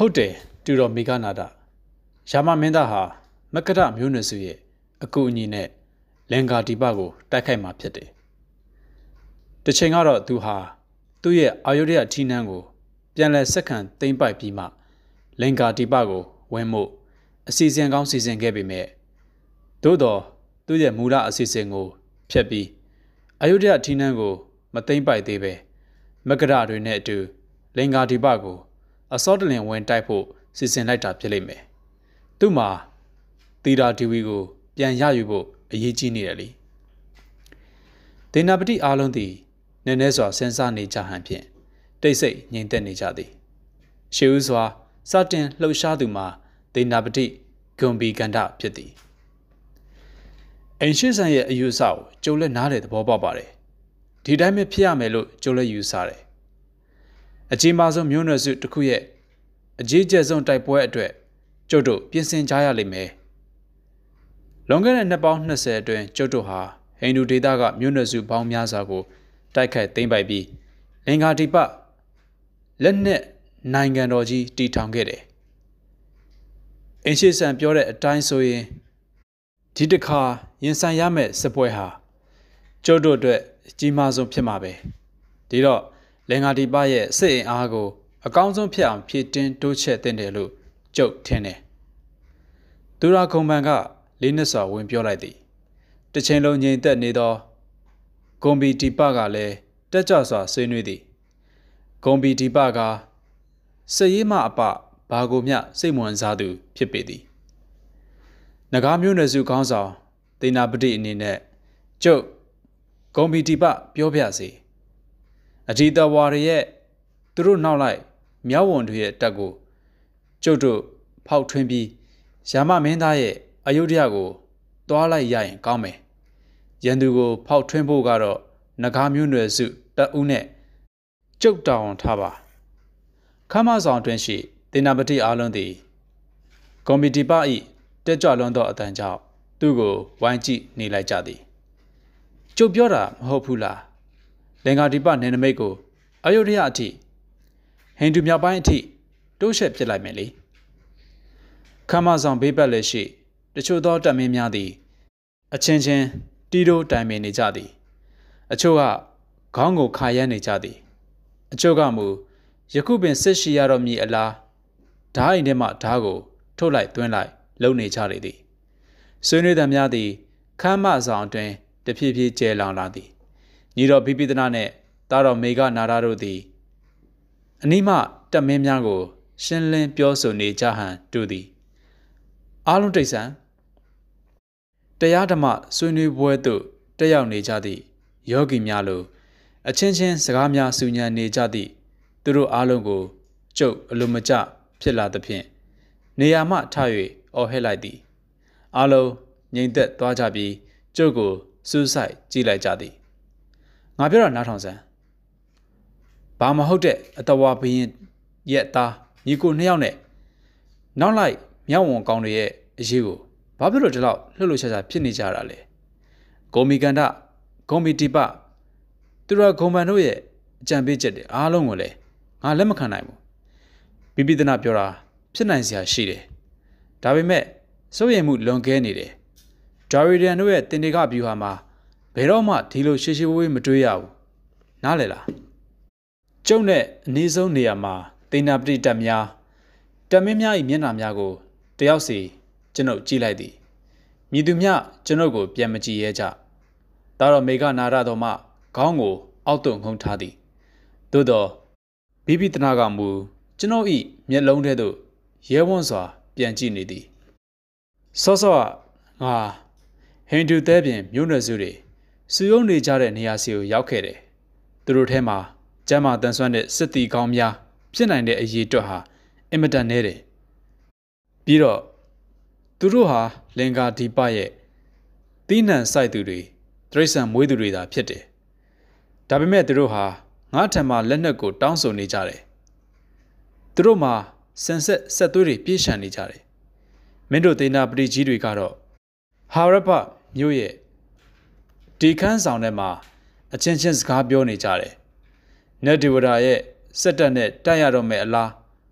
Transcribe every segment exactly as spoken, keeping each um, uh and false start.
ဟုတ်တယ်တူတော်မေကနာဒရာမမင်းသားဟာမက္ကရမျိုးနွယ်စုရဲ့အကူအညီနဲ့လင်္ကာဒီပကိုတိုက်ခိုက်မှာဖြစ်တယ်။တစ်ချိန်ကတော့သူဟာသူ့ရဲ့အာယုဒ္ဓယထီးနှန်းကိုပြန်လည်ဆက်ခံသိမ်းပိုက်ပြီးမှလင်္ကာဒီပကိုဝင်မှုအစီအစဉ်ကောင်းစီစဉ်ခဲ့ပေမဲ့သို့တော်သူ့ရဲ့မူလအစီအစဉ်ကိုဖျက်ပြီးအာယုဒ္ဓယထီးနှန်းကိုမသိမ်းပိုက်သေးပဲမက္ကရတွေနဲ့အတူလင်္ကာဒီပကိုအစောတလင်ဝင်တိုက်ဖို့စီစဉ်လိုက်တာဖြစ်လိမ့်မယ်။သူ့မှာတီရာဒီဝီကိုပြန်ရယူဖို့အရေးကြီးနေတယ်လေ။ဒေနာပတိအားလုံးသည်နည်းနည်းစွာစဉ်းစားနေကြဟန်ဖြင့်တိတ်ဆိတ်ငြိမ်သက်နေကြသည်။ရှေးဦးစွာစတင်လှုပ်ရှားသူမှာဒေနာပတိဂွန်ဘီကန္ဒဖြစ်သည်။အိမ်ရှိဆန်ရဲ့အယူအဆကိုကျုံလက်နားတဲ့သဘောပေါက်ပါတယ်။ဒီတိုင်းပဲဖြစ်ရမယ်လို့ကျုံလက်ယူဆတယ်။အကြီးမားဆုံးမျိုးနွယ်စုတစ်ခုရဲ့အကြီးကျယ်ဆုံးတိုက်ပွဲအတွက်ကျုပ်တို့ပြင်ဆင်ကြရလိမ့်မယ်။လွန်ခဲ့တဲ့နှစ်ပေါင်းနှစ်ဆယ်အတွင်းကျုပ်တို့ဟာဟိန္ဒူဒေသကမျိုးနွယ်စုပေါင်းများစွာကိုတိုက်ခိုက်သိမ်းပိုက်ပြီးလင်္ကာဒီပလက်နက်နိုင်ငံတော်ကြီးတည်ထောင်ခဲ့တယ်။အင်ရှိဆန်ပြောတဲ့အတိုင်းဆိုရင်ဒီတစ်ခါရင်ဆိုင်ရမယ့်စစ်ပွဲဟာကျုပ်တို့အတွက်အကြီးမားဆုံးဖြစ်မှာပဲ။ဒီတော့လင်္ကာဒီပရဲ့စစ်အင်အားကိုအကောင်းဆုံးဖြစ်အောင်ဖြည့်တင်းတိုးချဲ့သင့်တယ်လို့ကျုပ်ထင်တယ်။သူရာခုံပန်ကလေးနှစ်စွာဝင်ပြောလိုက်သည်။တစ်ချိန်လုံးငြိမ်သက်နေသောဂွန်ဘီဒီပကလည်းတက်ကြွစွာဆွေးနွေးသည်။ဂွန်ဘီဒီပကစရေးမအပဘာကိုမျှစိတ်ဝင်စားသူဖြစ်ပေသည်။နဂါမျိုးနွယ်စုခေါင်းဆောင်ဒေနာပတိအနေနဲ့ကျုပ်ဂွန်ဘီဒီပပြောပြစေ။အဒီတဝါရရဲ့သူတို့နောက်လိုက်မြောက်ဝန်တွေရဲ့တက်ကိုကျုပ်တို့ဖောက်ထွင်းပြီးရာမမင်းသားရဲ့အယုဒ္ဓယကိုတွားလိုက်ရရင်ကောင်းမယ်။ရန်သူကိုဖောက်ထွင်းဖို့ကတော့နဂါမျိုးနွယ်စုတအုပ်နဲ့ကျုပ်တောင်းထားပါ။ခမဆောင်တွင်ရှိဒေနာပတိအားလုံးသည်ကွန်မီတီပါ၏တက်ကြွလွန်သောအတန်ကြောင့်သူ့ကိုဝိုင်းကြည့်နေလိုက်ကြသည်။ကျုပ်ပြောတာမဟုတ်ဘူးလား။လင်္ကာဒီပနယ်နိမိတ်ကိုအယုဒ္ဓယအထိဟိန္ဒူမြောက်ပိုင်းအထိတိုးရှက်ပစ်လိုက်မယ်လေ။ခမဆောင်ဘေးပတ်လည်းရှိတချို့သောတပ်မင်းများသည်အချင်းချင်းတီးတိုးတိုင်ပင်နေကြသည်အချို့ကခေါင်းကိုခါရမ်းနေကြသည်အချို့ကမူယခုပင်စစ်ရှိရတော့မည်အလားဓာတ်အိမ်ထဲမှဓာတ်ကိုထုတ်လိုက်သွင်းလိုက်လုံနေကြလေသည်ဆွေးနွေးသမျှသည်ခမ်းမဆောင်အတွင်းတဖြည်းဖြည်းကျဲလောင်လာသည်ညီတော်ဘိပိသနာနှင့်တာတော်မေကနာရတို့သည်အနိမတပ်မင်းများကိုရှင်းလင်းပြောဆိုနေကြဟန်တူသည်အားလုံးတိတ်ဆန်တရားဓမ္မဆွေးနွေးပွဲသို့တက်ရောက်နေကြသည့်ယောဂီများလိုအချင်းချင်းစကားများဆူညံနေကြသည့်သူတို့အားလုံးကိုကျုပ်အလိုမကျဖြစ်လာသဖြင့်နေရာမှထ၍အော်ဟစ်လိုက်သည်အားလုံးငြိမ်သက်သွားကြပြီးကျုပ်ကိုစူးစိုက်ကြည့်လိုက်ကြသည်ငါပြောတာနားထောင်စမ်းဘာမဟုတ်တဲ့အတဝါဘရင်ရဲ့သားညီကိုနှစ်ယောက်နဲ့နောက်လိုက်မြောက်ဝန်ကောင်းတွေရဲ့အရေးကိုဘာဖြစ်လို့ဒီလောက်လှုပ်လှုပ်ရှားရှားဖြစ်နေကြတာလဲဂုံမီကန်ဒဂုံမီတီပသူရဂုံပန်တို့ရဲ့အကြံပေးချက်တွေအားလုံးကိုလည်းငါလက်မခံနိုင်ဘူးဘိပိသနာပြောတာဖြစ်နိုင်စရာရှိတယ်ဒါပေမဲ့စိုးရိမ်မှုလွန်ကဲနေတယ်ဒါရီဒန်တို့ရဲ့တင်တေကဗျူဟာမှာဘယ်တော့မှဒီလိုရှေ့ရှေ့ဝေးဝေးမတွေးရဘူးနားလည်လားကျုပ်နဲ့အနည်းဆုံးနေရာမှာတေနာပတိတပ်များတပ်မင်းများ၏မျက်နှာများကိုတယောက်စီကျွန်ုပ်ကြည့်လိုက်သည်မြည်သူမျှကျွန်ုပ်ကိုပြန်မကြည့်ရဲကြဒါတော့မေကနာရတော်မှခေါင်းကိုအောက်သို့ငုံထားသည်သို့တော့ဘိပိသနာကမူကျွန်ုပ်၏မျက်လုံးထဲသို့ရဲဝံ့စွာပြန်ကြည့်နေသည်စောစောကငါဟိန္ဒူသဲပြင်မျိုးနွယ်စုတွေစုယုံနေကြတဲ့နေရာစီကိုရောက်ခဲ့တယ်သူတို့ထဲမှာကျမ်းမာတန်ဆွမ်းတဲ့စစ်တီကောင်းများဖြစ်နိုင်တဲ့အရေးအတွက်ဟာအင်မတန်နေတယ်ပြီးတော့သူတို့ဟာလင်္ကာဒီပရဲ့တီးနှံစိုက်သူတွေတရိษံမွေးသူတွေသာဖြစ်တယ်ဒါပေမဲ့သူတို့ဟာငါထံမှာလက်နက်ကိုတောင်းဆိုနေကြတယ်သူတို့မှာစင်ဆက်ဆက်သွေးတွေပြေးရှံနေကြတယ်မင်းတို့ဒေနာပတိကြီးတွေကတော့ဟာရပမြို့ရဲ့ဒီခန်းဆောင်ထဲမှာအချင်းချင်းစကားပြောနေကြတယ်နတ်ဒေဝရာရဲ့စက်တက်နဲ့တိုက်ရတော့မယ်အလား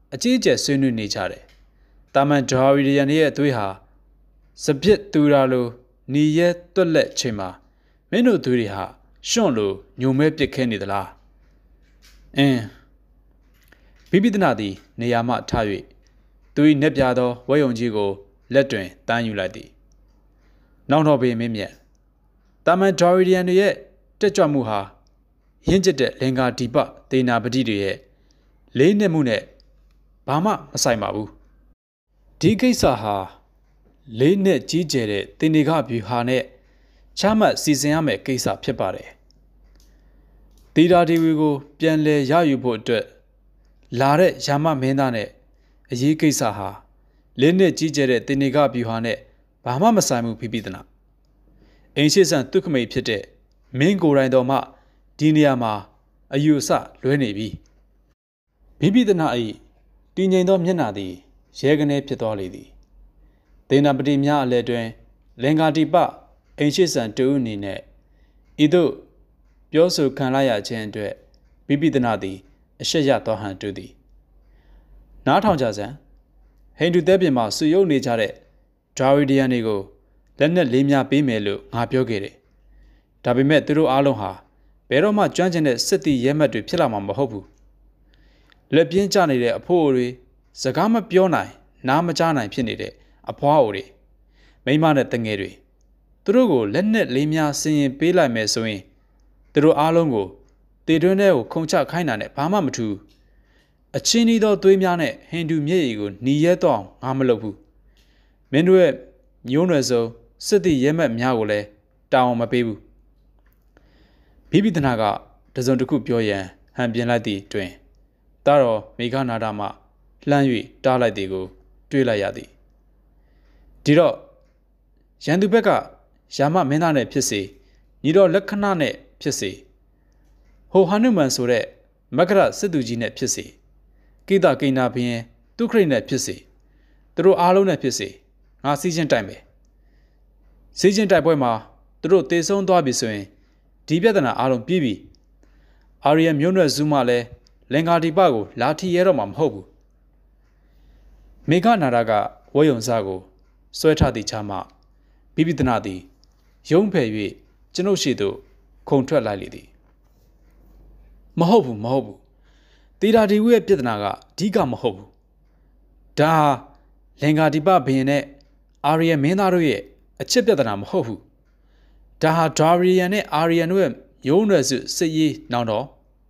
အကြီးအကျယ်ဆွေးနွေးနေကြတယ်တာမန်ဒရာဝီဒီယန်ရဲ့အသွေးဟာစပစ်တူရာလိုနီရဲတွက်လက်ချိန်မှာမင်းတို့သွေးတွေဟာရှွန့်လိုညုံမဲပစ်ခဲနေသလားအင်းဘိပိသနာသည်နေရာမှထ၍သူ၏နှက်ပြသောဝဲယုံကြီးကိုလက်တွင်တန်းယူလိုက်သည်နောက်တော့ပင်မင်းမြတ်တာမန်ဒရာဝီဒီယန်ရဲ့တက်ကြွမှုဟာရင့်ကျက်တဲ့လင်္ကာဒီပဒေနာပတိတွေရဲ့လေးနှစ်မှုနဲ့ဘာမှမဆိုင်ပါဘူးဒီကိစ္စဟာလေးနှစ်ကြီးကျယ်တဲ့တင်နေကဗျူဟာနဲ့ချမှတ်စီစဉ်ရမယ့်ကိစ္စဖြစ်ပါတယ်တီတာတီဗီကိုပြန်လည်ရယူဖို့အတွက်လာတဲ့ယာမမင်းသားနဲ့အရေးကိစ္စဟာလေးနှစ်ကြီးကျယ်တဲ့တင်နေကဗျူဟာနဲ့ဘာမှမဆိုင်ဘူးဖိပိသနာအင်းရှိဆန်ဒုက္ခမိတ်ဖြစ်တဲ့မင်းကိုယ်တိုင်တော်မှဒီနေရာမှာအယူအဆလွဲနေပြီဖိပိသနာ၏တည်ငြိမ်သောမျက်နှာသည်ရဲကနေဖြစ်သွားလေသည်ဒေနာပတိများအလဲတွင်လင်္ကာတိပအင်းရှိဆန်တူအနေနဲ့ဤသို့ပြောဆိုခံလိုက်ရခြင်းအတွက်ဖိပိသနာသည်အရှက်ရသွားဟန်တူသည်နားထောင်ကြစမ်းဟိန္ဒူသဲပြင်မှာစုယုံနေကြတဲ့ဒရာဝီဒီယန်တွေကိုလက်နက်လေးများပေးမယ်လို့ငါပြောခဲ့တယ်ဒါပေမဲ့သူတို့အားလုံးဟာဘယ်တော့မှကျွမ်းကျင်တဲ့စစ်တီရဲမှတ်တွေဖြစ်လာမှာမဟုတ်ဘူးလက်ပြင်းကျနေတဲ့အဖိုးတွေစကားမပြောနိုင်နားမကြားနိုင်ဖြစ်နေတဲ့အဖွားအိုတွေမိမနဲ့တငယ်တွေသူတို့ကိုလက်နက်လေးများဆင်ရင်ပေးလိုက်မယ်ဆိုရင်သူတို့အားလုံးကိုတေတွင်းထဲကိုခုံချခိုင်းတာနဲ့ဘာမှမထူးအချင်းဤသောသွေးများနဲ့ဟိန္ဒူမျက်ရည်ကိုหนีရဲတော့ငါမလုပ်ဘူးမင်းတို့ရဲ့မျိုးနွယ်စုံစစ်တီရဲမှတ်များကိုလည်းတောင်းမပေးဘူးဘိပိသနာကတစုံတစ်ခုပြောရန်ဟန်ပြင်လိုက်သည့်တွင်တာတော်မေဃနာဒမှလှမ်း၍တားလိုက်သည်ကိုတွေးလိုက်ရသည်ဒီတော့ရန်သူဘက်ကယာမမင်းသားနဲ့ဖြစ်စေညီတော်လက္ခဏာနဲ့ဖြစ်စေဟိုဟနုမန်ဆိုတဲ့မက္ကရစစ်သူကြီးနဲ့ဖြစ်စေကိတကိနာဘင်းသူခရိနဲ့ဖြစ်စေသူတို့အားလုံးနဲ့ဖြစ်စေငါစီးချင်းတိုက်မယ်စီးချင်းတိုက်ပွဲမှာသူတို့တေဆုံးသွားပြီဆိုရင်ဒီပြဿနာအားလုံးပြီးပြီအာရီယမျိုးနွယ်စုမှလည်းလင်္ကာဒီပကိုလာထီရဲတော့မှာမဟုတ်ဘူးမေဃနာရကဝဲယုံစားကိုဆွဲထားသည့်ချာမှဘိပိသနာသည်ယုံဖယ်၍ကျွန်ုပ်ရှိသို့ခုန်ထွက်လိုက်လေသည်မဟုတ်ဘူးမဟုတ်ဘူးတေတာဒီဝရဲ့ပြဿနာကအဓိကမဟုတ်ဘူးဒါဟာလင်္ကာဒီပဘရင်နဲ့အာရီယမင်းသားတို့ရဲ့အချစ်ပြဿနာမဟုတ်ဘူးဒါဟာဒရာဝီယန်နဲ့အာရီယန်တို့ရဲ့မျိုးနွယ်စုစစ်ရေးနောက်တော့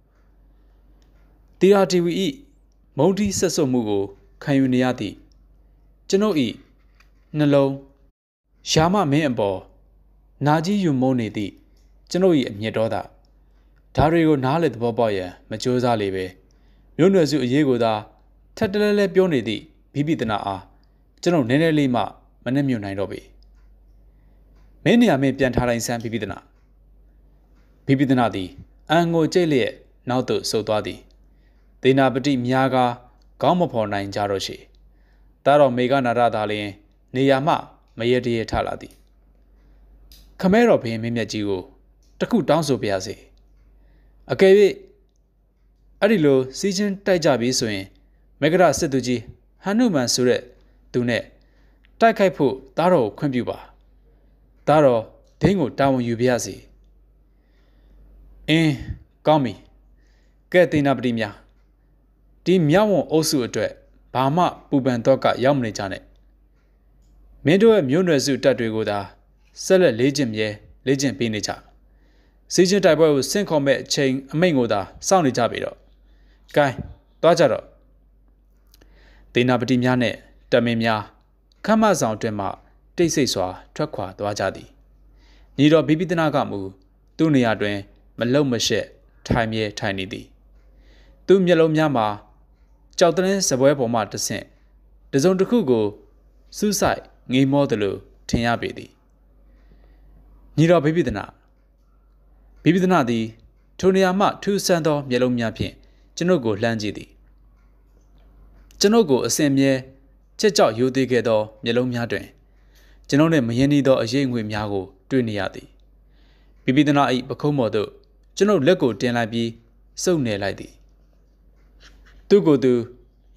တေတာဒီဝဤမုံတီဆက်ဆုပ်မှုကိုခံယူနေရသည့်ကျွန်ုပ်ဤနှလုံးယာမမင်းအပေါ်နာကြီးယူမုန်းနေသည့်ကျွန်ုပ်၏အမျက်တော်သာဒါတွေကိုနားလေသဘောပေါက်ရန်မကြိုးစားလေပဲမျိုးနွယ်စုအရေးကိုသာထက်တလဲလဲပြောနေသည့်ဘိပိသနာအားကျွန်ုပ်နည်းနည်းလေးမှမနှက်မြုံနိုင်တော့ပေမင်းနေရာမင်းပြန်ထားလိုက်စမ်းဘိပိသနာဘိပိသနာသည်အံကိုကြိတ်လျက်နောက်သို့ဆုတ်သွားသည်ဒေနာပတိများကားကောင်းမဖော်နိုင်ကြတော့ရှိတာတော်မေဃနာရသာလျင်နေရာမှမရတရထလာသည်ခမဲတော်ဘင်းမင်းမြတ်ကြီးကိုတခုတောင်းဆိုပြရစေအကယ်၍အဲ့ဒီလိုစီးချင်းတိုက်ကြပြီဆိုရင်မေဃရစစ်သူကြီးဟနုမန်ဆိုတဲ့သူနဲ့တိုက်ခိုက်ဖို့တာတော်ကိုခွင့်ပြုပါတာတော်ဒင်းကိုတာဝန်ယူပြရစီအင်းကောင်းပြီကဲတေနာပတိများဒီမြောက်ဝန်အုပ်စုအတွက်ဘာမှပူပန်တော့ကရောက်မနေကြနဲ့မင်းတို့ရဲ့မျိုးနွယ်စုတပ်တွေကိုသာဆက်လက်လေးကျင့်မြဲလေးကျင့်ပေးနေကြစီးချင်းတိုက်ပွဲကိုဆင့်ခေါ်မဲ့အချိန်အမိန့်ကိုသာစောင့်နေကြပြီတော့ကဲသွားကြတော့ဒေနာပတိများနဲ့တမင်များခမ်းမဆောင်တွင်မှတိတ်ဆိတ်စွာထွက်ခွာသွားကြသည်ညီတော်ဘိပိသနာကမူသူ့နေရာတွင်မလုံမရှက်ထိုင်မြဲထိုင်နေသည်သူ့မျက်လုံးများမှာကြောက်တဲ့စပွဲပေါ်မှတဆင့်တစုံတစ်ခုကိုစူးစိုက်ငိမ်မောသလိုထင်ရပေသည်ညီတော်ဘိပိသနာဘိပိသနာသည်ထိုနေရာမှထူးဆန်းသောမျက်လုံးများဖြင့်ကျွန်ုပ်ကိုလှမ်းကြည့်သည်ကျွန်ုပ်ကိုအစဉ်မြဲချက်ကြောက်ရိုသေခဲ့သောမျက်လုံးများတွင်ကျွန်ုပ်နှင့်မယဉ်နီးသောအရေးငွေများကိုတွေ့နေရသည်ဘိပိသနာ၏ပခုံးပေါ်သို့ကျွန်ုပ်လက်ကိုတင်လိုက်ပြီးစုပ်နေလိုက်သည်သူကိုယ်သူ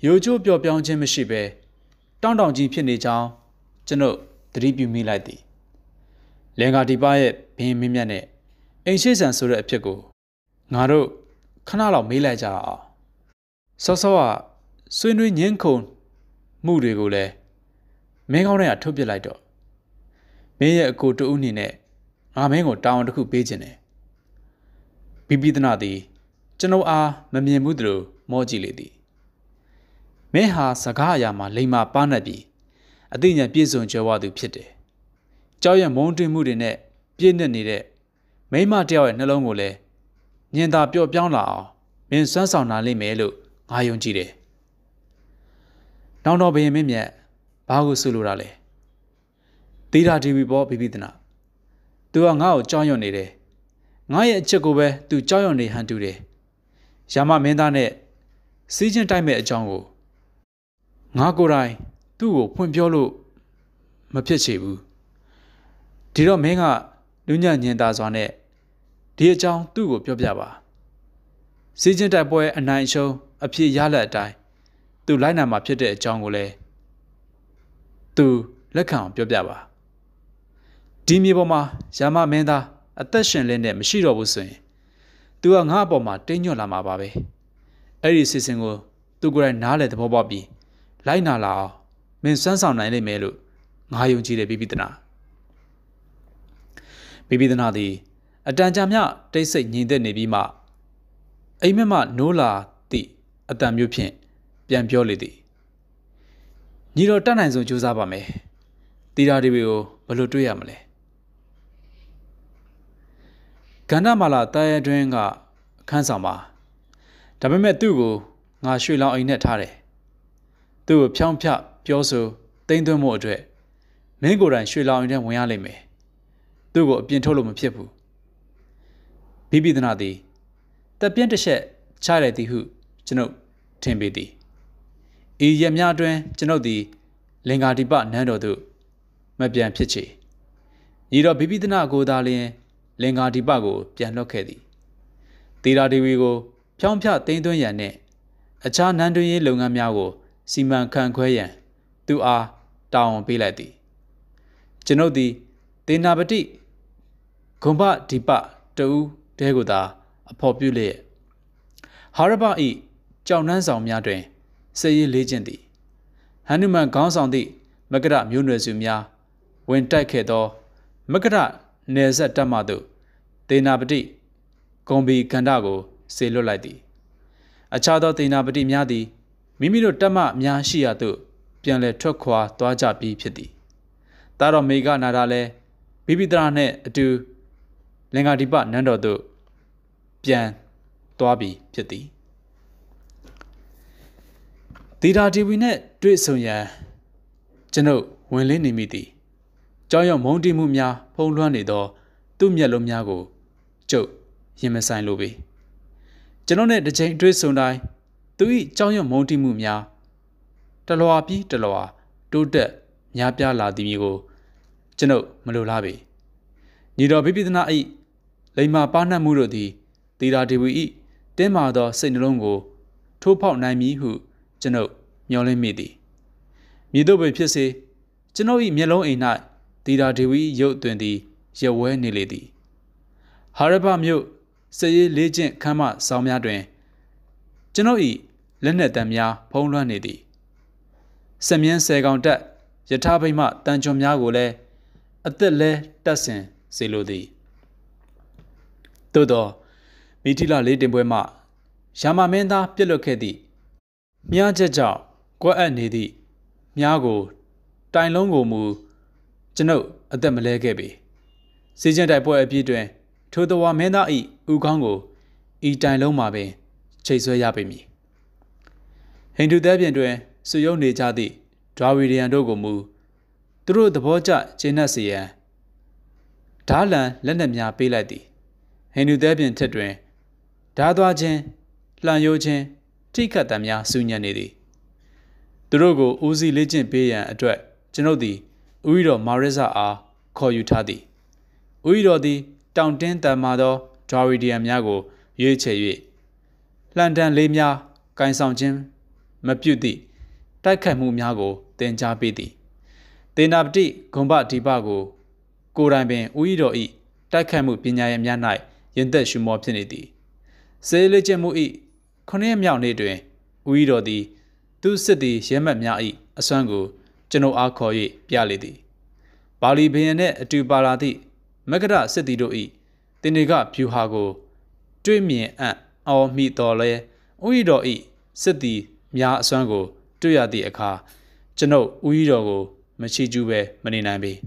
ရိုးချိုးပျော်ပြောင်းခြင်းမရှိဘဲတောင်းတောင်ကြီးဖြစ်နေကြောင်းကျွန်ုပ်သတိပြုမိလိုက်သည်လင်္ကာဒီပရဲ့ဘင်းမင်းမြတ်နဲ့အိမ်ရှိဆန်ဆိုတဲ့အဖြစ်ကိုငါတို့ခဏလောက်မေးလိုက်ကြအောင်ဆော့ဆော့ကဆွေးနွေးညင်းခုန်မှုတွေကိုလည်းမင်းကောင်းတဲ့ကထုတ်ပစ်လိုက်တော့မင်းရဲ့အကိုတူဦးနေနဲ့ငါမင်းကိုတောင်းတစ်ခုပေးခြင်းတယ်ဘီဘီသနာသည်ကျွန်ုပ်အားမမြင်ဘူးသလိုမောကြည့်လေသည်မင်းဟာစကားအရာမှာလိမ္မာပါးနှက်ပြီးအသိဉာဏ်ပြည့်စုံကြွယ်ဝသူဖြစ်တယ်ကြောက်ရွံ့မုန်းတွင်းမှုတွေနဲ့ပြည့်နှက်နေတဲ့မိမတယောက်ရဲ့နှလုံးကိုလည်းညင်သာပျော့ပြောင်းလာအောင်မင်းစွမ်းဆောင်နိုင်လိမ့်မယ်လို့ငါယုံကြည်တယ်နောင်တော်ဘုရင်မင်းမြတ်ဘာကိုဆိုလိုတာလဲသီတာတီဗီပေါ်ဘီဘီသနာသူကငါ့ကိုကြောက်ရွံ့နေတယ်ငါရဲ့အချက်ကိုပဲသူကြောက်ရွံ့နေဟန်တူတယ်ရာမမင်းသားနဲ့စီးချင်းတိုက်မဲ့အကြောင်းကိုငါကိုယ်တိုင်သူ့ကိုဖွင့်ပြောလို့မဖြစ်ချေဘူးဒီတော့မင်းကလူညံ့ညင်သာစွာနဲ့ဒီအကြောင်းသူ့ကိုပြောပြပါစီးချင်းတိုက်ပွဲအနိုင်ရှုံးအဖြစ်ရလက်အတိုင်းသူလိုက်နာမှာဖြစ်တဲ့အကြောင်းကိုလည်းသူလက်ခံအောင်ပြောပြပါဒီမြေပေါ်မှာရာမမင်းသားအသက်ရှင်လဲနဲ့မရှိတော့ဘူးဆိုရင်သူကငါ့အပေါ်မှာတင်းညွတ်လာမှာပါပဲအဲ့ဒီစီစဉ်ကိုသူကိုယ်တိုင်နားလေသဘောပေါက်ပြီးလိုက်နာလာအောင်မင်းစွမ်းဆောင်နိုင်လိမ့်မယ်လို့ငါယုံကြည်တယ်ဘီဘီသနာဘီဘီသနာသည်အတန်ကြာမြတိတ်ဆိတ်ငြိမ်သက်နေပြီးမှအိမ်မက်မှနိုးလာသည့်အတန်မျိုးဖြင့်ပြန်ပြောလေသည်ညီတော်တတ်နိုင်ဆုံးကြိုးစားပါမယ်တီတာဒီဗီကိုဘယ်လိုတွေ့ရမလဲကန္နမာလာတာရဲတွင်ကအခန်းဆောင်ပါဒါပေမဲ့သူ့ကိုငါရွှေလောင်အိမ်နဲ့ထားတယ်သူ့ကိုဖြောင်းဖြပြောဆိုတိမ့်သွင်းမှုအတွက်မင်းကိုယ်တိုင်ရွှေလောင်အိမ်ထဲဝင်ရလိမ့်မယ်သူ့ကိုအပြင်ထုတ်လို့မဖြစ်ဘူးဘီဘီသနာသည်တပ်ပြင်းတစ်ချက်ချလိုက်သည်ဟုကျွန်ုပ်ထင်ပေသည်ဤရက်များအတွင်းကျွန်ုပ်သည်လင်္ကာဒီပနန်းတော်သို့မပြန်ဖြစ်ချေညီတော်ဘီဘီသနာကိုသာလျှင်လင်္ကာဒီပကိုပြန်လွှတ်ခဲ့သည်သီရာဒေဝီကိုဖြောင်းဖြသိမ်းသွင်းရန်နှင့်အခြားနန်းတွင်းရေးလုပ်ငန်းများကိုစီမံခန့်ခွဲရန်သူအားတာဝန်ပေးလိုက်သည်ကျွန်ုပ်သည်သေနာပတိဂုံဘဒီပတူတဲကိုသာအဖော်ပြုလျက်ဟာရဘဤကြောင်နှန်းဆောင်များတွင်စစ်ရေးလေးကျင့်သည်ဟန္နုမန်ခေါင်းဆောင်သည့်မကရမျိုးနွယ်စုများဝင်တိုက်ခဲ့သောမကရနယ်ဆက်တပ်မှသို့သေနာပတိဂုံဘီကန္ဒကိုစေလွတ်လိုက်သည်အခြားသောသေနာပတိများသည်မိမိတို့တပ်မများရှိရာသို့ပြန်လည်ထွက်ခွာသွားကြပြီးဖြစ်သည်တာတော်မေကနာတာလည်းဘီဘီတရာနှင့်အတူလင်္ကာဒီပနန်းတော်သို့ပြန်သွားပြီးဖြစ်သည်သီတာတီဗီနဲ့တွေ့ဆုံရန်ကျွန်ုပ်ဝင်လင်းနေမိသည်ကြောင်းရွံ့မုန်းတီးမှုများဖုံးလွှမ်းနေသောသူ့မျက်လုံးများကိုကျုပ်ရင်မဆိုင်လိုပေကျွန်ုပ်နဲ့တစ်ချိန်တွေ့ဆုံတိုင်းသူ၏ကြောင်းရွံ့မုန်းတီးမှုများတလွာပြီးတလွာတိုးတက်များပြားလာသည်မျိုးကိုကျွန်ုပ်မလိုလားပေညီတော်ဘိပိသနာ၏လိမ္မာပါနှံ့မှုတို့သည်သီတာဒေဝီ၏တင်းမာသောစိတ်နှလုံးကိုထိုးဖောက်နိုင်မည်ဟုကျွန်ုပ်မျှော်လင့်မိသည်မည်သို့ပဲဖြစ်စေကျွန်ုပ်၏မျက်လုံးအိမ်၌သီတာဒေဝီရုပ်သွင်းသည်ရဝဲနေလေသည်ဟာရဘမြို့စစ်ရေးလေးကျင့်ခမ်းမဆောင်များတွင်ကျွန်ုပ်၏လက်နက်တံများဖုံးလွှမ်းနေသည်စမြင်းဆယ်ကောင်တက်ယထာဘိမတန်ကြွန်များကိုလည်းအသက်လဲတက်ဆင်စေလိုသည်သို့သောမိထီလာလေးတင်ပွဲမှရာမမင်းသားပြစ်လွတ်ခဲ့သည့်မြားချက်ကြောင့်ကွက်အပ်နေသည့်မြားကိုတိုင်လုံးကိုမူကျွန်ုပ်အသက်မလဲခဲ့ပေစီးကျင်တိုက်ပွဲအပြည့်တွင်ထိုတော်ဝါမင်းသား၏ဥကောင်းကိုဤတိုင်လုံးမှာပင်ချိတ်ဆွဲရပေမည်ဟိန္ဒူသဲပြင်တွင်စုယုံနေကြသည့်ဒွါဝီရီယန်တို့ကိုမူသူတို့သဘောကျကျေနပ်စေရန်ဓာလန်လက်နက်များပေးလိုက်သည်ဟိန္ဒူသဲပြင်ထက်တွင်ဓာသွားခြင်းလှန်ယိုခြင်းထိခတ်တံများစုညံ့နေသည်သူတို့ကိုဦးစီးလေ့ကျင့်ပေးရန်အတွက်ကျွန်ုပ်သည်ဦးရီတော်မာရစ်ဇာအားခေါ်ယူထားသည်ဦးရီတော်သည်တောင်တင်းတန်မာသောဒွါဝီဒီယန်များကိုရွေးချယ်၍လှန်တန်လေးများကင်ဆောင်ခြင်းမပြုတ်သည့်တိုက်ခိုက်မှုများကိုတင်ကြားပေးသည်တေနာပတိဂုံဘဒီပကိုကိုယ်တိုင်ပင်ဦးဤတော်ဤတိုက်ခိုက်မှုပညာရများ၌ရင်သက်ရှုမောဖြစ်နေသည်စေလေကျင့်မှုဤခုနှစ်ရက်မြောက်နေ့တွင်ဦးဤတော်သည်သူစစ်သည်ရဲမှတ်များ၏အစွမ်းကိုကျွန်ုပ်အားခေါ်၍ပြလေသည်ပါဠိဘုရင်နှင့်အတူပါလာသည့်မဂဓစစ်သည်တို့၏တင်နေကဖြူဟာကိုတွေ့မြင်အံ့အော်မိတော်လဲဦးဤတော်၏စစ်သည်များအစွမ်းကိုတွေ့ရသည့်အခါကျွန်ုပ်ဦးဤတော်ကိုမရှိကျူးပဲမနေနိုင်ပေ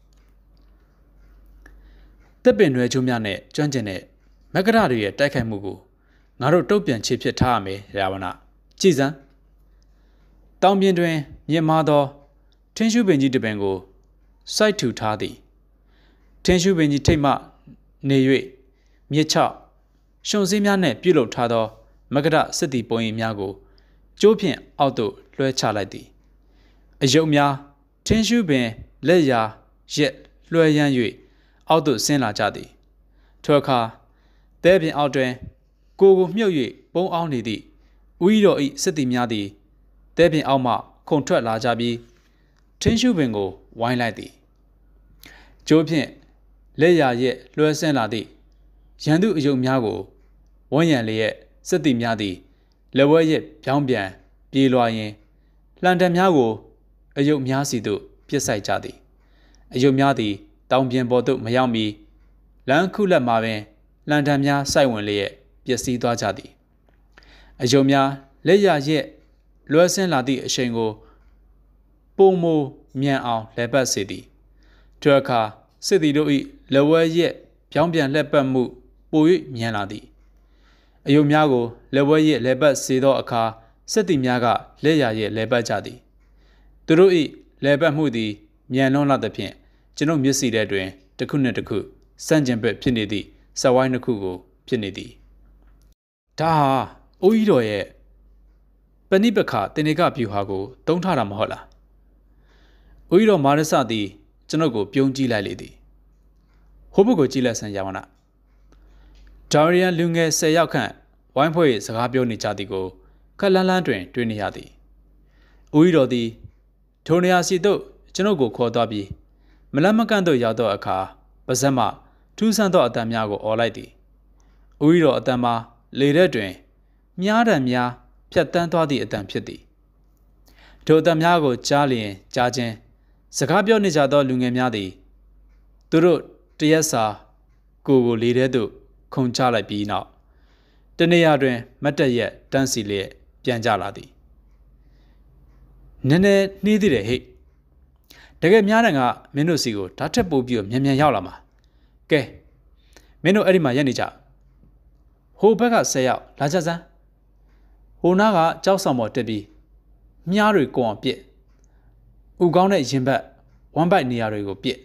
တပ်ပင်ရွယ်ချိုးများနဲ့ကျွမ်းကျင်တဲ့မဂဓတွေရဲ့တိုက်ခိုက်မှုကိုငါတို့တုတ်ပြန်ချေဖြစ်ထားရမယ်ရာဝဏကြည်စမ်းတောင်ပြင်တွင်မြင့်မားသောထင်းရှုပင်ကြီးတစ်ပင်ကိုစိုက်ထူထားသည်ထင်းရှုပင်ကြီးထိတ်မှနေ၍မြစ်ချရှုံစည်းများနှင့်ပြုလုပ်ထားသောမဂဓစစ်သည်ပုံရိပ်များကိုကျိုးဖြင့်အောက်သို့လွှဲချလိုက်သည်အယုတ်များထင်းရှုပင်လက်ရာရက်လွှဲရမ်း၍အောက်သို့ဆင်းလာကြသည်ထိုအခါတဲပင်အောက်တွင်ကိုကိုမြုပ်၍ပုံအောင်နေသည့်ဦးဤတော်၏စစ်သည်များသည်တဲပင်အောက်မှခုန်ထွက်လာကြပြီးထင်းရှုပင်ကိုဝိုင်းလိုက်သည်ကျိုးဖြင့်လက်ရာရက်လွှဲဆင်းလာသည့်ရန်သူအယုတ်များကိုဝန်းရံလျက်စစ်သည်များသည်လက်ဝဲရက်ပြောင်းပြန်ပြေးလွှာရင်းလှန်တံများကိုအယုတ်များစီသို့ပစ်ဆိုင်ကြသည်အယုတ်များသည်တောင်ပြင်ပေါ်သို့မရောက်မီလမ်းခုလက်မှာပင်လှန်တံများစိုက်ဝင်လျက်ပျက်စီးသွားကြသည်အယုတ်များလက်ရရက်လွှဲဆင်းလာသည့်အရှိန်ကိုပုံမမြန်အောင်လှည့်ပတ်စေသည်ထိုအခါစစ်သည်တို့၏လက်ဝဲရက်ပြောင်းပြန်လှည့်ပတ်မှုပို၍မြန်လာသည်အယုတ်များကိုလက်ဝဲရက်လှည့်ပတ်စေသောအခါစစ်သည်များကလက်ရရက်လှည့်ပတ်ကြသည်သူတို့၏လှည့်ပတ်မှုသည်မြန်လွန်းလာသဖြင့်ကျွန်ုပ်မျက်စိထဲတွင်တစ်ခုနှင့်တစ်ခုစန့်ကျင်ဘက်ဖြစ်နေသည့်စက်ဝိုင်းတစ်ခုကိုဖြစ်နေသည်ဒါဟာအိုးကြီးတော်ရဲ့ပဏိပခတင်နေကဗျူဟာကိုတုံးထားတာမဟုတ်လားအိုးကြီးတော်မာရစသည်ကျွန်ုပ်ကိုပြုံးကြည့်လိုက်လေသည်ဟိုဘက်ကိုကြည့်လိုက်ဆန်ရပါနာဒါရီယန်လူငယ်ဆယ်ယောက်ခန့်ဝိုင်းဖွဲ့စကားပြောနေကြသည်ကိုခက်လန်းလန်းတွင်တွေ့နေရသည်အိုးကြီးတော်သည်ထိုနေရာစီသို့ကျွန်ုပ်ကိုခေါ်သွားပြီးမလန့်မကန့်သို့ရောက်သောအခါပါဇက်မှထူးဆန်းသောအတန်များကိုအော်လိုက်သည်။ဦးရီတော်အတန်မှာလေထဲတွင်မြားတံများဖြတ်တန်းသွားသည့်အတန်ဖြစ်သည်။ထိုအတန်များကိုကြားလျင်ကြားခြင်းစကားပြောနေကြသောလူငယ်များသည်သူတို့တရက်စာကိုကိုလေထဲသို့ခုန်ချလိုက်ပြီးနောက်တနေရာတွင်မတ်တက်ရက်တန်းစီလျက်ပြန်ကြလာသည်။နည်းနည်းနှီးသေးတယ်ဟဲ့တကယ်များတယ်ကမင်းတို့စီကိုဓာတ်ထက်ပို့ပြီးမြန်မြန်ရောက်လာမှာကဲမင်းတို့အဲ့ဒီမှာရက်နေကြဟိုဘက်ကဆယ်ယောက်လာကြစမ်းဟိုနားကကြောက်ဆောင်ပေါ်တက်ပြီးမြားတွေကုံအောင်ပြစ်ဥကောင်းတဲ့ရင်ဘတ်ဝမ်းပိုက်နေရာတွေကိုပြစ်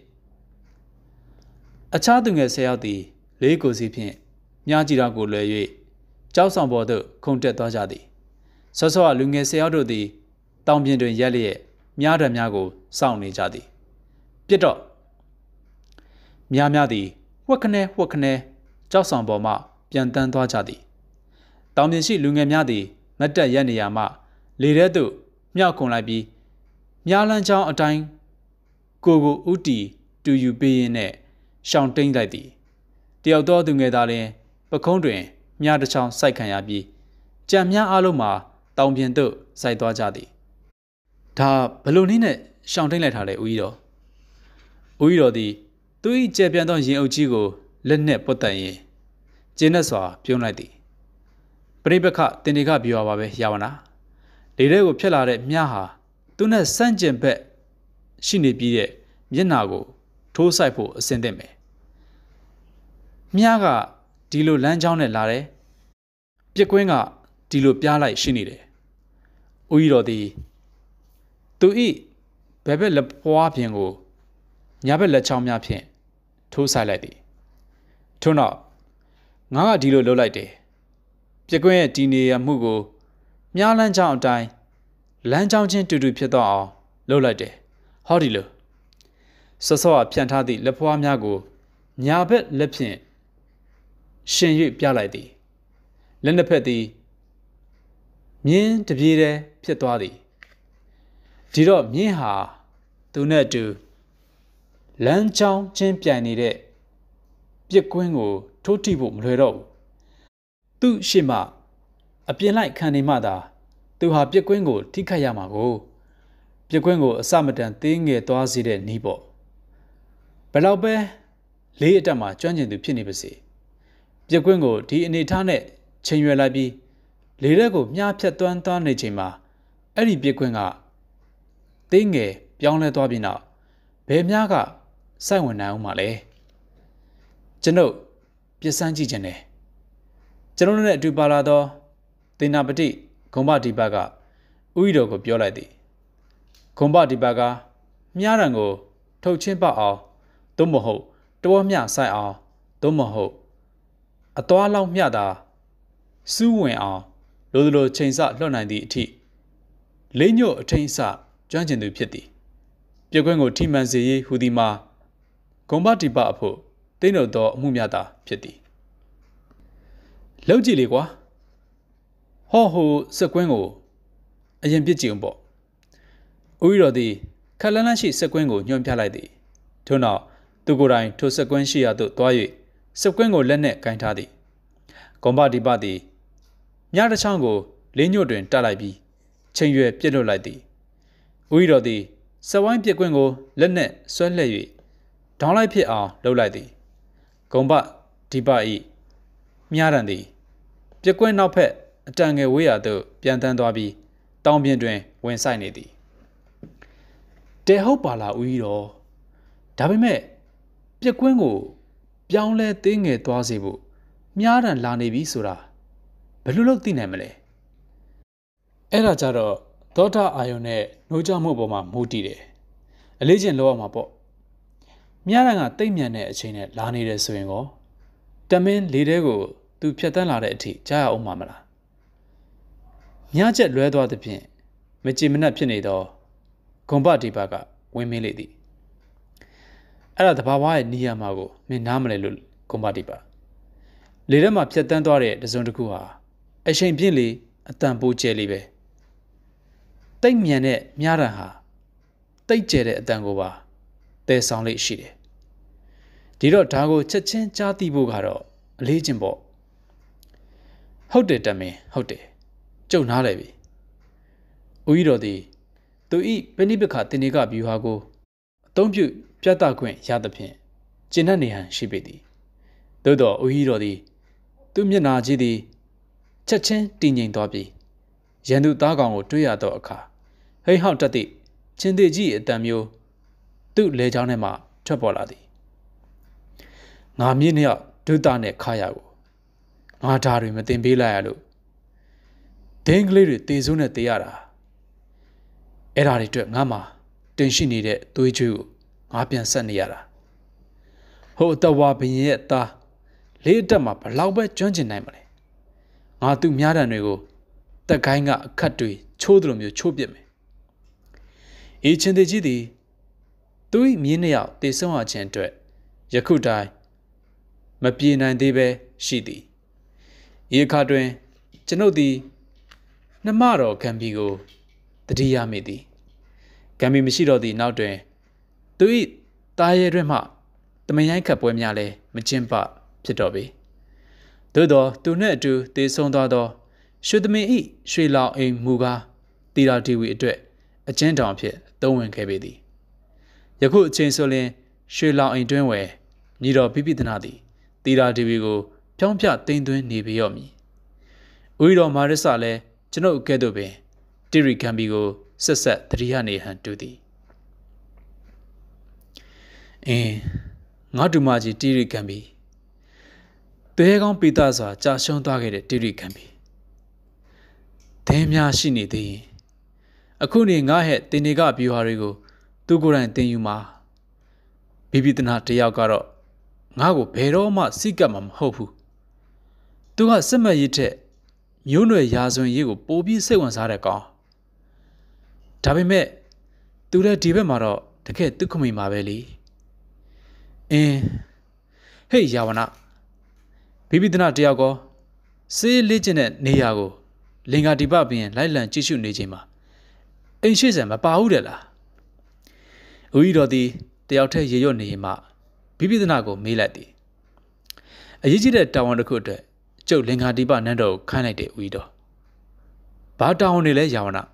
အခြားသူငယ်ဆယ်ယောက်သည်လေးကိုစီဖြင့်မြားကြည့်တော့ကိုလွယ်၍ကြောက်ဆောင်ပေါ်သို့ခုန်တက်သွားကြသည်ဆော့ဆော့ကလူငယ်ဆယ်ယောက်တို့သည်တောင်ပြင်တွင်ရက်လျက်မြားတံများကိုစောင့်နေကြသည်ပြစ်တော့မြားများသည်ဝှက်ခနဲဝှက်ခနဲကြောက်ဆောင်ပေါ်မှပြန်တန်းသွားကြသည်တောင်ပြင်ရှိလူငယ်များသည်မတ်တက်ရက်နေရာမှလေထဲသို့မြောက်ခုန်လိုက်ပြီးမြားလန်းချောင်းအတိုင်းကိုကိုဥတီတူယူပေးရင်းနဲ့ရှောင်တိန်လိုက်သည်တယောက်သောသူငယ်သားလျင်ပခုံးတွင်မြားတစ်ချောင်းစိုက်ခံရပြီးကြံမြားအလုံးမှာတောင်ပြင်သို့စိုက်သွားကြသည်ဒါဘလို့နည်းနဲ့ရှောင်တိန်လိုက်ထားလဲဦးကြီးတော်ဦးကြီးတော်သည်သူ၏ကျေပြန်သောရင်အုပ်ကြီးကိုလက်နှင့်ပုတ်တန်ရင်ကျင်းနဲ့စွာပြုံးလိုက်သည်ပရိပခတင်ဒီကပြောပါပဲရပါနာလေထဲကိုဖြတ်လာတဲ့မြားဟာသူနဲ့ဆန့်ကျင်ဘက်ရှိနေပြီးတဲ့မျက်နှာကိုထိုးဆိုင်ဖို့အဆင်သင့်ပဲမြားကဒီလိုလမ်းကြောင်းနဲ့လာတယ်ပြက်ကွင်းကဒီလိုပြားလိုက်ရှိနေတယ်ဦးကြီးတော်သည်သူဤဘယ်ဘက်လက်ပွားပြင်ကိုညာဘက်လက်ချောင်းများဖြင့်ထိုးဆိုင်လိုက်သည်ထို့နောက်ငါကဒီလိုလှုပ်လိုက်တယ်ပြက်ကွင်းရဲ့ဒီနေရမှုကိုမြားလန်းချောင်းအတိုင်းလမ်းချောင်းချင်းတူတူဖြစ်တော့အောင်လှုပ်လိုက်တယ်ဟောဒီလိုဆော့ဆော့ကဖြန့်ထားသည့်လက်ဖွားများကိုညာဘက်လက်ဖြင့်ရှင်၍ပြလိုက်သည်လက်နှစ်ဖက်သည်မြင်းတပြေးတည်းဖြစ်သွားသည်ဒီတော့မြင်းဟာသူနဲ့အတူလမ်းကြောင်းချင်းပြိုင်နေတဲ့ပြစ်ကွင်းကိုထိုးထိဖို့မလွယ်တော့ဘူးသူ့ရှေ့မှအပြင်လိုက်ခံနေမှသာသူဟာပြစ်ကွင်းကိုထိခိုက်ရမှာကိုပြစ်ကွင်းကိုအစမတန်သေးငယ်သွားစေတဲ့နီးပေါ့ဘယ်တော့ပဲလေးအတက်မှာကျွမ်းကျင်သူဖြစ်နေပါစေပြက်ကွင်းကိုဒီအနေထားနဲ့ချိန်ရွယ်လိုက်ပြီးလေရက်ကိုမြားဖြတ်သွန်းသွားနေချိန်မှာအဲ့ဒီပြက်ကွင်းကသေးငယ်ပြောင်းလဲသွားပြီးနောက်ဘယ်များကစိုက်ဝင်နိုင်အောင်မလဲကျွန်ုပ်ပြစ်စမ်းကြည့်ခြင်းနဲ့ကျွန်တော်နဲ့အတူပါလာသောသေနာပတိဂုံဘဒီပါကဥဤတော်ကိုပြောလိုက်သည်ဂုံဘဒီပါကမြားရံကိုထုတ်ချင်းပအောင်သို့မဟုတ်တောမျှဆိုင်အောင်သို့မဟုတ်အသွားလောက်မျှတာစူးဝင်အောင်လိုလိုချိန်ဆလွှတ်နိုင်သည့်အထိလေးညို့အထိန်ဆကျွမ်းကျင်သူဖြစ်သည်ပြက်ကွင်းကိုထိမှန်စေရေးဟူသည်မှာဂုံဘတိပအဖို့တိတ်တော်သောအမှုများသာဖြစ်သည်လောက်ကြည့်လေကွာဟောဟိုစက်ကွင်းကိုအရင်ပြစ်ကြည့်အောင်ပေါ့ဥဤတော်သည်ခက်လန်းလန်းရှိစက်ကွင်းကိုညွှန်ပြလိုက်သည်ထို့နောက်သူကိုယ်တိုင်ထိုစက်ကွင်းရှိရာသို့သွား၍စက်ကွင်းကိုလက်နှင့်ကင်ထားသည်ဂုံဘဒီပသည်ညတစ်ချောင်းကိုလေးညို့တွင်တက်လိုက်ပြီးချိန်ရွယ်ပြစ်လွတ်လိုက်သည်ဥဤတော်သည်စက်ဝိုင်းပြက်ကွင်းကိုလက်နှင့်ဆွဲလှည့်၍ဒေါင်းလိုက်ဖြစ်အောင်လှုပ်လိုက်သည်ဂုံဘဒီပ၏မြားရန်သည်ပြက်ကွင်းနောက်ဖက်အတန်ငယ်ဝေးရာသို့ပြန်တန်းသွားပြီးတောင်ပြင်တွင်ဝင်ဆိုင်နေသည်တဲဟုတ်ပါလားဥဤတော်ဒါပေမဲ့ပြက်ကွင်းကိုပြောင်းလဲသေးငယ်သွားစေဖို့မြားရန်လာနေပြီဆိုတာဘယ်လိုလုပ်သိနိုင်မလဲအဲ့ဒါကြတော့သောတာအာယုန်နဲ့နှိုးကြမှုပေါ်မှာမူတည်တယ်အလေးချင်းလောက်ရမှာပေါ့မြားရန်ကတိတ်မြန်တဲ့အချိန်နဲ့လာနေတယ်ဆိုရင်ကောတမင်းလေးတဲကိုသူဖြတ်တန်းလာတဲ့အထိကြားရအောင်မှာမလားညချက်လွဲသွားသဖြင့်မကြည်မနှက်ဖြစ်နေသောဂုံဘဒီပါကဝင်မင်းလေသည်အဲ့ဒါတဘာဝရဲ့နေရာမှာကိုမင်းနားမလဲလို့ဂုံဘဒီပါလေထဲမှာဖြတ်တန်းသွားတဲ့တစုံတစ်ခုဟာအချိန်ပြည့်လေအတန်ပိုးကျဲလေးပဲတိတ်မြန်တဲ့မြားရန်ဟာတိတ်ကျဲတဲ့အတန်ကိုပါတဲဆောင်လေးရှိတယ်ဒီတော့ဒါကိုချက်ချင်းကြားသိဖို့ကတော့အလေးချင်းပေါ့ဟုတ်တယ်တမင်ဟုတ်တယ်ကြုံနားလဲပြီဦးကြီးတော်သည်သူဤပဏိပခတင်နေကဗျူဟာကိုအသုံးပြုပြတ်သားခွင့်ရသဖြင့်ကျင့်တတ်နေဟန်ရှိပေသည်သို့တော့ဦးကြီးတော်သည်သူမျက်နာကြီးသည်ချက်ချင်းတည်ငြိမ်သွားပြီးရန်သူသားကောင်ကိုတွေ့ရသောအခါဟိဟောက်တက်သည့်ချင်းသေးကြီးအတန်မျိုးသူ့လေချောင်းထဲမှထွက်ပေါ်လာသည်ငါမြင့်နှစ်ယောက်ဒုတာနဲ့ခါရကိုငါဓာတွေမတင်ပေးလိုက်ရလို့ဒင်းကလေးတွေတေဆိုးနဲ့တေးရတာအဲ့ဓာတွေအတွက်ငါမှတင်ရှိနေတဲ့သွေးကြွေးကိုငါပြန်ဆက်နေရတာဟိုအတဝါဘရင်ရဲ့သားလေးအတက်မှာဘလောက်ပဲကျွမ်းကျင်နိုင်မလဲငါသူ့မြားတံတွေကိုတက်ကိုင်းကအခတ်တွေချိုးသလိုမျိုးချိုးပစ်မယ်အေးချင်းသေးကြီးသည်သူ့မြင်းနှစ်ယောက်တေဆုံးရခြင်းအတွက်ယခုတိုင်မပြေနိုင်သေးပဲရှိသည်ဤအခါတွင်ကျွန်ုပ်သည်နှမတော်ဂံဘီကိုတတိယမိသည်ဂံဘီမရှိတော့သည့်နောက်တွင်သူ၏တားရဲတွင်မှတမရိုင်းခတ်ပွဲများလည်းမကျင်းပဖြစ်တော့ပေသို့သောသူနှင့်အတူတေဆုံးသွားသောရွှေသမင်၏ရွှေလောင်အိမ်မူကားတီရာတီဝီအတွက်အကျဉ်းတောင်ဖြင့်သုံးဝင်ခဲ့ပေသည်ယခုအချိန်ဆိုရင်ရွှေလောင်အိမ်တွင်ဝယ်ညီတော်ပိပိသနာသည်တီရာတီဝီကိုဖြောင်းပြသိမ်းသွင်းနေပေရော့မည်ဦးရီတော်မာရစ်ဆာလည်းကျွန်ုပ်ကဲ့သို့ပင်တီရီဂမ်ဘီကိုဆက်ဆက်တတိယနေဟန်တူသည်အင်းငါတို့မကြီးတီရီဂမ်ဘီတဲကောင်းပိသစွာကြာရှုံးသွားခဲ့တဲ့တီရီဂမ်ဘီဒင်းများရှိနေသေးရင်အခုနေငါဟဲ့တင်နေကဗျူဟာတွေကိုသူကိုယ်တိုင်တင်ယူမှာဘိပိသနာတယောက်ကတော့ငါ့ကိုဘယ်တော့မှစိတ်ကပ်မှာမဟုတ်ဘူးသူကစစ်မှတ်ရေးထက်မျိုးနွယ်ရာဇဝင်ရေးကိုပိုပြီးစိတ်ဝင်စားတဲ့ကောင်ဒါပေမဲ့သူလည်းဒီဘက်မှာတော့တကယ်သူခမိမှာပဲလေအင်းဟေးယာဝနာဘိပိသနာတယောက်ကောစေးလေးကျင်တဲ့နေရာကိုလင်္ကာဒီပပင်လိုက်လံကြည့်ရှုနေချိန်မှာအိမ်ရှိစံမပါဘူးတယ်လားဦးကြီးတော်သည်တယောက်တည်းရေရွတ်နေမှဘိပိဒနာကိုမေးလိုက်သည်အရေးကြီးတဲ့တာဝန်တစ်ခုအတွက်ကျုပ်လင်္ကာဒီပနန်းတော်ကိုခိုင်းလိုက်တယ်ဦးကြီးတော်ဘာတာဝန်တွေလဲယာဝနာ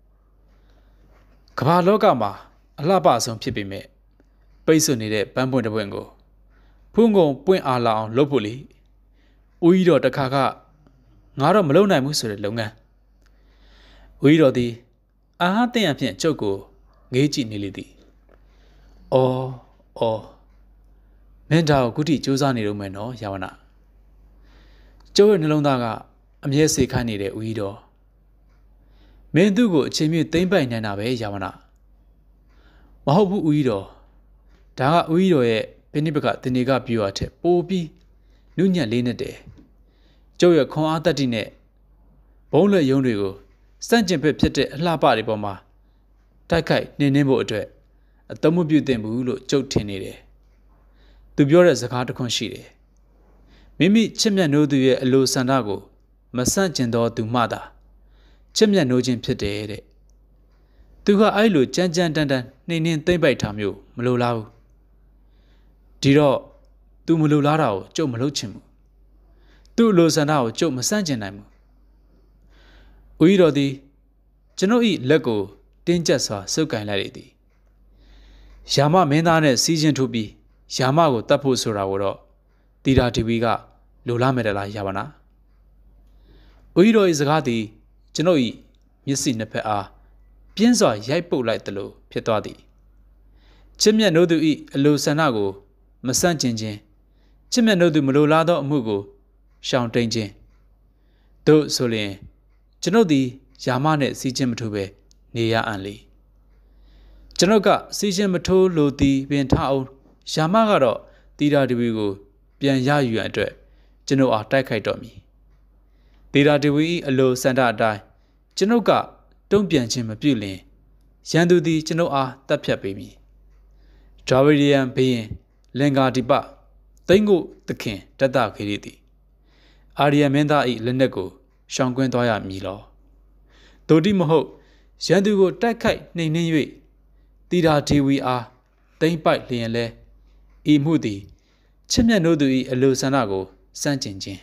ကမ္ဘာလောကမှာအလှပဆုံးဖြစ်ပေမဲ့ပိတ်ဆို့နေတဲ့ပန်းပွင့်တစ်ပွင့်ကိုဖုံးကုန်ပွင့်အားလာအောင်လုပ်ဖို့လေဦးကြီးတော်တခါကငါတော့မလုပ်နိုင်ဘူးဆိုတဲ့လုပ်ငန်းဦးကြီးတော်သည်အာဟာတဲ့အဖြစ်ကျုပ်ကိုငေးကြည့်နေလေသည်အော်အော်မင်းသားကိုကုတိစူးစမ်းနေတော့မယ်နော်ယာဝနာကျုပ်ရဲ့နှလုံးသားကအမြဲစေခိုင်းနေတဲ့ဦးကြီးတော်မင်းသူ့ကိုအချိန်မြင့်သိမ့်ပိုက်နေတာပဲယာဝနာမဟုတ်ဘူးဦးကြီးတော်ဒါကဦးကြီးတော်ရဲ့ပိဋိပကတင်နေကပြောရတဲ့ပိုပြီးနုညံ့လေးနဲ့တည်းကျုပ်ရဲ့ခွန်အားတတ္တိနဲ့ဘုံလက်ယုံတွေကိုစန့်ကျင်ဘက်ဖြစ်တဲ့အလှပတွေပေါ်မှာတိုက်ခိုက်နှင်းနှင်းဖို့အတွက်အသုံးမပြုသင့်ဘူးလို့ကျုပ်ထင်နေတယ်။သူပြောတဲ့စကားတစ်ခွန်းရှိတယ်။မိမိချစ်မြတ်နိုးသူရဲ့အလိုဆန္ဒကိုမဆန့်ကျင်သောသူမှသာချစ်မြတ်နိုးခြင်းဖြစ်တယ်တဲ့။သူကအဲ့လိုကြမ်းကြမ်းတမ်းတမ်းနှင်းနှင်းသိမ့်ပိုက်ထားမျိုးမလိုလားဘူး။ဒီတော့သူမလိုလားတာကိုကျုပ်မလုပ်ချင်ဘူး။သူ့အလိုဆန္ဒကိုကျုပ်မဆန့်ကျင်နိုင်ဘူး။ဦးကြီးတော်သည်ကျွန်ုပ်၏လက်ကိုတင်းကျပ်စွာဆုပ်ကင်လိုက်လေသည်ယာမမင်းသားနဲ့စီးချင်းထုတ်ပြီးယာမကိုတတ်ဖို့ဆိုတာကိုတော့တီတာတီဗီကလိုလားမယ်တလားယာဝနာဦးကြီးတော်၏စကားသည်ကျွန်ုပ်၏မျက်စိနှစ်ဖက်အားပြင်းစွာရိုက်ပုတ်လိုက်သလိုဖြစ်သွားသည်ချစ်မြတ်နိုးသူ၏အလိုဆန္ဒကိုမဆန့်ကျင်ခြင်းချစ်မြတ်နိုးသူမလိုလားသောအမှုကိုရှောင်တိန်ခြင်းတို့ဆိုလျင်ကျွန်ုပ်သည်ယာမနဲ့စီးချင်းမထိုးပဲနေရအံ့လေကျွန်ုပ်ကစီးချင်းမထိုးလိုသည်ပင်ထအောင်ယာမကတော့တီတာတီဗီကိုပြန်ရယူရန်အတွက်ကျွန်ုပ်အားတိုက်ခိုက်တော့မည်တီတာတီဗီ၏အလိုစန္ဒအတိုင်းကျွန်ုပ်ကတုံ့ပြန်ခြင်းမပြုလျင်ရန်သူသည်ကျွန်ုပ်အားတပ်ဖြတ်ပေးမည်ဒရာဗီဒီယန်ဘေးရင်လင်္ကာဒီပသိန်းကိုသခင်တတခေရီသည်အာရီယမင်းသား၏လက်နက်ကိုရှောင်ကွင်းသွားရမည်လောဒိုတိမဟုတ်ရန်သူကိုတိုက်ခိုက်နှိမ်နှင်း၍တီတာဒီဝီအားသိမ့်ပိုက်လျင်လဲဤမှုသည်ချစ်မြတ်နိုးသူ၏အလိုဆန္ဒကိုစန့်ကျင်ခြင်း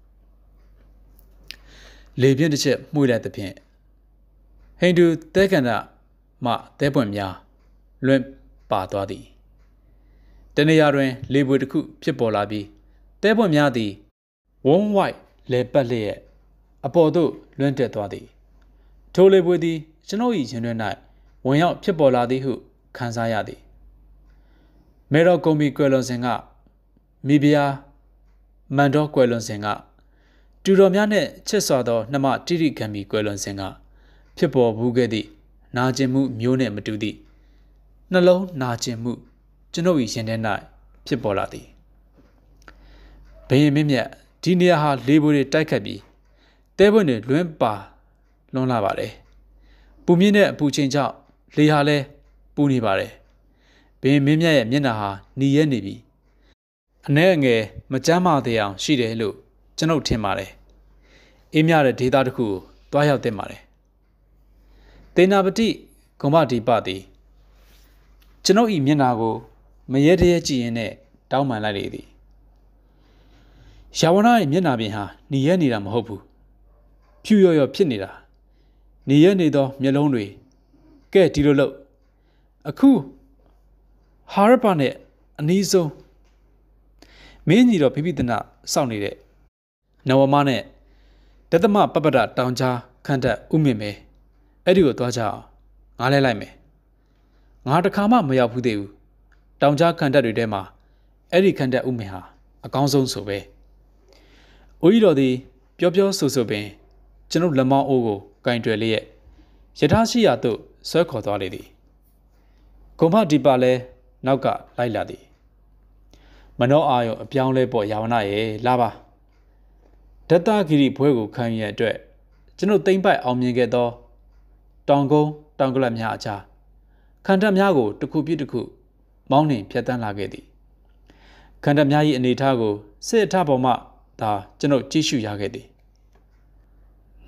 လေပြင်းတစ်ချက်မှုလိုက်သဖြင့်ဟိန္ဒူသဲကန္တမှသဲပွင့်များလွင့်ပါသွားသည်တနေရာတွင်လေပွေတစ်ခုဖြစ်ပေါ်လာပြီးသဲပွင့်များသည်ဝုန်းဝိုက်လေပတ်လျက်အပေါ်သို့လွင့်တက်သွားသည်ထိုလေပွေသည်ကျွန်ုပ်၏ရင်တွင်၌ဝင်ရောက်ဖြစ်ပေါ်လာသည်ဟုခံစားရသည်မေတော်ကုံမီကွယ်လွန်စဉ်ကမိဖုရားမန်တော်ကွယ်လွန်စဉ်ကတူတော်များနှင့်ချစ်စွာသောနှမတိရိကံမီကွယ်လွန်စဉ်ကဖြစ်ပေါ်ဘူးခဲ့သည့်နာကျင်မှုမျိုးနှင့်မတူသည့်နှလုံးနာကျင်မှုကျွန်ုပ်၏ရင်ထဲ၌ဖြစ်ပေါ်လာသည်ဘယင်မြင့်မြတ်ဒီနေရာဟာလေပွေတွေတိုက်ခတ်ပြီးတဲပွင့်တွေလွင့်ပါလွန်လာပါတယ်ပူမြင့်တဲ့အပူချိန်ကြောင့်လေဟာလည်းပူနေပါတယ်ဘင်မင်းမြတ်ရဲ့မျက်နှာဟာหนีရဲနေပြီအနဲ့အငယ်မကြမ်းမာသေးအောင်ရှိတယ်လို့ကျွန်ုပ်ထင်ပါတယ်အေးမြတဲ့ဒေသတစ်ခုကိုတွားရောက်တင်ပါတယ်တေနာပတိဂုံမဒီပသည်ကျွန်ုပ်ဤမျက်နှာကိုမရဲတရဲကြည့်ရင်းနဲ့တောင်းပန်လိုက်လေသည်ယာဝနာရဲ့မျက်နှာပြင်ဟာหนีရဲနေတာမဟုတ်ဘူးဖြူရော်ရော်ဖြစ်နေတာနေရနေသောမျက်လုံးတွေကဲဒီလိုလို့အခုဟာရပါနဲ့အနည်းဆုံးမင်းကြီးတော်ဖိဖိတနာစောင့်နေတဲ့နဝမနဲ့ဒသမပပဒတောင်ကြားခန့်တက်ဥမြင့်မယ်အဲ့ဒီကိုသွားကြအောင်ငါလဲလိုက်မယ်ငါတခါမှမရောက်ဘူးသေးဘူးတောင်ကြားခန့်တက်တွေထဲမှာအဲ့ဒီခန့်တက်ဥမြင့်ဟာအကောင်းဆုံးဆိုပဲဦးကြီးတော်သည်ပြောပြောဆိုဆိုပင်ကျွန်ုပ်လက်မောင်းအိုးကိုကင်တွယ်လျက်ယထာရှိရာသို့ဆွဲခေါ်သွားလေသည်ဂုံမဒီပါလဲနောက်ကလိုက်လာသည်မနောအာယုံအပြောင်းလဲပေါ်ယာဝနာရဲ့လာပါဒတ္တဂိရိဘွဲကိုခံရတဲ့အတွက်ကျွန်ုပ်သိမ့်ပိုက်အောင်မြင်ခဲ့သောတောင်ကုန်းတောင်ကလပ်များအကြားခန္ဓာများကိုတစ်ခုပြည့်တစ်ခုမောင်းနှင်ဖြတ်တန်းလာခဲ့သည်ခန္ဓာများ၏အနေအထားကိုစစ်အထပေါ်မှသာကျွန်ုပ်ကြည့်ရှုရခဲ့သည်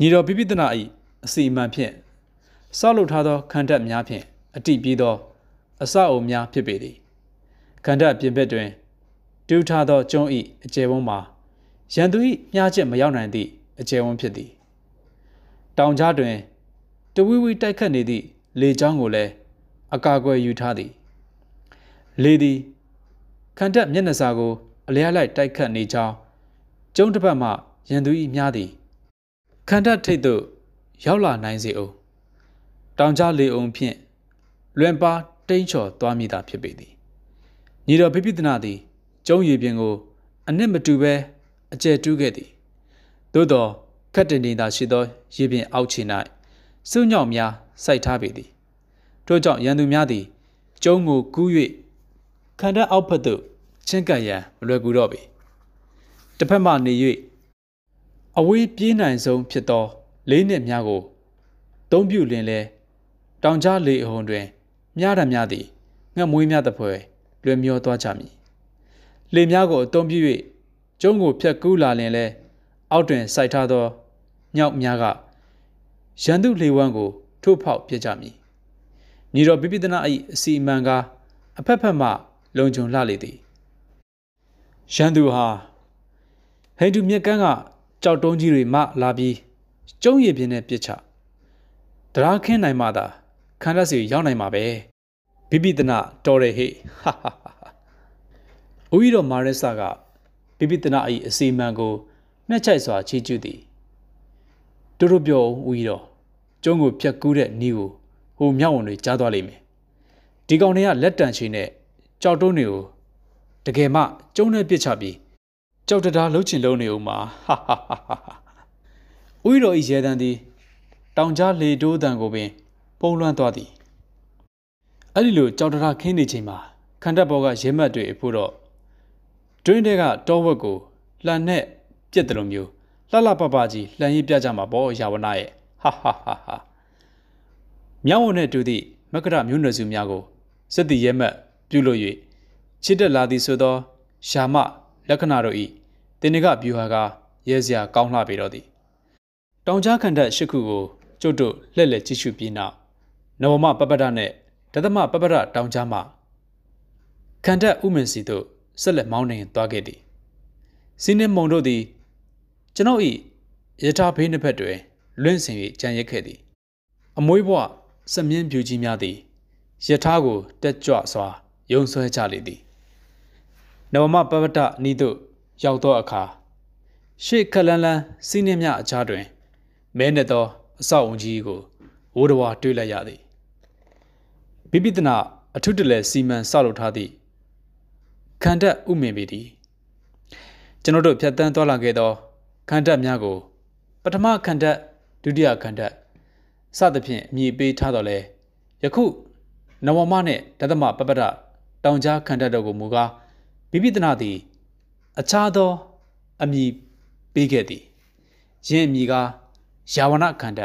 ညီတော်ပိပိသနာ၏အစီအမံဖြင့်ဆောက်လုပ်ထားသောခန္ဓာများဖြင့်အတိပြီးသောအစအုံများဖြစ်ပေသည်ခန္ဓာပြင်ပတွင်တူးထားသောကျုံး၏အကျယ်ဝန်းမှာရန်သူ၏မြားချက်မရောက်နိုင်သည့်အကျယ်ဝန်းဖြစ်သည်တောင်ကြားတွင်တဝီဝီတိုက်ခတ်နေသည့်လေကြောင်းကိုလည်းအကာအကွယ်ယူထားသည်လေသည်ခန္ဓာမျက်နှာစာကိုအလျားလိုက်တိုက်ခတ်နေကြောင်းကျုံးတစ်ပတ်မှရန်သူ၏မြားသည်ခန္ဓာထိပ်သို့ရောက်လာနိုင်စေအောင်တောင်ကြားလေအောင်ဖြင့်လွင်ပါတိန်ချော်သွားမိတာဖြစ်ပေသည်ညီတော်ပိပိသနာသည်ကျုံးရည်ပြင်ကိုအနှစ်မတူဘဲအကျယ်တူးခဲ့သည်သို့သောခက်တင်တင်သာရှိသောရည်ပြင်အောက်ခြေ၌စုညောက်များစိုက်ထားပေသည်ထို့ကြောင့်ရန်သူများသည်ကျုံးကိုကူး၍ခန္ဓာအောက်ဘက်သို့ချင်းကပ်ရန်မလွယ်ကူတော့ပေတစ်ဖက်မှနေ၍အဝေးပြေးနိုင်ဆုံးဖြစ်သောလေးနှစ်များကိုသုံးပြုလင်လဲတောင်ကြားလေအုံတွင်မြားရများသည်ငှက်မွေးများသဖွယ်လွယ်မျောသွားကြမည်လေများကိုအသုံးပြု၍ကျုံးကိုဖြတ်ကူးလာလင်လဲအောက်တွင်စိုက်ထားသောညောက်များကရန်သူလေဝမ်းကိုထိုးဖောက်ပြကြမည်ညီတော်ပိပိသနာ၏အစီအမံကအဖက်ဖက်မှလုံခြုံလှလေသည်ရန်သူဟာဟိန္ဒူမြက်ကန်းကကြောက်တုံးကြီးတွေမှလာပြီးကျုံးရည်ပြင်းနဲ့ပြစ်ချတရားခင်းနိုင်မှသာခန္ဓာစီရောက်နိုင်မှာပဲပိပိသနာတော်တယ်ဟေ့ဟာဟာဟာဦးရီတော်မာရဆာကပိပိသနာ၏အစီအမံကိုနှက်ချိုက်စွာချီးကျူးသည်တို့တို့ပြောဦးရီတော်ကျုံးကိုဖြတ်ကူးတဲ့နီးကိုဟိုမြောက်ဝန်တွေကြားသွားလိမ့်မယ်ဒီကောင်တွေကလက်တန်ချီနဲ့ကြောက်တုံးတွေကိုတကယ်မှကျုံးနဲ့ပြစ်ချပြီးကြောက်တရားလှုပ်ချင်လုံးနေဦးမှာဟာဟာဟာဟာဦးရီတော်ဤရဲတန်းသည်တောင်ကြားလေတိုးတန်ကိုပင်ပုံလွှမ်းသွားသည်အဲ့ဒီလိုကြောက်တရားခင်းနေချိန်မှာခန္ဓာဘောကရဲမတ်တွေအဖို့တော့တွင်းတဲကတောဝက်ကိုလှန်နဲ့ပြက်တယ်လို့မျိုးလှလှပပကြီးလှန်ရည်ပြကြမှာပေါ့ယာဝနာရဲ့ဟာဟာဟာဟာမြောင်းဝနဲ့တူသည့်မက္ကရမျိုးနွယ်စုများကိုစစ်တီရဲမတ်ပြုလို့၍ချစ်တက်လာသည်ဆိုသောရှာမလက္ခဏာတို့၏တင်နေကဗျူဟာကရဲစရာကောင်းလှပေတော့သည်တောင်ကြားခန္ဓာရှစ်ခုကိုကျုပ်တို့လှည့်လည်ကြည့်ရှုပြီးနောက်နဝမပပဒနဲ့ဒသမပပဒတောင်ကြားမှခန္ဓာဥမင်စီတို့ဆက်လက်မောင်းနှင်သွားခဲ့သည်စီနင်းမုံတို့သည်ကျွန်ုပ်၏ယထာဖေးနှစ်ဖက်တွင်လွင့်စင်၍ကြံရက်ခဲ့သည်အမွေးဘဝစမြင်းပြူကြီးများသည်ယထာကိုတက်ကြွစွာယုံဆွဲကြလေသည်နဝမပပဒနီးသို့ရောက်သောအခါရှေ့ခက်လန်းလန်းစီးနှင်းများအကြားတွင်မဲနဲ့သောအဆောက်အုံကြီးကိုဝိုးတော်တွေ့လိုက်ရသည်ပိပိသနာအထုတလဲစီမံဆောက်လုပ်ထားသည့်ခန္ဓာဥမင်ပေသည်ကျွန်တော်တို့ဖြတ်တန်းသွားလာခဲ့သောခန္ဓာများကိုပထမခန္ဓာဒုတိယခန္ဓာစသဖြင့်အမည်ပေးထားတော်လဲယခုနဝမနှင့်ဒသမပပဒတောင်ကြားခန္ဓာတို့ကိုမူကားပိပိသနာသည်အခြားသောအမည်ပေးခဲ့သည်ယင်းအမည်ကယာဝနခန္ဓာ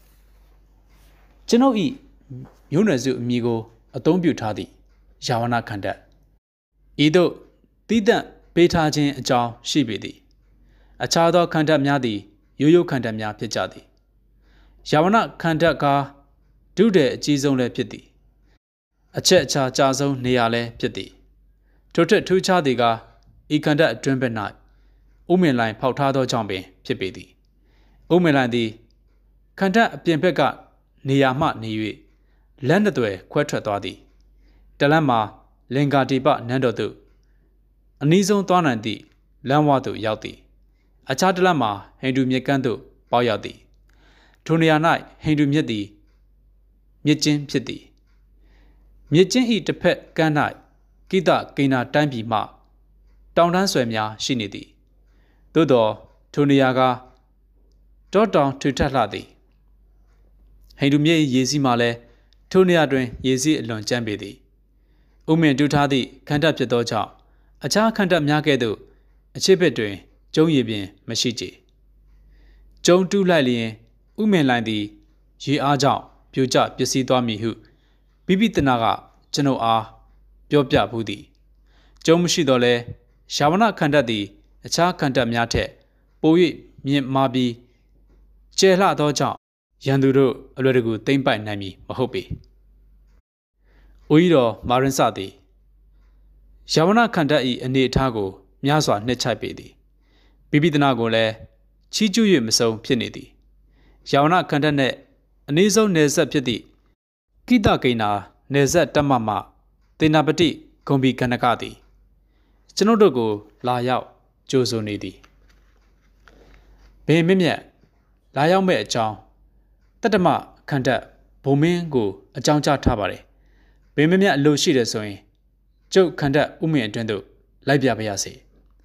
ကျွန်ုပ်၏မျိုးနွယ်စုအမည်ကိုအသုံးပြုထားသည့်ယာဝနခန္ဓာဤသို့တိတန့်ပေးထားခြင်းအကြောင်းရှိပေသည်အခြားသောခန္ဓာများသည်ရိုးရိုးခန္ဓာများဖြစ်ကြသည်ယာဝနခန္ဓာကဒုတဲ့အကြီးဆုံးလည်းဖြစ်သည်အချက်အခြားကြာဆုံးနေရာလည်းဖြစ်သည်ထို့ထက်ထူးခြားသည်ကဤခန္ဓာအတွင်းဘက်၌ဥမင်လိုင်ဖောက်ထားသောကြောင့်ပင်ဖြစ်ပေသည်ဥမင်လိုင်သည်ခန္ဓာအပြင်ဘက်ကနေရာမှနေ၍လက်နှစ်သွယ်ခွဲထွက်သွားသည်တလန့်မှာလင်္ကာတိပနန်းတော်သို့အနည်းဆုံးသွားနိုင်သည့်လမ်းဝသို့ရောက်သည်အခြားတလန့်မှာဟိန္ဒူမြက်ကန်းသို့ပေါရောက်သည်ထိုနေရာ၌ဟိန္ဒူမြက်သည်မြစ်ချင်းဖြစ်သည်မြစ်ချင်းဤတစ်ဖက်ကမ်း၌ကိတကိနာတိုင်းပြည်မှတောင်တန်းဆွယ်များရှိနေသည်သို့သောထိုနေရာကတောတောင်ထူထပ်လှသည်ဟိန္ဒူမြစ်ရေစီးမှလည်းထိုနေရာတွင်ရေစီးအလွန်ကျန်းပေသည်ဥမင်တူထားသည့်ခန္ဓာဖြစ်သောကြောင့်အခြားခန္ဓာများကဲ့သို့အချစ်ဘက်တွင်ကျုံရည်ပင်မရှိကြကျုံတူးလိုက်လျင်ဥမင်လိုင်းသည်ရေအားကြောင့်ပြိုကျပျက်စီးသွားမည်ဟုပိပိသနာကကျွန်ုပ်အားပြောပြဘူးသည်ကျုံမရှိတော့လဲယာဝနခန္ဓာသည်အခြားခန္ဓာများထက်ပို၍မြင့်မားပြီးကျဲလှသောကြောင့်ရန်သူတို့အလွယ်တကူသိမ့်ပိုက်နိုင်မည်မဟုတ်ပေ။ဦးကြီးတော်မာရင်စသည်ယာဝနာခန္ဓာ၏အနေအထားကိုများစွာနှစ်ချိုက်ပေသည်။ပိပိသနာကိုလည်းချီးကျူး၍မဆုံးဖြစ်နေသည်။ယာဝနာခန္ဓာနှင့်အနည်းဆုံးနယ်ဆက်ဖြစ်သည့်ကိတကိနာနယ်ဆက်တမမသေနာပတိဂုံဘီကနကသည်ကျွန်ုပ်တို့ကိုလာရောက်ကြိုဆိုနေသည်။ဘေမြင့်မြတ်လာရောက်မဲ့အကြောင်းတတ္တမခန္ဓာဘုံမင်းကိုအကြောင်းကြားထားပါတယ်။ဘေမြင့်မြတ်အလိုရှိတယ်ဆိုရင်ကျုပ်ခန္ဓာဥမင်အတွင်းသို့လိုက်ပြပါရစေ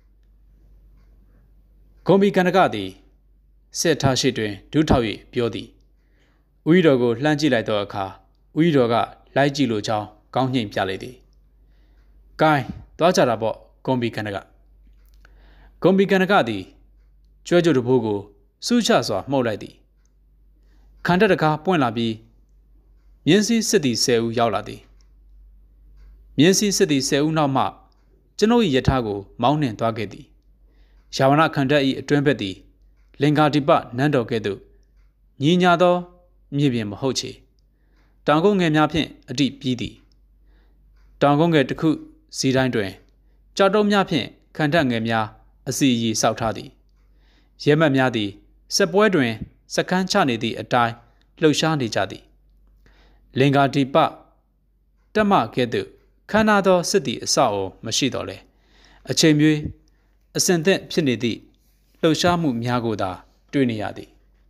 ။ဂုံဘီကနကသည်စစ်ထားရှိတွင်ဒုထောက်၍ပြောသည်။ဦးတော်ကိုလှမ်းကြည့်လိုက်သောအခါဦးတော်ကလိုက်ကြည့်လိုကြောင်းကောင်းညှိပြလေသည်။ကိုင်းသွားကြတာပေါ့ဂုံဘီကနကဂုံဘီကနကသည်ကျွဲကြိုတဘိုးကိုစူးချစွာမှုတ်လိုက်သည်ခန္ဓာတကားပွင့်လာပြီးမြင်းစည်းစစ်သည်ဆယ်ဦးရောက်လာသည်မြင်းစည်းစစ်သည်ဆယ်ဦးနောက်မှကျွန်ုပ်၏ယထာကိုမောင်းနှင်သွားခဲ့သည်ယာဝနာခန္ဓာ၏အတွင်းဘက်သည်လင်္ကာတိပနန်းတော်ကဲ့သို့ညီညာသောမြေပြင်မဟုတ်ချေတောင်ကုန်းငယ်များဖြင့်အတိပြီးသည်တောင်ကုန်းငယ်တစ်ခုစီတိုင်းတွင်ကြောက်တုံးများဖြင့်ခန္ဓာငယ်များအစီအီဆောက်ထားသည်ရဲမတ်များသည်စက်ပွဲတွင်စကန်းချနေသည့်အတိုင်းလှုပ်ရှားနေကြသည်လင်္ကာတိပတမကဲ့သို့ခန္ဓာသောစစ်သည်အဆောက်အုံမရှိတော့လဲအချိန်မျိုးအစဉ်သင့်ဖြစ်နေသည့်လှုပ်ရှားမှုများကိုသာတွေ့နေရသည်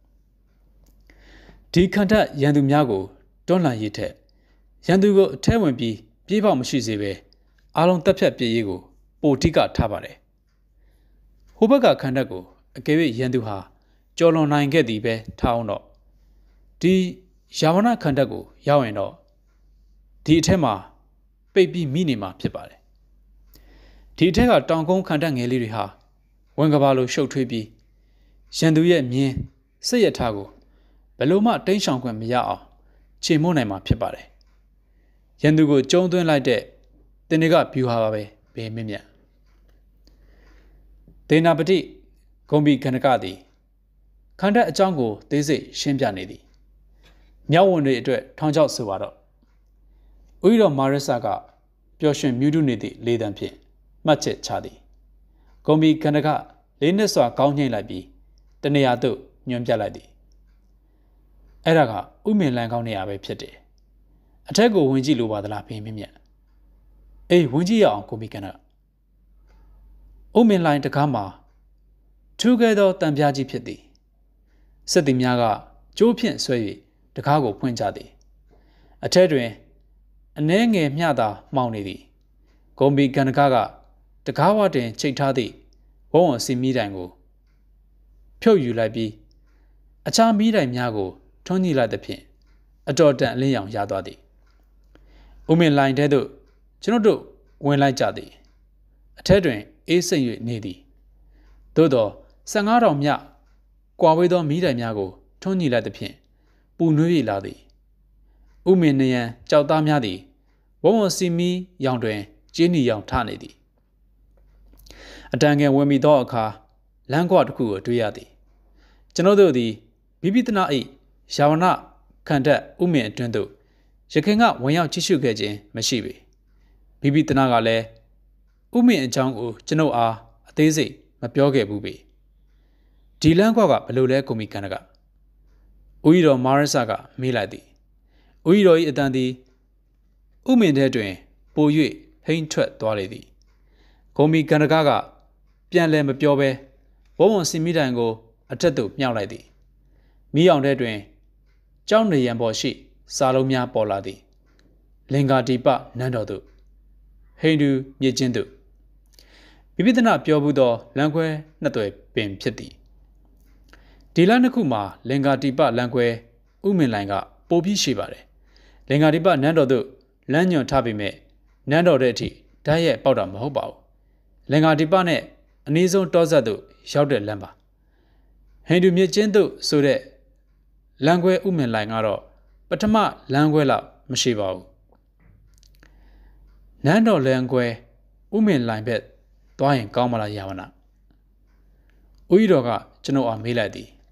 ဒီခန္ဓာရန်သူများကိုတွန်းလှန်ရေးထက်ရန်သူကိုအထဲဝင်ပြီးပြေးပေါက်မရှိစေဘဲအလုံးတက်ဖြတ်ပြည့်ရေးကိုပိုတိကထားပါတယ်ဟိုဘက်ကခန္ဓာကိုအကယ်၍ရန်သူဟာကြော်လွန်နိုင်ခဲ့သည်ပဲထားအောင်တော့ဒီယာဝနာခန္ဓာကိုရောက်ရင်တော့ဒီအထက်မှာပိတ်ပြီးမိနေမှာဖြစ်ပါတယ်ဒီအထက်ကတောင်ကုန်းခန္ဓာငယ်လေးတွေဟာဝင်ကဘာလိုရှုပ်ထွေးပြီးရန်သူရဲ့မြင်းစိတ်ရထားကိုဘယ်လိုမှတိမ်းရှောင်ခွင့်မရအောင်ချေမှုန်းနိုင်မှာဖြစ်ပါတယ်ရန်သူကိုကျုံသွင်းလိုက်တဲ့တင်တွေကဗျူဟာပါပဲဘယ်မြင့်မြတ်ဒေနာပတိဂုံဘီကနကသည်ခန္ဓာအကြောင်းကိုသေးစိတ်ရှင်းပြနေသည်မြောက်ဝန်တွေအတွက်ထောင်ချောက်ဆိုပါတော့ဥယျာဉ်မာရဆာကပျော်ရွှင်မြူးတုနေသည့်လေတံဖြင့်မှတ်ချက်ချသည်ဂုံဘီကနကလေးနှစ်စွာကောင်းညှိလိုက်ပြီးတနေရာသို့ညွှန်ပြလိုက်သည်အဲ့ဒါကဥမင်လန်ကောင်းနေရပဲဖြစ်တယ်အထက်ကိုဝင်ကြည့်လိုပါသလားဘင်းမြင့်မြတ်အေးဝင်ကြည့်ရအောင်ဂုံဘီကနကဥမင်လိုင်းတကားမှာထူးခဲသောတံပြားကြီးဖြစ်သည်စစ်သည်များကကျိုးဖြင့်ဆွဲ၍တကားကိုဖွင့်ကြသည်အထက်တွင်အနှဲငယ်မျှသာမှောင်နေသည်ဂုံဘီကနကကတကားဝတွင်ချိတ်ထားသည့်ဝုံဝံစီမီးတိုင်ကိုဖြုတ်ယူလိုက်ပြီးအခြားမီးတိုင်များကိုထွန်းညှိလိုက်သဖြင့်အတော်တန်အလင်းရောင်ရသွားသည်ဥမင်လိုင်းထဲသို့ကျွန်ုပ်တို့ဝင်လိုက်ကြသည်အထက်တွင်အေးစိမ့်၍နေသည်သို့သောဆယ်ငါးတောင်မြကွာဝေးသောမီးတိုင်များကိုထွန်းညှိလိုက်သဖြင့်ပူနွေး၍လာသည်ဥမင်နယံကြောက်သားများသည်ဝုံဝံစီမီရောင်တွင်ကျင်းနီရောင်ထနေသည်အတန်ငယ်ဝင်မိသောအခါလမ်းကွာတစ်ခုကိုတွေ့ရသည်ကျွန်ုပ်တို့သည်ဘိပိသနာ၏ယာဝနာခန္ဓာဥမင်အတွင်းသို့ရခင်ကဝင်ရောက်ကြည့်ရှုခဲ့ခြင်းမရှိပေဘိပိသနာကလည်းဥမင်အကြောင်းကိုကျွန်ုပ်အားအသေးစိတ်မပြောခဲ့ဘူးပေဒီလမ်းကွာကဘလို့လဲကိုမီကန်ကဥယျတော်မာရဆာကမေးလိုက်သည်ဥယျတော်၏အတန်သည်ဥမင်ထဲတွင်ပို၍ဟိမ့်ထွက်သွားလေသည်ကိုမီကန်ကကပြန်လဲမပြောဘဲဝုံဝံစီမီတိုင်ကိုအထက်သို့မြောက်လိုက်သည်မီးအောင်ထဲတွင်ကြောင်းနေရန်ပေါ်ရှိစာလုံးများပေါ်လာသည်လင်္ကာတိပနန်းတော်သို့ဟိန္ဒူမြစ်ချင်းသို့ဘိပိသနာပြောဘူးသောလမ်းခွဲနှစ်သွယ်ပင်ဖြစ်သည်ဒီလမ်းတစ်ခုမှာလင်္ကာတိပလမ်းခွဲဥမင်လိုင်ကပိုပြီးရှိပါတယ်လင်္ကာတိပနန်းတော်သို့လမ်းညွန်ထားပေမဲ့နန်းတော်တဲ့အထိဓာတ်ရဲ့ပေါက်တာမဟုတ်ပါဘူးလင်္ကာတိပနဲ့အနည်းဆုံးတောဆက်သို့ရောက်တဲ့လမ်းပါဟိန္ဒူမြစ်ချင်းသို့ဆိုတဲ့လမ်းခွဲဥမင်လိုင်ကတော့ပထမလမ်းခွဲလောက်မရှိပါဘူးနန်းတော်လမ်းခွဲဥမင်လိုင်ဘက်သွားရင်ကောင်းမလားယာဝနာဥယျတော်ကကျွန်ုပ်အားမေးလိုက်သည်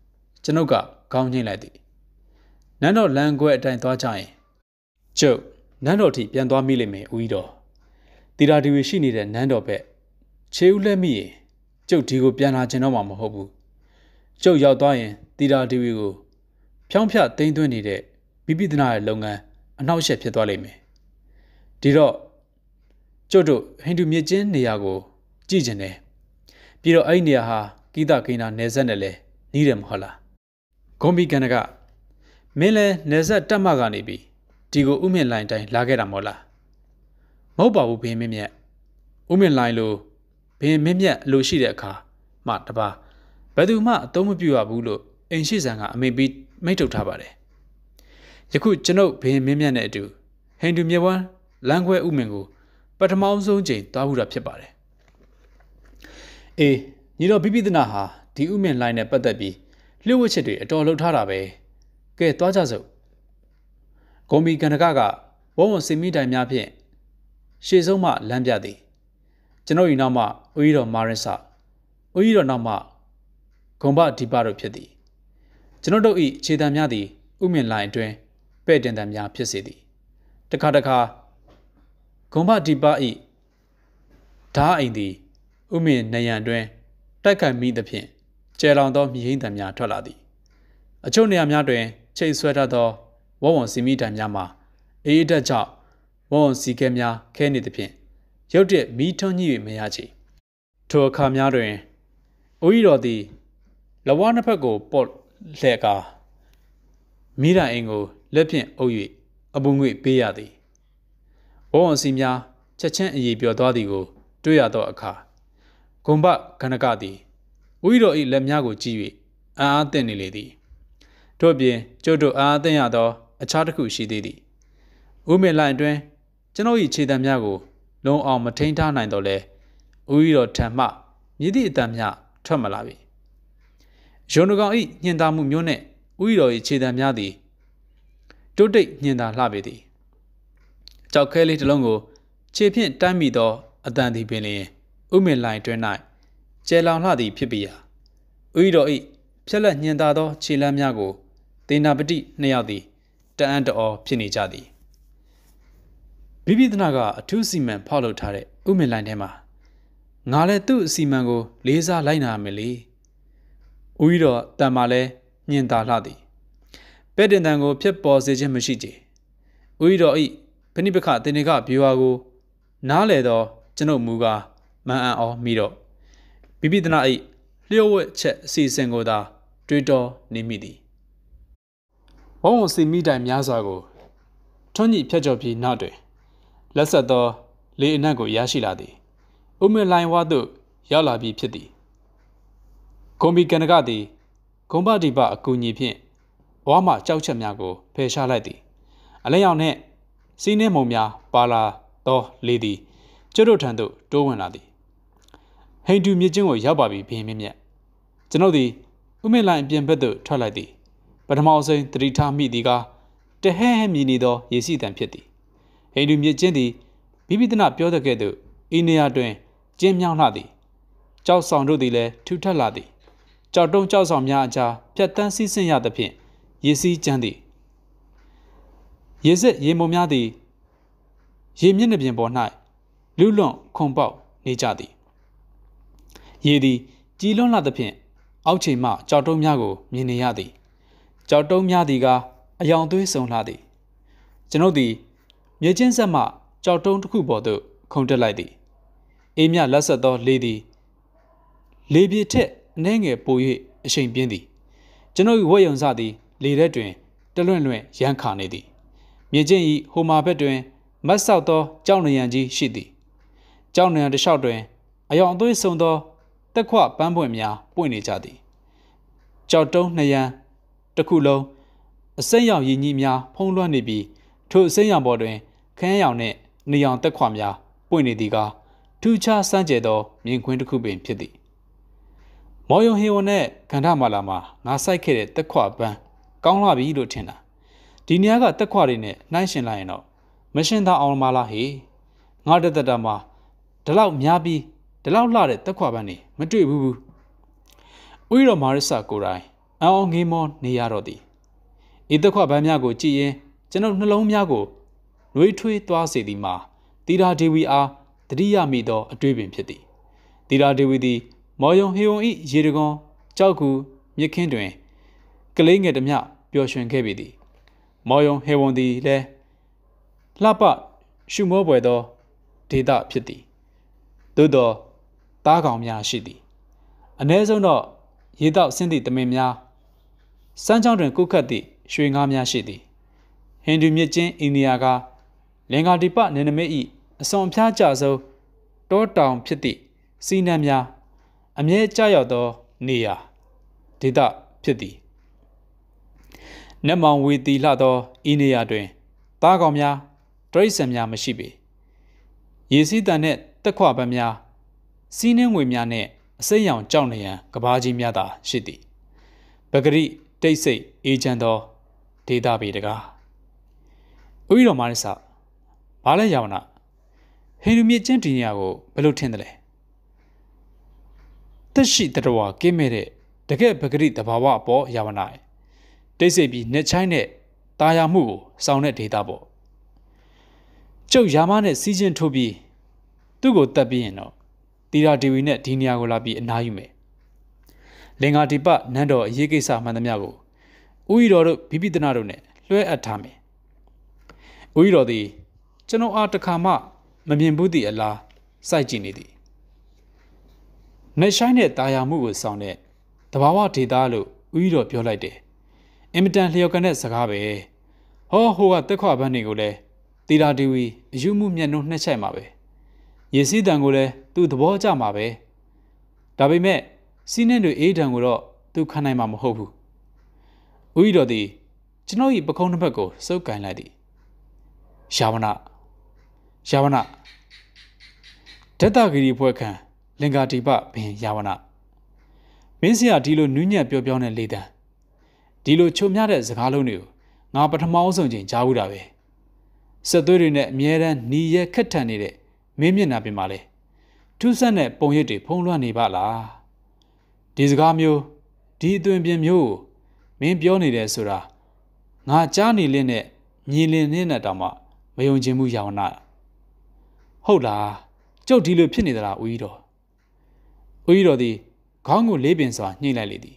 ကျွန်ုပ်ကခေါင်းငိမ့်လိုက်သည်နန်းတော်လမ်းခွဲအတိုင်းသွားကြရင်ကျုပ်နန်းတော်ထိပြန်သွားမိလိမ့်မယ်ဦးကြီးတော်တီရာဒီဝီရှိနေတဲ့နန်းတော်ဘက်ခြေဦးလက်မိရင်ကျုပ်ဒီကိုပြန်လာခြင်းတော့မှမဟုတ်ဘူးကျုပ်ရောက်သွားရင်တီရာဒီဝီကိုဖြောင်းဖြသိမ်းသွင်းနေတဲ့မိပိသနာရဲ့လုပ်ငန်းအနှောက်အယှက်ဖြစ်သွားလိမ့်မယ်ဒီတော့ကျုပ်တို့ဟိန္ဒူမြေကျင်းနေရာကိုကြည့်ကျင်တယ်ပြီးတော့အဲ့ဒီနေရာဟာကိတကိနာနယ်ဆက်နဲ့လဲနီးတယ်မဟုတ်လားဂုံဘီကန်ကမင်းလဲနယ်ဆက်တက်မှကနေပြီးဒီကိုဥမြင့်လိုင်းတိုင်းလာခဲ့တာမဟုတ်လားမဟုတ်ပါဘူးဘင်းမင်းမြတ်ဥမြင့်လိုင်းလိုဘင်းမင်းမြတ်လိုရှိတဲ့အခါမှတပါဘယ်သူမှအသုံးမပြုရဘူးလို့အိမ်ရှိဆန်ကအမိပြီးမိတ်ထုတ်ထားပါတယ်ယခုကျွန်ုပ်ဘင်းမင်းမြတ်နဲ့အတူဟိန္ဒူမြေဝမ်းလမ်းခွဲဥမြင့်ကိုပထမဆုံးချိန်သွားဘူးတာဖြစ်ပါတယ်အေးညီတော်ဘိပိသနာဟာဒီဥမြင့်လိုင်းနဲ့ပတ်သက်ပြီးလျှို့ဝှက်ချက်တွေအတော်လှုပ်ထားတာပဲကဲသွားကြစို့ဂုံဘီကန္တကကဝုံဝစင်မိတိုင်များဖြင့်ရှေ့ဆုံးမှလမ်းပြသည်ကျွန်ုပ်၏နောက်မှဦးကြီးတော်မာရစ်ဆဦးကြီးတော်နောက်မှဂုံဘဒီပါတို့ဖြစ်သည်ကျွန်ုပ်တို့၏ခြေတံများသည်ဥမြင့်လိုင်းအတွင်းပဲ့တင်တံများဖြစ်စေသည်တခါတခါဂုံဘဒီပါ၏ဓာအိမ်သည်ဥမြင့်နယံတွင်တိုက်ခိုက်မိသဖြင့်ကျဲလောင်သောမြေဟိန်းတံများထွက်လာသည်အချို့နေရာများတွင်ချိတ်ဆွဲထားသောဝဝွန်စီမီတံများမှာအေးတက်ကြောင့်ဝဝွန်စီကဲများခဲနေသဖြင့်ရုတ်တရက်မီးထွန်းညှိ၍မရချေထိုအခါများတွင်အိုးကြီးတော်သည်လဝါနှစ်ဖက်ကိုပေါ့လှဲ့ကာမိတိုင်အိမ်ကိုလက်ဖြင့်အုပ်၍အပူငွေပေးရသည်ဝဝွန်စီများချက်ချင်းအေးပြောသွားသည်ကိုတွေ့ရသောအခါဂုံဘခဏကသည်ဦးကြီးတော်၏လက်များကိုကြည့်၍အာအားသင့်နေလေသည်ထို့ပြင်ကျုပ်တို့အာအားသင့်ရသောအခြားတစ်ခုရှိသေးသည်ဦးမေလိုင်အတွင်းကျွန်ုပ်၏ခြေတံများကိုလုံအောင်မထိန်ထားနိုင်တော့လဲဦးကြီးတော်ထံမှမြည်သည့်အတံများထွက်မလာပြီယုံတကောင်၏ညင်သာမှုမျိုးနှင့်ဦးကြီးတော်၏ခြေတံများသည်တိုးတိတ်ညင်သာလှပေသည်ကြောက်ခဲလေးတစ်လုံးကိုခြေဖြင့်တိုင်းမိသောအတန်သည်ပင်လျင်ဥမေလိုင်တွင်၌ကျဲလောင်လှသည်ဖြစ်ပေရာဦးကြီးတော်၏ဖြက်လက်ညင်သာသောခြေလမ်းများကိုဒေနာပတိနှစ်ယောက်သည်တအံ့တော်ဖြစ်နေကြသည်ဘိပိသနာကအထူးစီမံဖောက်လုပ်ထားတဲ့ဥမေလိုင်ထဲမှာငါလည်းသူ့အစီမံကိုလေးစားလိုက်နာရမယ်လေဦးကြီးတော်တန်မာလဲညင်သာလှသည်ပဲ့တင်တန်ကိုဖြစ်ပေါ်စေခြင်းမရှိကြဦးကြီးတော်၏ဖဏိပခတင်နေကပြေဝါကိုနားလေတော့ကျွန်ုပ်မူကားမန်အံ့အောင်မိတော့ဘိပိသနာ၏လျှို့ဝှက်ချက်အစီအစဉ်ကိုသာတွေးတောနေမိသည်ဝုံဝစီမိတိုင်များစွာကိုထွန်းညှိဖြတ်ကျော်ပြီးနောက်တွင်လက်ဆက်သောလေအနက်ကိုရရှိလာသည်ဥမလိုင်ဝါသို့ရောက်လာပြီးဖြစ်သည်ဂုံဘီကန္နကသည်ဂုံဘဒီပအကူအညီဖြင့်ဝါမှကြောက်ချက်များကိုဖယ်ရှားလိုက်သည်အလဲရောင်နှင့်စီးနှင်းမုံများပါလာသောလေသည်ကျွတ်တို့ထံသို့တိုးဝင်လာသည်ဟိန္ဒူမြေကျင်းကိုရောက်ပါပြီဘင်းမင်းမြတ်ကျွန်ုပ်သည်ဥမေလိုင်ပြင်ဘက်သို့ထွက်လိုက်သည်ပထမဆုံးသတိထားမိသည်ကတဟဲဟဲမြည်နေသောရေစီတံဖြစ်သည်ဟိန္ဒူမြေကျင်းသည်ဘိပိသနာပြောတဲ့ကဲ့သို့ဤနေရာတွင်ကျင်းမြောင်းလှသည်ကြောက်ဆောင်တို့သည်လည်းထူထပ်လာသည်ကြောက်တုံးကြောက်ဆောင်များအကြားဖြတ်တန်းစီးဆင်းရသဖြင့်ရေစီးကျန်းသည်ရေစစ်ရေမုံများသည်ရေမျက်နှာပြင်ပေါ်၌လူလွန့်ခုန်ပေါက်နေကြသည်ရေသည်ကြည်လွန့်လာသဖြင့်အောက်ချိန်မှကြောက်တုံးများကိုမြင်နေရသည်ကြောက်တုံးများသည်ကအယောင်သွေးဆုံလှသည်ကျွန်ုပ်သည်မြေကျင်းဆက်မှကြောက်တုံးတစ်ခုပေါ်သို့ခုန်တက်လိုက်သည်အေးမြလက်ဆက်သောလေသည်လေပြေထက်အနှဲငယ်ပို၍အရှိန်ပြင်းသည်ကျွန်ုပ်၏ဝတ်ယုံစသည်လေထဲတွင်တလွင့်လွင့်ရမ်းခါနေသည်မြေကျင်း၏ဟိုမာဘက်တွင်မတ်ဆောက်သောကြောက်နရံကြီးရှိသည်ကြောက်နရံတစ်လျှောက်တွင်အယောင်အသွေးဆုံသောတက်ခွပန်းပွင့်များပွင့်နေကြသည်ကြောက်တုံးနှစ်ရန်တစ်ခုလုံးအစိမ်းရောင်ရည်ကြီးများဖုံးလွှမ်းနေပြီးထိုအစိမ်းရောင်ပေါ်တွင်ခန်းရောင်နှင့်နေရောင်တက်ခွများပွင့်နေသည်ကထူးခြားစမ်းကြဲသောမြင်ကွင်းတစ်ခုပင်ဖြစ်သည်မော်ယုံဟေဝနှင့်ဂန္ဓမာလာမှာငါစိုက်ခဲ့တဲ့တက်ခွပန်းကောင်းလာပြီလို့ထင်တာဒီနေရာကတက်ခွတွေနဲ့နှိုင်းရှင်လိုက်ရင်တော့မရှင်သာအောင်မလားဟေငါတသက်တာမှာဒီလောက်များပြီးဒီလောက်လှတဲ့တက်ခွပန်းနေမတွေ့ဘူးဘူးဦးရောမာရစ်ဆာကိုယ်တိုင်အောင်ငေးမောနေရတော့သည်ဤသက်ခွပန်းများကိုကြည့်ရင်ကျွန်ုပ်နှလုံးများကိုနှွေးထွေးသွားစေသည်မှာတီရာဒေဝီအားတတိယမိသောအတွေ့ပင်ဖြစ်သည်တီရာဒေဝီသည်မော်ယုံဟေယုံ၏ရေတကွန်ကြောက်ကူမြစ်ခင်းတွင်ကလေးငယ်တစ်မျှပျော်ရွှင်ခဲ့ပေသည်မော်ယုံဟေဝံသည်လည်းလှပရှုမောပွေသောဒေသဖြစ်သည်သို့သောသားကောင်များရှိသည်အ ਨੇ ဆုံးတော့ရေတောက်ဆင်းသည့်တမင်များစမ်းချောင်းတွင်ကုတ်ခတ်သည့်ရွှေငါးများရှိသည်ဟင်ဒူမြစ်ချင်းအိန္ဒိယကလင်္ကာဒီပနယ်နိမိတ်၏အစွန်ဖျားကြဆုံးတောတောင်ဖြစ်သည့်စီးနှံများအမြဲကျရောက်သောနေရာဒေသဖြစ်သည်နတ်မောင်ဝေတီလှသောဤနေရာတွင်သားကောင်များတရိษံများမရှိပေရေစီးတန်နှင့်တက်ခွပန်းများစီးနှင်းငွေများနှင့်အစိမ်းရောင်ကြောက်နေရန်ကဘာကြီးများသာရှိသည်ပဂရိတိတ်ဆိတ်အေဂျင့်သောဒေသပေတကားဥယျာဉ်တော်မာရစဘာလဲရဝနာဟိန္ဒူမြစ်ချင်းဒီနေရာကိုဘယ်လိုထင်တယ်လဲသက်ရှိတတော်ကင်းမဲ့တဲ့တကယ်ပဂရိတဘာဝအပေါ်ရဝနာတိတ်ဆိတ်ပြီးနှစ်ချိုင်းနဲ့တာယာမှုကိုစောင်းတဲ့ဒေသပေါ့ကျုပ်ယာမနဲ့စီးချင်းထိုးပြီးသူ့ကိုတတ်ပြီးရင်တော့တီရာဒေဝီနဲ့ဒီနေရာကိုလာပြီးအနားယူမယ်လင်္ကာဒီပနန်းတော်အရေးကိစ္စမှန်သမျှကိုဥယျာဉ်တော်တို့ဘိပိသနာတို့နဲ့လွှဲအပ်ထားမယ်ဥယျာဉ်တော်သည်ကျွန်တော်အားတခါမှမမြင်ဘူးသည့်အလားစိုက်ကြည့်နေသည်နေဆိုင်တဲ့တာယာမှုကိုဆောင်တဲ့တဘာဝဒေတာလို့ဥယျာဉ်တော်ပြောလိုက်တယ်အင်မတန်လျော်ကန်တဲ့စကားပဲဟောဟိုကတက်ခွပန်းတွေကိုလည်းတီရာဒေဝီအယူမှုမျက်နှာနှက်ချိုက်မှာပဲရေစီးတန်ကိုလည်းသူ့သဘောကျမှာပဲဒါပေမဲ့စီးနှင်းတွေအေးတံကိုတော့သူခံနိုင်မှာမဟုတ်ဘူးဥယျာဉ်တော်သည်ကျွန်တော်၏ပခုံးတစ်ဖက်ကိုစုပ်ကန်လိုက်သည်ယာဝနာယာဝနာဒတ္တဂရီဖွဲ့ခံလင်္ကာတိပဘင်ယာဝနာမင်းစရာဒီလိုနူးညံ့ပြောပြောနဲ့လေတံဒီလိုချုံမြတဲ့စကားလုံးတွေကိုငါပထမအဆုံးချိန်ကြားဘူးတာပဲဆက်သွေးတွေနဲ့အမြဲတမ်းหนีရဲခက်ထန်နေတဲ့မင်းမျက်နှာပြင်မှာလဲထူးဆန်းတဲ့ပုံရိပ်တွေဖုံးလွှမ်းနေပါလားဒီစကားမျိုးဒီအသွင်ပြင်မျိုးကိုမင်းပြောနေတယ်ဆိုတာငါကြားနေလင်းနဲ့မြင်လင်းနေတဲ့တောင်မှမယုံချင်ဘူးယာဝနာဟုတ်လားကျုပ်ဒီလိုဖြစ်နေသလားဦးကြီးတော်ဦးကြီးတော်သည်ခေါင်းကိုလေးပင်စွာညှိလိုက်လေသည်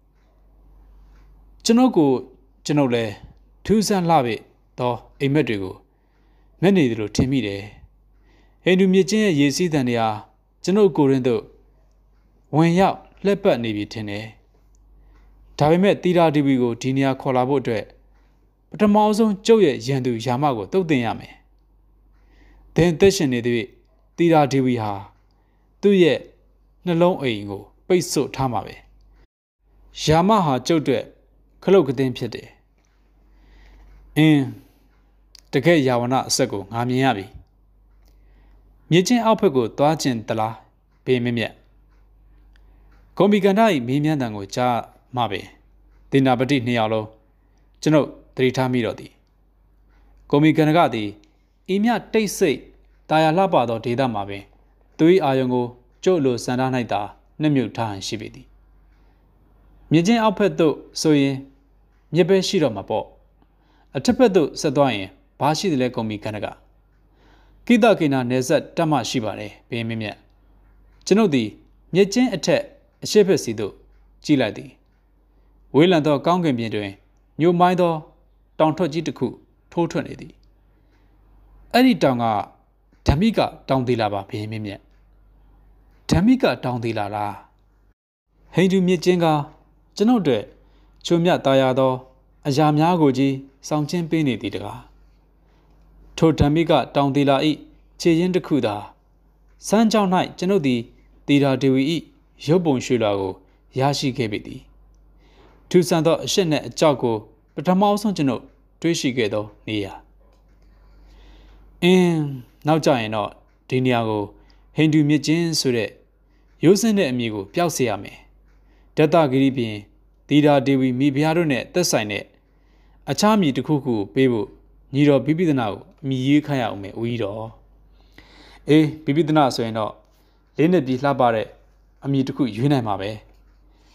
ကျွန်ုပ်ကိုကျွန်ုပ်လဲထူးဆန်းလှပေသောအိမ်မက်တွေကိုမဲ့နေတယ်လို့ထင်မိတယ်ဟိန္ဒူမြစ်ချင်းရဲ့ရေစီးတန်တွေဟာကျွန်ုပ်ကိုရင်းတို့ဝင်ရောက်လှက်ပတ်နေပြီထင်တယ်ဒါပေမဲ့တီရာဒီဗီကိုဒီနေရာခေါ်လာဖို့အတွက်ပထမဆုံးကျုပ်ရဲ့ရန်သူယာမကိုတုတ်တင်ရမယ်သင်သက်ရှင်နေသည့်တီရာဒီဗီဟာသူ့ရဲ့နှလုံးအိမ်ကိုပိတ်ဆို့ထားမှာပဲယာမဟာကျုပ်အတွက်ခလုတ်ကတင်းဖြစ်တယ်အင်းတကယ်ယာဝနာအဆက်ကိုငါမြင်ရပြီမြစ်ချင်းအောက်ဖက်ကိုသွားကျင်တလားဘေးမမြတ်ဂုံဘီကန်ဒ၏မင်းမြန်းတန်ကိုကြားမှပင်တင်နာပတိနှစ်ယောက်လုံးကျွန်ုပ်သတိထားမိတော့သည်ဂုံဘီကန်ဒကသည်ဤမြတိတ်ဆိတ်တာယာလှပသောဒေသမှာပင်သူ၏အာယုံကိုကျုပ်လိုစံထား၌သာနှမြုပ်ထားဟန်ရှိပေသည်မြစ်ချင်းအောက်ဖက်သို့ဆိုရင်မြစ်ပဲရှိတော့မှာပေါ့အထက်ဘက်သို့ဆက်သွားရင်ဘာရှိသလဲဂုံဘီကန်ဒကကိတကိနာနယ်ဆက်တက်မှရှိပါတယ်ဘင်းမင်းမြတ်ကျွန်ုပ်သည်မြစ်ချင်းအထက်အရှိတ်ဖက်စီသို့ကြည့်လိုက်သည်ဝေးလံသောကောင်းကင်ပြင်တွင်ညိုမိုင်းသောတောင်ထွက်ကြီးတစ်ခုထိုးထွက်နေသည်အဲ့ဒီတောင်ကဓမ္မိကတောင်သေးလာပါဘင်းမင်းမြတ်ဓမ္မိကတောင်သေးလာလားဟိန္ဒူမြစ်ချင်းကကျွန်ုပ်တို့ချုံမြတာယာသောအရာများကိုကြီးစောင့်ချင်းပေးနေသည်တကားထိုဓမ္မိကတောင်သေးလာ၏ခြေရင်းတစ်ခုသာစမ်းကြောင်း၌ကျွန်ုပ်သည်တီရာဒေဝီ၏ရုပ်ပုံရွှေလွှာကိုရရှိခဲ့ပေသည်ထူဆန်သောအရှက်နှင့်အကြောက်ကိုပထမဆုံးကျွန်ုပ်တွေးရှိခဲ့သောနေရာအင်းနောက်ကြရင်တော့ဒီနေရာကိုဟိန္ဒူမြစ်ချင်းဆိုတဲ့ရိုးစင်းတဲ့အမည်ကိုပျောက်စေရမယ်ဒတ္တဂရီပြင်တီရာဒေဝီမိဖုရားတို့နဲ့သက်ဆိုင်တဲ့အခြားမည်တစ်ခုခုပေးဖို့ညီတော်ဘိပိသနာကိုအမိရေးခိုင်းရအောင်မယ်ဦးကြီးတော်အေးဘိပိသနာဆိုရင်တော့လေးနှစ်ပြီးလှပတဲ့အမိတစ်ခုရွေးနိုင်မှာပဲ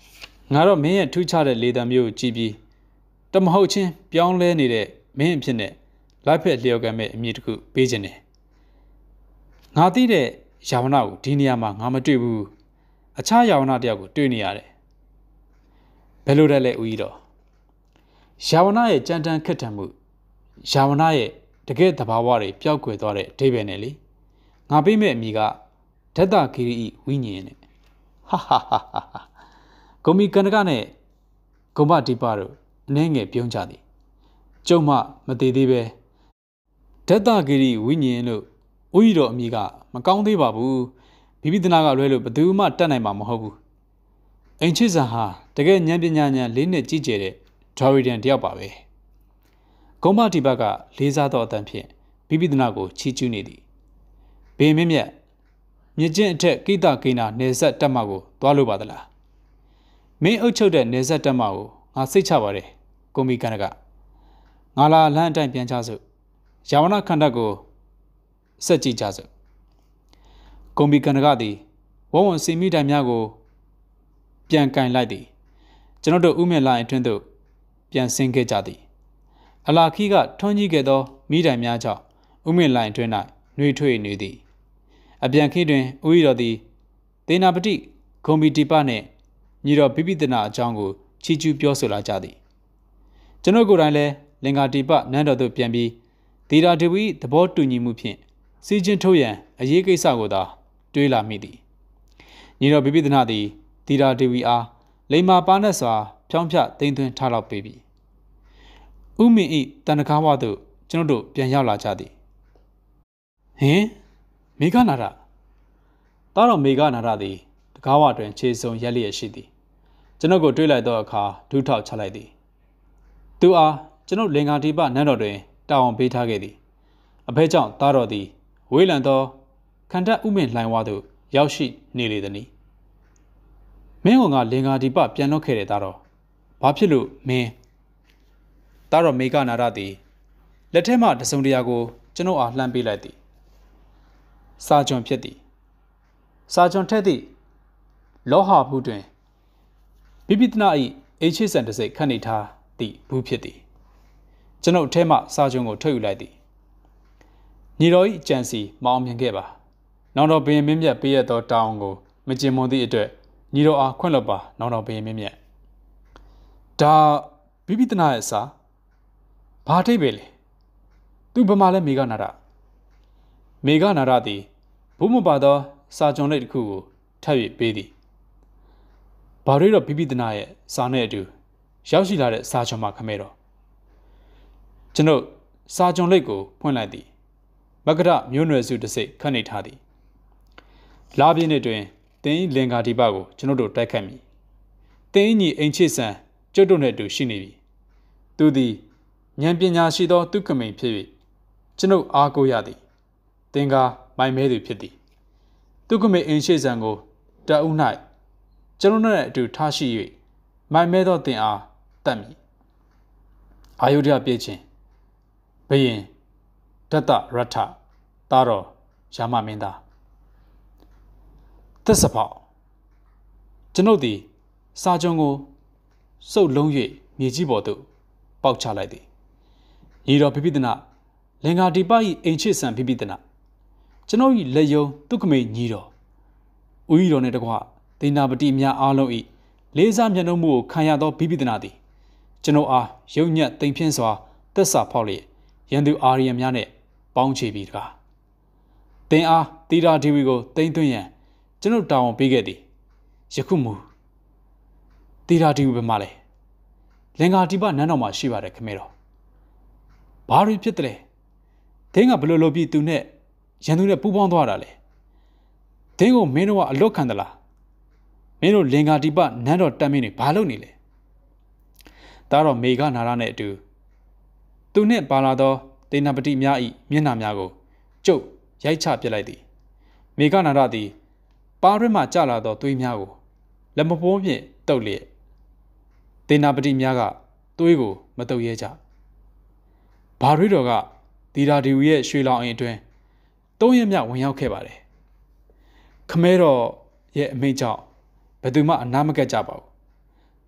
ငါတော့မင်းရဲ့ထူးခြားတဲ့လေတံမျိုးကိုကြည့်ပြီးတမဟုတ်ချင်းပြောင်းလဲနေတဲ့မင်းအဖြစ်နဲ့လိုက်ဖက်လျော်ကံမဲ့အမည်တစ်ခုပေးခြင်းတယ်ငါသိတဲ့ယာဝနာကိုဒီနေရာမှာငါမတွေ့ဘူးအခြားယာဝနာတယောက်ကိုတွေ့နေရတယ်ဘယ်လိုလဲလဲဦးကြီးတော်ယာဝနာရဲ့ကြမ်းတမ်းခက်ထန်မှုယာဝနာရဲ့တကယ်သဘာဝတွေပျောက်ကွယ်သွားတဲ့အဓိပ္ပာယ်နဲ့လေငါပေးမဲ့အမည်ကဓတ္တဂိရိဝိညာဉ်နဲ့ဟာဟာဟာဟာဂုံမီကန္နကနဲ့ဂုံဘဒီပါတို့အနှဲငယ်ပြုံးကြသည်ကျုံမှမသေးသေးပဲဓတ္တဂိရိဝိညာဉ်လို့ဦးကြီးတော်အမည်ကမကောင်းသေးပါဘူးဘိဗိဒနာကလွဲလို့ဘယ်သူမှတတ်နိုင်မှာမဟုတ်ဘူးအိမ်ချစ်ဆန်ဟာတကယ်ဉာဏ်ပညာဉာဏ်လေးနဲ့ကြီးကျယ်တဲ့ဒရိုရီဒန်တယောက်ပါပဲဂုံဘဒီပါကလေးစားသောအတန်ဖြင့်ဘိဗိဒနာကိုချီးကျူးနေသည်ဘေမင်းမြတ်မြင့်ကျင့်အထက်ကိတကိနာနေဆက်တက်မကိုသွားလို့ပါသလားမင်းအုပ်ချုပ်တဲ့နေဆက်တက်မကိုငါစိတ်ချပါတယ်ကိုမီကန်ကငါလာလမ်းအတိုင်းပြန်ချစို့ယာဝနာခန္ဓာကိုဆက်ကြည့်ကြစို့ကိုမီကန်ကသည်ဝဝွန်စီမိတိုင်များကိုပြန်ကင်လိုက်သည်ကျွန်တော်တို့ဥမြင့်လိုင်းအတွင်းသို့ပြန်ဆင်းခဲ့ကြသည်အလာခီကထွန်းကြီးခဲ့သောမိတိုင်များကြောင့်ဥမြင့်လိုင်းအတွင်း၌နှွေထွေးနေသည်အပြန်ခီးတွင်ဦးရီတော်သည်သေနာပတိဂုံမီတီပနှင့်ညီတော်ဘိဗိဒနာအကြောင်းကိုချီးကျူးပြောဆိုလာကြသည်ကျွန်တော်ကိုယ်တိုင်လည်းလင်္ကာတီပနန်းတော်သို့ပြန်ပြီးဒေတာဒေဝီသဘောတူညီမှုဖြင့်စီချင်းထုတ်ရန်အရေးကိစ္စကိုသာတွေးလာမိသည်ညီတော်ဘိဗိဒနာသည်ဒေတာဒေဝီအားလိမ္မာပါနတ်စွာဖြောင်းဖြသိမ်းသွင်းထားလောက်ပေးပြီဥမင်ဤတန်တကားဝသို့ကျွန်တော်တို့ပြန်ရောက်လာကြသည်ဟင်မေဃနာရတားတော်မေဃနာရသည်တကားဝတွင်ခြေစုံရက်လျက်ရှိသည်ကျွန်ုပ်ကိုတွေးလိုက်သောအခါဒူးထောက်ချလိုက်သည်သူအားကျွန်ုပ်လင်္ကာတိပနန်းတော်တွင်တာဝန်ပေးထားခဲ့သည်အဖေကြောင့်တားတော်သည်ဝေးလံသောခန္ဓာဥမင်လှိုင်ဝါသို့ရောက်ရှိနေလေသည်မင်းကငါလင်္ကာတိပပြန်လွတ်ခဲ့တဲ့တားတော်ဘာဖြစ်လို့မင်းတားတော်မေဃနာရသည်လက်ထက်မှတစုံတရာကိုကျွန်ုပ်အားလှမ်းပေးလိုက်သည်စာကျွန်ဖြစ်သည်စာကျွန်ထက်သည့်လောဟာဘူးတွင်ဘိဗိဒနာ၏အိချစ်ဆန်တစိတ်ခန့်နေထားသည့်ဘူးဖြစ်သည်ကျွန်ုပ်အထဲမှစာကျွန်ကိုထုတ်ယူလိုက်သည်ညီတော်၏ကြံစီမအောင်မြင်ခဲ့ပါနောင်တော်ဘုရင်မင်းမြတ်ပေးရသောတာဝန်ကိုမကျင်မွန်သည့်အတွက်ညီတော်အားခွင့်လွှတ်ပါနောင်တော်ဘုရင်မင်းမြတ်ဒါဘိဗိဒနာရဲ့စာဘာထိပ်ပဲလေသူဘမှာလဲမေဃနာရမေဃနာရသည်ဘုမပါသောစာကျွန်လေးတစ်ခုကိုထပ်၍ပေးသည်ဘာတွေတော့ဘိဗိဒနာရဲ့စာနဲ့အတူရောက်ရှိလာတဲ့စာကျွန်မှာခမဲတော်ကျွန်ုပ်စာကျွန်လေးကိုဖွင့်လိုက်သည်မကရမျိုးနွယ်စုတစ်စိတ်ခန့်နေထားသည်လာပြည့်နှစ်တွင်တင်း၏လင်္ကာဒီပကိုကျွန်ုပ်တို့တိုက်ခတ်မည်တင်း၏ညီအိမ်ချစ်ဆန်ကျုပ်တို့နှင့်အတူရှိနေပြီသူသည်ဉာဏ်ပညာရှိသောသူခမိန်ဖြစ်၍ကျွန်ုပ်အားကိုးရသည်သင်္ကာမိုင်မဲသူဖြစ်သည်သူခမိန်အိမ်ရှိဆန်ကိုတအုပ်၌ကျွန်ုပ်တို့နှင့်အတူထားရှိ၍မိုင်မဲသောသင်အားတတ်မည်အာယုဒ္ဓပြည့်ခြင်းဘယင်ဒတ္တရထတာတော်ယာမမင်းသားသစ္စာပေါကျွန်ုပ်သည်စာကျွန်ကိုစုပ်လုံး၍မြေကြီးပေါ်သို့ပေါက်ချလိုက်သည်ညီတော်ဘိဗိဒနာလင်္ကာဒီပ၏အိမ်ချစ်ဆန်ဘိဗိဒနာကျွန်ုပ်၏လက်ယုံသူခမိန်ညီတော်ဦးဤတော်နှင့်တကွဒေနာပတိများအားလုံး၏လေးစားမျက်နှာမှုကိုခံရသောဘိဗိဒနာသည်ကျွန်ုပ်အားယုံညံ့သိမ်ဖြင်းစွာသစ္စာဖောက်လျက်ရန်သူအာရီယံများနှင့်ပေါင်းချေပြီးတကားသင်အားတီရာဒေဝီကိုတိမ့်သွင်းရန်ကျွန်ုပ်တာဝန်ပေးခဲ့သည်ယခုမူတီရာဒေဝီဘယ်မှာလဲလင်္ကာဒီပနန်းတော်မှာရှိပါတယ်ခမဲတော်ဘာတွေဖြစ်တယ်လဲဒင်းကဘလို့လို့ပြီးသူနဲ့ရန်သူနဲ့ပူးပေါင်းသွားတာလေဒင်းကိုမင်းတို့ကအလွတ်ခံသလားမင်းတို့လင်္ကာဒီပနန်းတော်တမ်းမင်းတွေဘာလုပ်နေလဲဒါတော့မေဃနာရနဲ့အတူသူနှင့်ပါလာသောဒေနာပတိများ၏မျက်နှာများကိုကျုပ်ရိုက်ချပစ်လိုက်သည်မေဃနာရသည်ပါရွက်မှကျလာသောသွေးများကိုလက်မပိုးဖြင့်တုပ်လျက်ဒေနာပတိများကသွေးကိုမတုပ်ရဲကြဘာရွေးတော်ကဒီရာဒီဝီရဲ့ရွှေလောင်အိမ်အတွင်းသုံးရက်မြဝင်ရောက်ခဲ့ပါတယ်ခမဲတော်ရဲ့အမိန့်ကြောင့်ဘယ်သူမှအနားမကက်ကြပါဘူး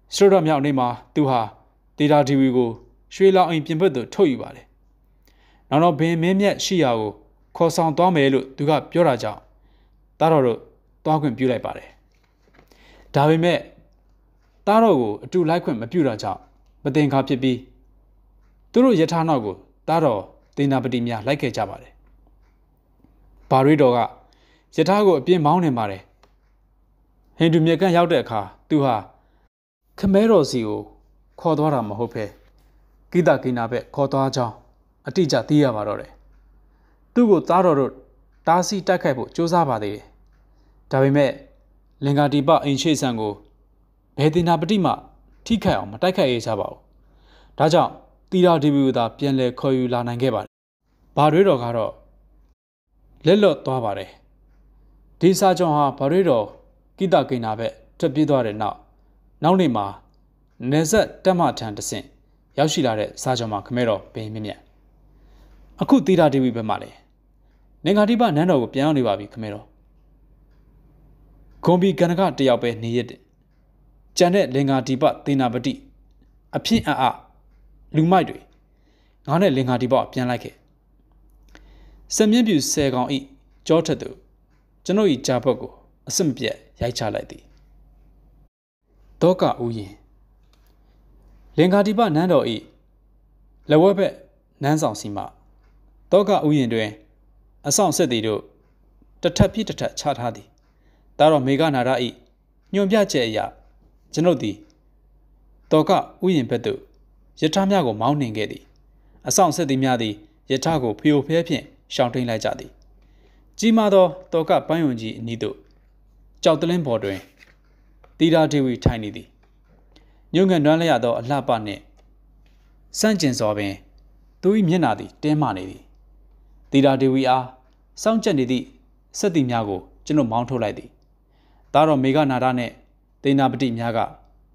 စရိုဒမြောက်နေမှာသူဟာတီတာဒီဝီကိုရွှေလောင်အိမ်ပြင်ပသို့ထုတ်ယူပါတယ်နောက်တော့ဘင်းမင်းမြတ်ရှိရာကိုခေါ်ဆောင်သွားမယ်လို့သူကပြောတာကြောင့်တားတော်တို့သွားခွင့်ပြုလိုက်ပါတယ်ဒါပေမဲ့တားတော်ကိုအတူလိုက်ခွင့်မပြုတာကြောင့်မတင်ကားဖြစ်ပြီးသူတို့ယထာနောက်ကိုတားတော်သေနာပတိများလိုက်ခဲ့ကြပါတယ်ဘာရွေးတော်ကယထာကိုအပြင်းမောင်းနေပါတယ်ဟိန္ဒူမြေကန့်ရောက်တဲ့အခါသူဟာခမဲတော်စီကိုခေါ်သွားတာမဟုတ်ပဲကိတကိနာဘက်ခေါ်သွားကြောင်းအတိအကျသိရပါတော့တယ်သူ့ကိုသားတော်တို့တားဆီးတိုက်ခိုက်ဖို့ကြိုးစားပါသေးတယ်ဒါပေမဲ့လင်္ကာတီပအိမ်ရှိဆန်ကိုဘယ်တင်နာပတိမှထိခိုက်အောင်မတိုက်ခိုက်ရကြပါဘူးဒါကြောင့်တီရာဒီဗီကိုသာပြန်လည်ခေါ်ယူလာနိုင်ခဲ့ပါတယ်ဘာရွေးတော်ကတော့လက်လွတ်သွားပါတယ်ဒီစာကြောင့်ဟာဘာရွေးတော်ကိတကိနာဘက်ထွက်ပြေးသွားတဲ့နောက်နောက်နေ့မှာနေဆက်တက်မထန်တဆင့်ရောက်ရှိလာတဲ့စာကြောင့်မှာခမဲတော်ဘင်းမြင့်မြတ်အခုတီရာဒီဗီဘက်မှာလေလင်္ကာတိပနန်းတော်ကိုပြန်ရောက်နေပါပြီခမဲတော်ဂွန်ဘီကနကတယောက်ပဲနေရတဲ့ကျန်တဲ့လင်္ကာတိပသေနာပတိအဖြစ်အအလူမိုက်တွေငါနဲ့လင်္ကာတိပပြန်လိုက်ခဲ့စမြင့်ပြူဆယ်ကောင်ဤကြောထက်သူကျွန်ုပ်ဤဂျာဘတ်ကိုအစမပြတ်ရိုက်ချလိုက်သည်တောကဥယျင်လင်္ကာတိပနန်းတော်ဤလက်ဝဲဘက်နန်းဆောင်စီမှတောကဥယျင်တွင်အဆောင်ဆက်သည်တို့တထပ်ပြည့်တထပ်ချထားသည်ဒါတော့မေဃနာရဤညွန်ပြချက်အရာကျွန်ုပ်သည်တောကဥယျင်ဘက်သို့ယထာများကိုမောင်းနှင်ခဲ့သည်အဆောင်ဆက်သည်များသည်ယထာကိုဖျို့ဖျဲဖြင့်ရှောင်ထိန်လိုက်ကြသည်ကြီးမားသောတောကပန်းယုံကြီးအနီးသို့ကြောက်တလင်းပေါ်တွင်တီရာဒေဝီထိုင်နေသည်ညုံငန်တွန်းလျက်သောအလှပနှင့်စန့်ကျင်စွာပင်သူ၏မျက်နှာသည်တင်းမာနေသည်တီရာဒေဝီအားစောင့်ကြက်နေသည့်စက်တီများကိုကျွန်ုပ်မောင်းထုတ်လိုက်သည်ဒါတော့မေဃနာရနှင့်သေနာပတိများက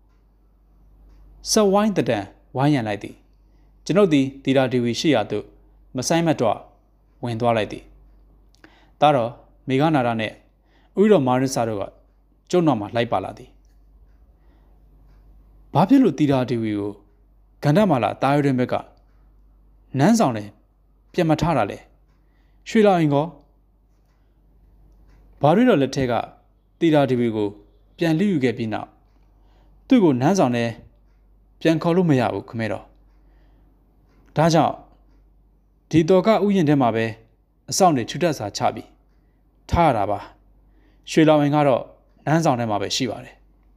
ဆက်ဝိုင်းတံဝိုင်းရန်လိုက်သည်ကျွန်ုပ်သည်တီရာဒေဝီရှိရာသို့မဆိုင်မတော့ဝင်သွားလိုက်သည်ဒါတော့မေဃနာရနှင့်ဥရောမာရစ်စာတို့ကကျုံနောက်မှလိုက်ပါလာသည်ဘာဖြစ်လို့တီရာဒေဝီကိုဂန္ဓမာလာတာရွရင်ဘက်ကနန်းဆောင်တယ်ပြန်မထားတာလေရွှေလောင်ရင်ကောဘာရီတော်လက်ထက်ကတီရာဒေဝီကိုပြန်လိယူခဲ့ပြီးနောက်သူ့ကိုနန်းဆောင်နဲ့ပြန်ခေါ်လို့မရဘူးခမဲတော်ဒါကြောင့်ဒီတော်ကဥယျာဉ်ထဲမှာပဲအဆောင်တွေချွတ်တက်စာချပြီးထားရတာပါရွှေလောင်ရင်ကတော့နန်းဆောင်ထဲမှာပဲရှိပါတယ်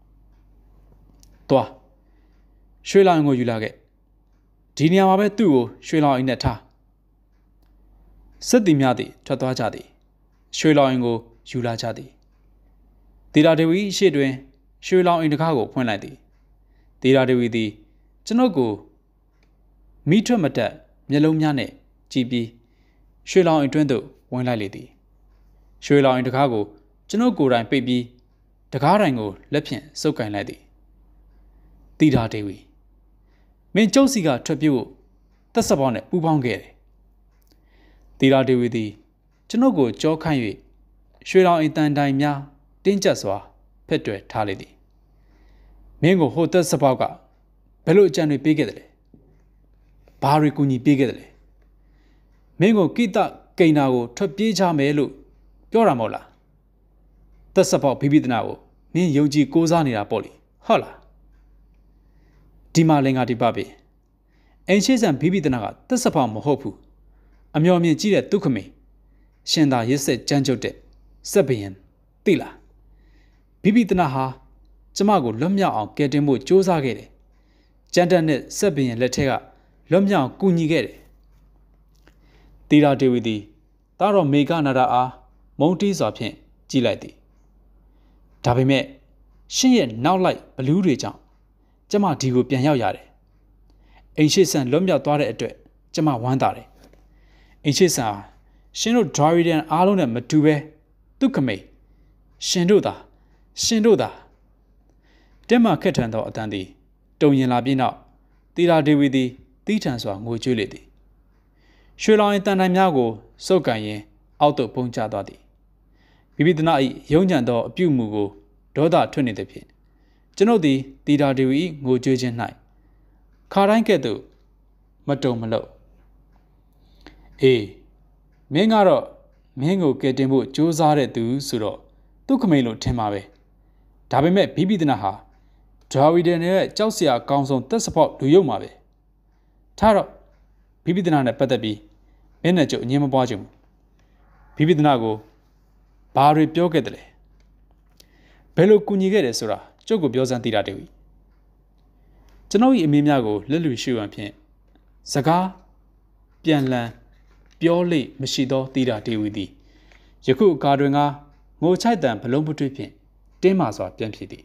သွားရွှေလောင်ရင်ကိုယူလာခဲ့ဒီနေရာမှာပဲသူ့ကိုရွှေလောင်ရင်နဲ့ထားစစ်သည်များသည်ထွက်သွားကြသည်ရွှေလောင်ရင်ကိုယူလာကြသည်တီရာဒေဝီရှေ့တွင်ရွှေလောင်အိမ်တကားကိုဖွင့်လိုက်သည်တီရာဒေဝီသည်ကျွန်ုပ်ကိုမိထွက်မတက်မျက်လုံးများနဲ့ကြည့်ပြီးရွှေလောင်အိမ်တွင်းသို့ဝင်လိုက်လေသည်ရွှေလောင်အိမ်တကားကိုကျွန်ုပ်ကိုယ်တိုင်ပိတ်ပြီးတကားတိုင်ကိုလက်ဖြင့်စုပ်ကင်လိုက်သည်တီရာဒေဝီမင်းကျုပ်စီကထွက်ပြေးဖို့သက်ဆက်ပေါင်းနဲ့ပူးပေါင်းခဲ့တယ်တီရာဒေဝီသည်ကျွန်ုပ်ကိုကြောခိုင်း၍ရွှေလောင်အိမ်တန်တိုင်များတင်းကျပ်စွာဖက်တွယ်ထားလေသည်မင်းကိုဟိုသက်ဆက်ပေါက်ကဘယ်လိုအကြံတွေပေးခဲ့တယ်လဲဘာတွေကူညီပေးခဲ့တယ်လဲမင်းကိုကိတကိနာကိုထွက်ပြေးကြမယ်လို့ပြောတာမဟုတ်လားသက်ဆက်ပေါက်ဘိဘိဒနာကိုမင်းယုံကြည်ကိုးစားနေတာပေါ့လေဟုတ်လားဒီမှာလင်္ကာတိပပဲအင်ရှိဆန်ဘိဘိဒနာကသက်ဆက်ပေါက်မဟုတ်ဘူးအမျော်မြင်ကြည့်တဲ့ဒုက္ခမေရှင်သာရစ်ဆက်ကြမ်းကြုတ်တဲ့စက်ဘယံသိလားဘိဘိဒနာဟာကျမကိုလွတ်မြောက်အောင်ကယ်တင်ဖို့ကြိုးစားခဲ့တယ်ကျန်တဲ့နဲ့စက်ဘယံလက်ထက်ကလွတ်မြောက်ကူညီခဲ့တယ်တီရာဒေဝီသည်တာတော်မေဃနာရအားမုံတီးစွာဖြင့်ကြည်လိုက်သည်ဒါပေမဲ့ရှင့်ရဲ့နောက်လိုက်ဘလူးတွေကြောင့်ကျမဒီကိုပြန်ရောက်ရတယ်အိမ်ရှိဆန်လွတ်မြောက်သွားတဲ့အတွက်ကျမဝမ်းသာတယ်အိမ်ရှိဆန်ရှင်တို့ဒရာရီဒန်အားလုံးနဲ့မတူပဲသူခမိတ်ရှင်တို့သာရှင်တို့သာတက်မှခက်ထန်သောအတန်သည်တုံရင်လာပြီးနောက်တီရာဒေဝီသည်တီးထန်စွာငိုကြွေးလေသည်ရွှေလောင်ရင်တန်တိုင်များကိုစုပ်ကန်ရင်အောက်သို့ပုံချသွားသည်ဘိဘိဒနာ၏ယုံညံ့သောအပြုမူကိုဒေါသထွက်နေသည်ဖြင့်ကျွန်ုပ်သည်တီတာဒေဝီငိုကြွေးခြင်း၌ခါတိုင်းကဲ့သို့မတုံမလို့အေးမင်းကတော့မင်းကိုကယ်တင်ဖို့ကြိုးစားတဲ့သူဆိုတော့သူ့ခမိန်လို့ထင်ပါပဲဒါပေမဲ့ဘိဘိဒနာဟာဒရာဝီဒန်ရဲ့ကြောက်စရာအကောင်းဆုံးသက်စဖောက်လူယုံပါပဲထားတော့ဘိဘိဒနာနဲ့ပတ်သက်ပြီးမင်းနဲ့ကျုပ်အငြင်းမပွားချင်ဘူးဘိဘိဒနာကိုဘာတွေပြောခဲ့တယ်လဲဘယ်လိုကူညီခဲ့တယ်ဆိုတာကျုပ်ကိုပြောစမ်းသိတာတူကျွန်ုပ်၏အမေများကိုလက်လူရှိဝံဖြင့်စကားပြန်လည်ပြောလေ့မရှိသောသိတာတေဝီသည်ယခုအခါတွင်ကငိုချိုက်တံဘလုံးပထွေးဖြင့်တင်းမာစွာပြန်ဖြစ်သည်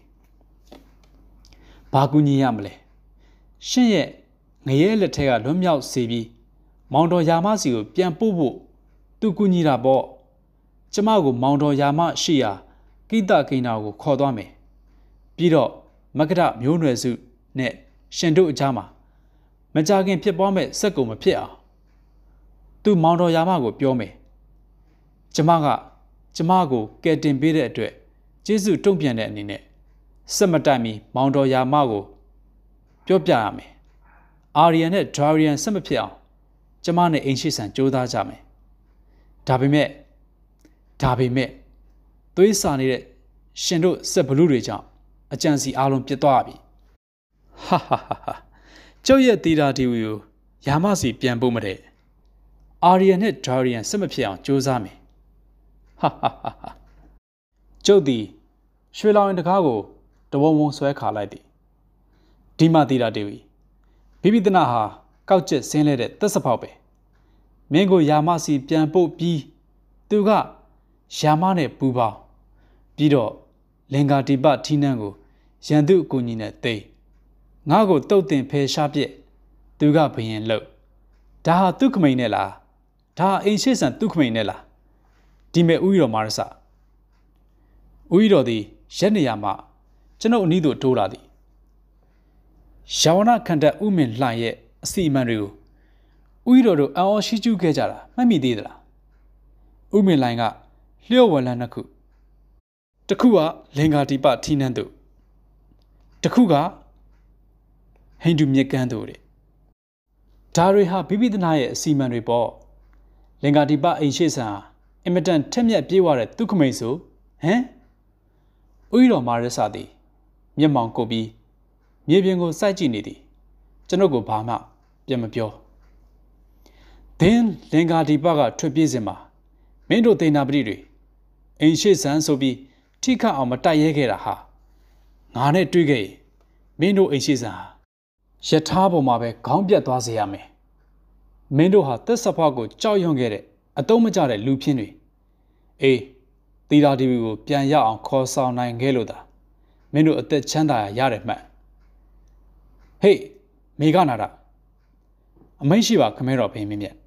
ဘာကူညီရမလဲရှင့်ရဲ့ငရဲလက်ထက်ကလွတ်မြောက်စေပြီးမောင်တော်ယာမစီကိုပြန်ပို့ဖို့သူကူညီတာပေါ့ကျမကိုမောင်တော်ယာမရှိရာကိတကိနာကိုခေါ်သွားမယ်ပြီးတော့မကဒမျိုးနွယ်စုနဲ့ရှင်တို့အကြားမှာမကြခင်ဖြစ်ပွားမဲ့စက်ကုန်မဖြစ်အောင်သူမောင်တော်ယာမကိုပြောမယ်ကျမကကျမကိုကယ်တင်ပေးတဲ့အတွက်ကျေးဇူးတုံ့ပြန်တဲ့အနေနဲ့စက်မတိုင်မီမောင်တော်ယာမကိုပြောပြရမယ်အာရီယန်နဲ့ဒရာရီယန်ဆက်မဖြစ်အောင်ကျမနဲ့အိမ်ရှိဆန်ကြိုးစားကြမယ်ဒါပေမဲ့ဒါပေမဲ့သွေးစာနေတဲ့ရှင်တို့စက်ဘလူးတွေကြောင့်အကြံစီအားလုံးပြစ်သွားပြီဟာဟာဟာကျုပ်ရဲ့တီတာတီဝီကိုယာမစီပြန်ဖို့မတဲ့အာရီယန်နဲ့ဒရာရီယန်ဆက်မဖြစ်အောင်ကြိုးစားမယ်ဟာဟာဟာကျုပ်သည်ရွှေလောင်ရင်တကားကိုတဝုံဝုံဆွဲခါလိုက်သည်ဒီမတီတာတီဝီဘိဘိဒနာဟာကောက်ကျက်ဆင်းလဲတဲ့သက်စဖောက်ပဲမင်းကိုယာမစီပြန်ပို့ပြီးသူကယာမနဲ့ပူပေါင်းပြီးတော့လင်္ကာတိပထီးနှံကိုရန်သူအကူညီနဲ့သိငါ့ကိုတုတ်တင်ဖယ်ရှားပြစ်သူကဘယင်လို့ဒါဟာသူ့ခမိန်နဲ့လားဒါဟာအိမ်ရှိဆန်သူ့ခမိန်နဲ့လားဒီမဲ့ဦးရီတော်မာရစဦးရီတော်သည်ရက်နေရမှကျွန်ုပ်အနည်းသို့တိုးလာသည်ယာဝနာခန္ဓာဥမင်လှရဲ့အစီအမံတွေကိုဦးရီတော်တို့အော်ရှိကျူးခဲ့ကြတာမှတ်မိသေးသလားဥမင်လိုင်ကလျှော့ဝလန်းနှစ်ခုတစ်ခုကလင်္ကာတိပထီးနှံတို့တစ်ခုကဟိန္ဒူမြက်ကန်းတို့တဲ့ဒါတွေဟာဘိဘိဒနာရဲ့အစီအမံတွေပေါ့လင်္ကာတိပအိမ်ရှိဆန်ဟာအင်မတန်ထက်မြက်ပြေးသွားတဲ့ဒုက္ခမိန်ဆိုဟမ်ဥယျတော်မာရစသည်မျက်မှောင်ကုပ်ပြီးမြေပြင်ကိုစိုက်ကြည့်နေသည်ကျွန်ုပ်ကိုဘာမှပြန်မပြောဒင်းလင်္ကာတိပကထွက်ပြေးစဉ်မှာမင်းတို့ဒေနာပတိတွေအိမ်ရှိဆန်ဆိုပြီးထိခတ်အောင်မတိုက်ရဲခဲ့တာဟာငါနဲ့တွေ့ခဲ့ရင်မင်းတို့အိမ်ရှိဆန်ဟာယထာပေါ်မှာပဲခေါင်းပြတ်သွားစေရမယ်မင်းတို့ဟာသက်စဖွားကိုကြောက်ရွံ့ခဲ့တဲ့အတုံးမကျတဲ့လူဖြစ်တွေအေးတီတာတီဗီကိုပြန်ရအောင်ခေါ်ဆောင်နိုင်ခဲ့လို့သာမင်းတို့အသက်ချမ်းသာရရတယ်မှတ်ဟေးမေကနာတာအမိန့်ရှိပါခမဲတော်ဘိမင်းမြတ်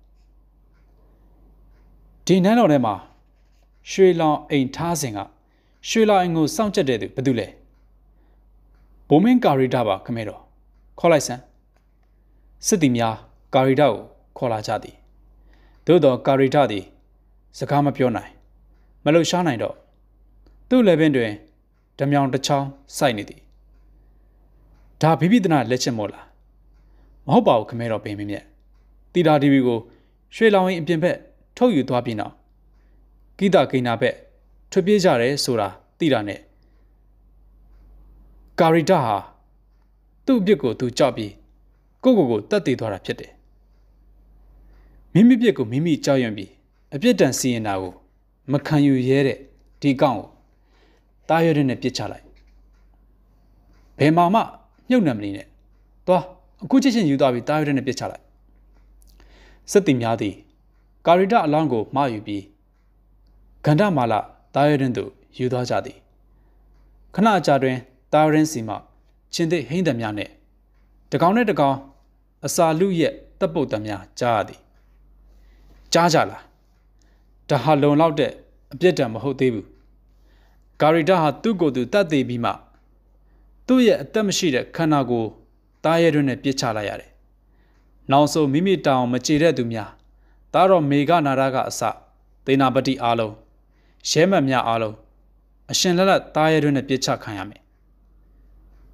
ဒီနန်းတော်ထဲမှာရွှေလောင်အိမ်ထားစဉ်ကရွှေလောင်အိမ်ကိုစောင့်ကြက်တဲ့သူဘယ်သူလဲဘိုးမင်းကာရီတာပါခမဲတော်ခေါ်လိုက်စမ်းစစ်သည်များကာရီတာကိုခေါ်လာကြသည်သို့သောကာရီတာသည်စကားမပြောနိုင်မလှုပ်ရှားနိုင်တော့သူ့လက်ပင်တွင်ဓမြောင်တစ်ချောင်းစိုက်နေသည်ဒါဘိဘိဒနာလက်ချက်မို့လားမဟုတ်ပါဘူးခမဲတော်ဘိမင်းမြတ်တီတာတီဗီကိုရွှေလောင်ရင်အပြင်ဘက်ထုတ်ယူသွားပြီးနောက်ကိတာကိနာဘက်ထွက်ပြေးကြတယ်ဆိုတာသိတာနဲ့ကာရီတာဟာသူ့အပြစ်ကိုသူကြောက်ပြီးကိုကိုကိုတတ်သိသွားတာဖြစ်တယ်မိမိပြစ်ကိုမိမိကြောက်ရွံ့ပြီးအပြစ်ဒဏ်စီရင်တာကိုမခံယူရဲတဲ့ဒီကောင်ကိုတားရတဲ့နဲ့ပြစ်ချလိုက်ဘယ်မှာမှမြုပ်နှံမနေနဲ့သွားအခုချက်ချင်းယူသွားပြီးတားရတဲ့နဲ့ပြစ်ချလိုက်စစ်သည်များသည်ကာရီတာအလောင်းကိုမှားယူပြီးဂန္ဓမာလတားရတဲ့သို့ယူသွားကြသည်ခဏအကြာတွင်တားရတဲ့စီမှချင်းသိဟိန်းသည်များနဲ့တကောင်နဲ့တကောင်အစာလူရဲ့တပ်ပုတ်သည်များကြားရသည်ကြားကြလားဒါဟာလုံလောက်တဲ့အပြစ်ဒဏ်မဟုတ်သေးဘူးကာရီတာဟာသူ့ကိုယ်သူတတ်သိပြီးမှသူ့ရဲ့အသက်မရှိတဲ့ခန္ဓာကိုယ်တားရဲတွင်နဲ့ပြစ်ချလိုက်ရတယ်နောက်ဆုံးမိမိတောင်မကြေတဲ့သူများဒါတော့မေကနာရကအစသေနာပတိအားလုံးရဲမှတ်များအားလုံးအရှင်လက်လက်တားရဲတွင်နဲ့ပြစ်ချခံရမယ်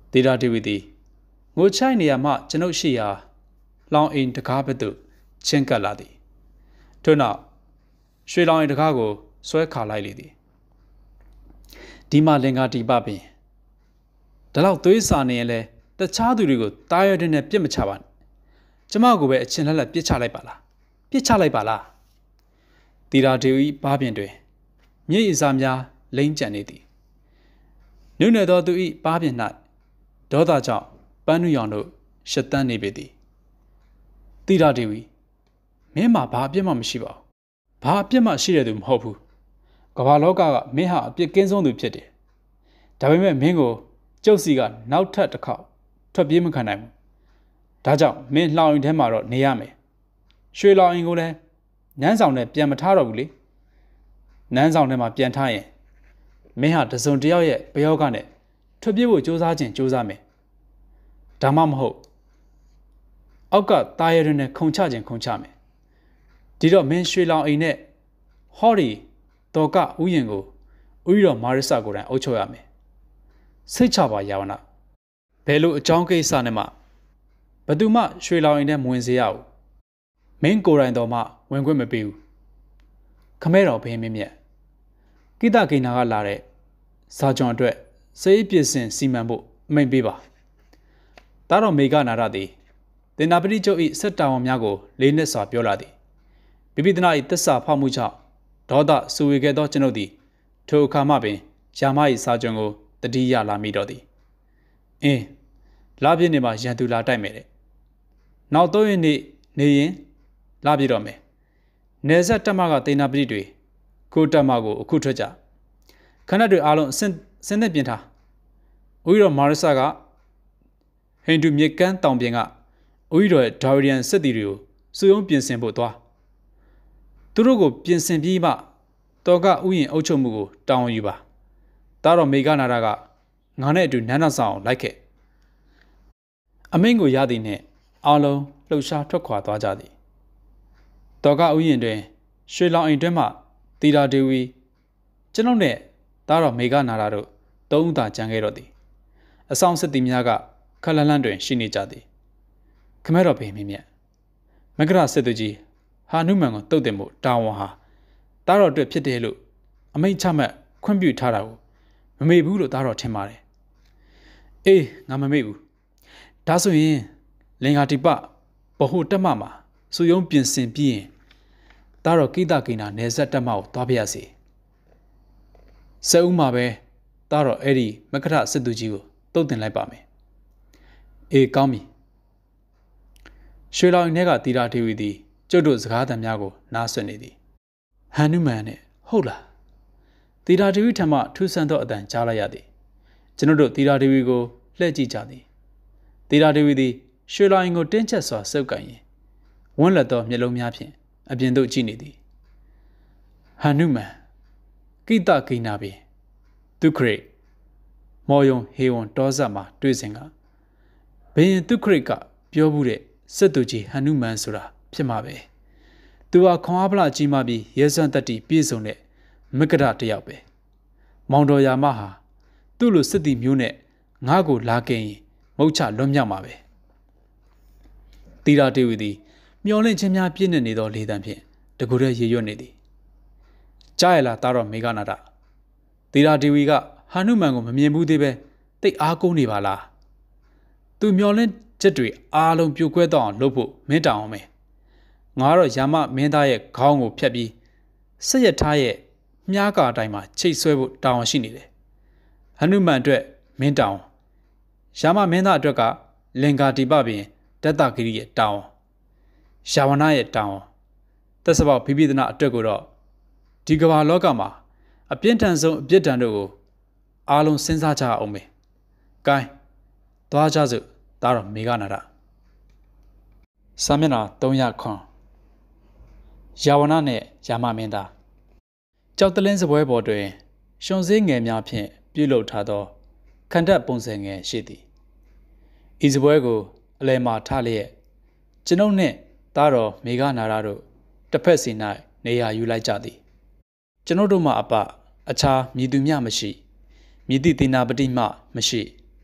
တေရာဒေဝီသည်ငိုချိုက်နေရမှကျွန်ုပ်ရှိရာလောင်အိမ်တကားဘက်သို့ချင်းကပ်လာသည်ထို့နောက်ရွှေလောင်အိမ်တကားကိုဆွဲခါလိုက်လေသည်ဒီမှာလင်္ကာတီပပင်ဒါလောက်သွေးစာနေရင်လဲတခြားသူတွေကိုတားရတဲ့နဲ့ပြစ်မချပါနဲ့ကျမကိုပဲအချင်းလက်လက်ပြစ်ချလိုက်ပါလားပြစ်ချလိုက်ပါလားတီရာဒေဝီဘားပြင်တွင်မြေအစာများလိမ့်ကျန်နေသည်နုနယ်သောသူ၏ဘားပြင်၌ဒေါသကြောင့်ပန်းနုရောင်တို့ရှက်တန်းနေပေသည်တီရာဒေဝီမင်းမှာဘာအပြစ်မှမရှိပါဘူးဘာအပြစ်မှရှိရသူမဟုတ်ဘူးကမ္ဘာလောကကမင်းဟာအပြစ်ကင်းဆုံးသူဖြစ်တယ်ဒါပေမဲ့မင်းကိုကျုပ်စီကနောက်ထပ်တစ်ခေါက်ထွက်ပြေးမခံနိုင်ဘူးဒါကြောင့်မင်းလှောင်အိမ်ထဲမှာတော့နေရမယ်ရွှေလောင်အိမ်ကိုလည်းနန်းဆောင်နဲ့ပြန်မထားတော့ဘူးလေနန်းဆောင်ထဲမှာပြန်ထားရင်မင်းဟာတစုံတစ်ယောက်ရဲ့ဘယောကနဲ့ထွက်ပြေးဖို့ကြိုးစားခြင်းကြိုးစားမယ်ဒါမှမဟုတ်အောက်ကတားရတဲ့နဲ့ခုံချခြင်းခုံချမယ်ဒီတော့မင်းရွှေလောင်အိမ်နဲ့ဟော်ရီတော်ကဥယျင်ကိုဥယျာဉ်မာရစ်ဆာကိုယ်တိုင်အုပ်ချုပ်ရမယ်စိတ်ချပါယာဝနာဘယ်လိုအကြောင်းကိစ္စနဲ့မှဘသူမှရွှေလောင်အိမ်နဲ့မဝင်စေရဘူးမင်းကိုယ်တိုင်တော်မှဝင်ခွင့်မပေးဘူးခမဲတော်ဘင်းမင်းမြတ်ကိတကိနာကလာတဲ့ဇာကြွန်အတွက်စေးပစ္စင်စီမံဖို့အမိန့်ပေးပါတားတော်မေကနာရသည်တင်နာပတိကျုပ်၏စက်တာဝန်များကိုလေးနက်စွာပြောလာသည်ပိပိသနာ၏သစ္စာဖောက်မှုကြောင့်ဒေါသဆူဝေခဲ့သောကျွန်ုပ်သည်ထိုအခါမှပင်ယာမ၏စာကြွန်ကိုတတိယလာမိတော့သည်အင်းလာပြည့်နေမှာရန်သူလာတိုက်မယ်တဲ့နောက်သုံးရက်နေ့နေရင်လာပြည့်တော့မယ်နေဆက်တက်မကတေနာပတိတွေကိုတက်မကိုအခုထွက်ကြခဏတွေအားလုံးအစင်းစင်းသက်ပြင်ထားဥယျာဉ်မာရဆာကဟိန္ဒူမြေကမ်းတောင်ပြင်ကဥယျာဉ်ဒါဝရီယန်စစ်သည်တွေကိုစုယုံပြင်ဆင်ဖို့သွားသူတို့ကိုပြင်ဆင်ပြီးမှတော်ကဥယျာဉ်အုပ်ချုပ်မှုကိုတောင်းယူပါတားတော်မေကနာရကငါနဲ့အတူနန်းတော်ဆောင်လိုက်ခဲ့အမိန့်ကိုရသည်နှင့်အားလုံးလှုပ်ရှားထွက်ခွာသွားကြသည်တော်ကဥယျာဉ်တွင်ရွှေလောင်အိမ်တွင်မှတီရာဒေဝီကျွန်ုပ်နှင့်တားတော်မေကနာရတို့သုံးဦးသာကြံခဲ့တော့သည်အဆောင်စစ်သည်များကခက်လန့်လန့်တွင်ရှိနေကြသည်ခမဲတော်ဘင်းမင်းမြတ်မကရစစ်သူကြီးဟာနုမန်ကိုတုတ်တင်မှုတာဝန်ဟာတားတော်အတွက်ဖြစ်တယ်လို့အမိန့်ချမှတ်ခွင့်ပြုထားတာကိုမမေ့ဘူးလို့တားတော်ထင်ပါတယ်အေးငါမမေ့ဘူးဒါဆိုရင်လင်္ကာတိပဘဟုတက်မမှာစုယုံပြင်ဆင်ပြီးရင်တားတော်ကိတကိနာနယ်ဆက်တက်မကိုသွားပြရစီစက်ဦးမှာပဲတားတော်အဲ့ဒီမကရစစ်သူကြီးကိုတုတ်တင်လိုက်ပါမယ်အေးကောင်းပြီရွှေလောင်အိမ်ထဲကတီရာဒေဝီသည်ကျုပ်တို့စကားသံများကိုနားဆွနေသည်ဟန်နုမန်နဲ့ဟုတ်လားတီရာဒေဝီထံမှထူးဆန်းသောအတန်ကြားလိုက်ရသည်ကျွန်ုပ်တို့တီရာဒေဝီကိုလှည့်ကြည့်ကြသည်တီရာဒေဝီသည်ရွှေလောင်အိမ်ကိုတင်းကျပ်စွာစုပ်ကိုင်ရင်ဝန်းလက်သောမျက်လုံးများဖြင့်အပြင်သို့ကြည့်နေသည်ဟန်နုမန်ကိတကိနာပင်သူခရိတ်မော်ယုံဟေဝွန်တောဇတ်မှာတွေ့စဉ်ကဘယင်သူခရိတ်ကပြောမှုတဲ့စစ်သူကြီးဟန်နုမန်ဆိုတာဖြစ်မှာပဲသူဟာခွန်အားဖလားကြီးမှပြီးရဲစွမ်းတတ္တိပြည့်စုံတဲ့မကရတယောက်ပဲမောင်တော်ယာမဟာသူ့လိုစစ်သည်မျိုးနဲ့ငါ့ကိုလာခဲ့ရင်မုတ်ချလွတ်မြောက်မှာပဲတီရာဒေဝီသည်မျောလင့်ခြင်းများပြည့်နေသောလေတံဖြင့်တကူရဲရေရွတ်နေသည်ကြားရလားတားတော်မေကနာဒတီရာဒေဝီကဟန်နုမန်ကိုမမြင်ဘူးသေးပဲတိတ်အားကိုးနေပါလားသူမျောလင့်ချက်တွေအားလုံးပြိုကွဲတော့အောင်လုပ်ဖို့မင်းတောင်းအောင်မယ်ငါတော့ယာမမင်းသားရဲ့ခေါင်းကိုဖြတ်ပြီးဆက်ရထားရဲ့မြားကာတိုင်းမှာချိတ်ဆွဲဖို့တောင်းရှိနေတယ်ဟန်နုမန်အတွက်မင်းတောင်းယာမမင်းသားအတွက်ကလင်္ကာတိပပင်တတ္တဂိရိရဲ့တောင်းယာဝနာရဲ့တောင်းသက်စပေါက်ဖိပိဒနာအတွက်ကိုတော့ဒီကမ္ဘာလောကမှာအပြင်းထန်ဆုံးအပြစ်ဒဏ်တို့ကိုအားလုံးစဉ်းစားကြအောင်မယ်။ကဲသွားကြစို့ဒါတော့မေကနာရစာမျက်နှာသုံးရာခွန်ယာဝနာနဲ့ယာမမင်းသားကြောက်တလင်းစပွဲပေါ်တွင်ရှုံစည်းငယ်များဖြင့်ပြုလုပ်ထားသောခန္ဓာပုံစံငယ်ရှိသည်ဤစပွဲကိုအလယ်မှာထားလျက်ကျွန်ုပ်နှင့်သားတော်မေကနာရတို့တစ်ဖက်စီ၌နေရာယူလိုက်ကြသည်ကျွန်ုပ်တို့မှအပအခြားမြည်သူမျှမရှိမြည်သည့်သေနာပတိမှမရှိ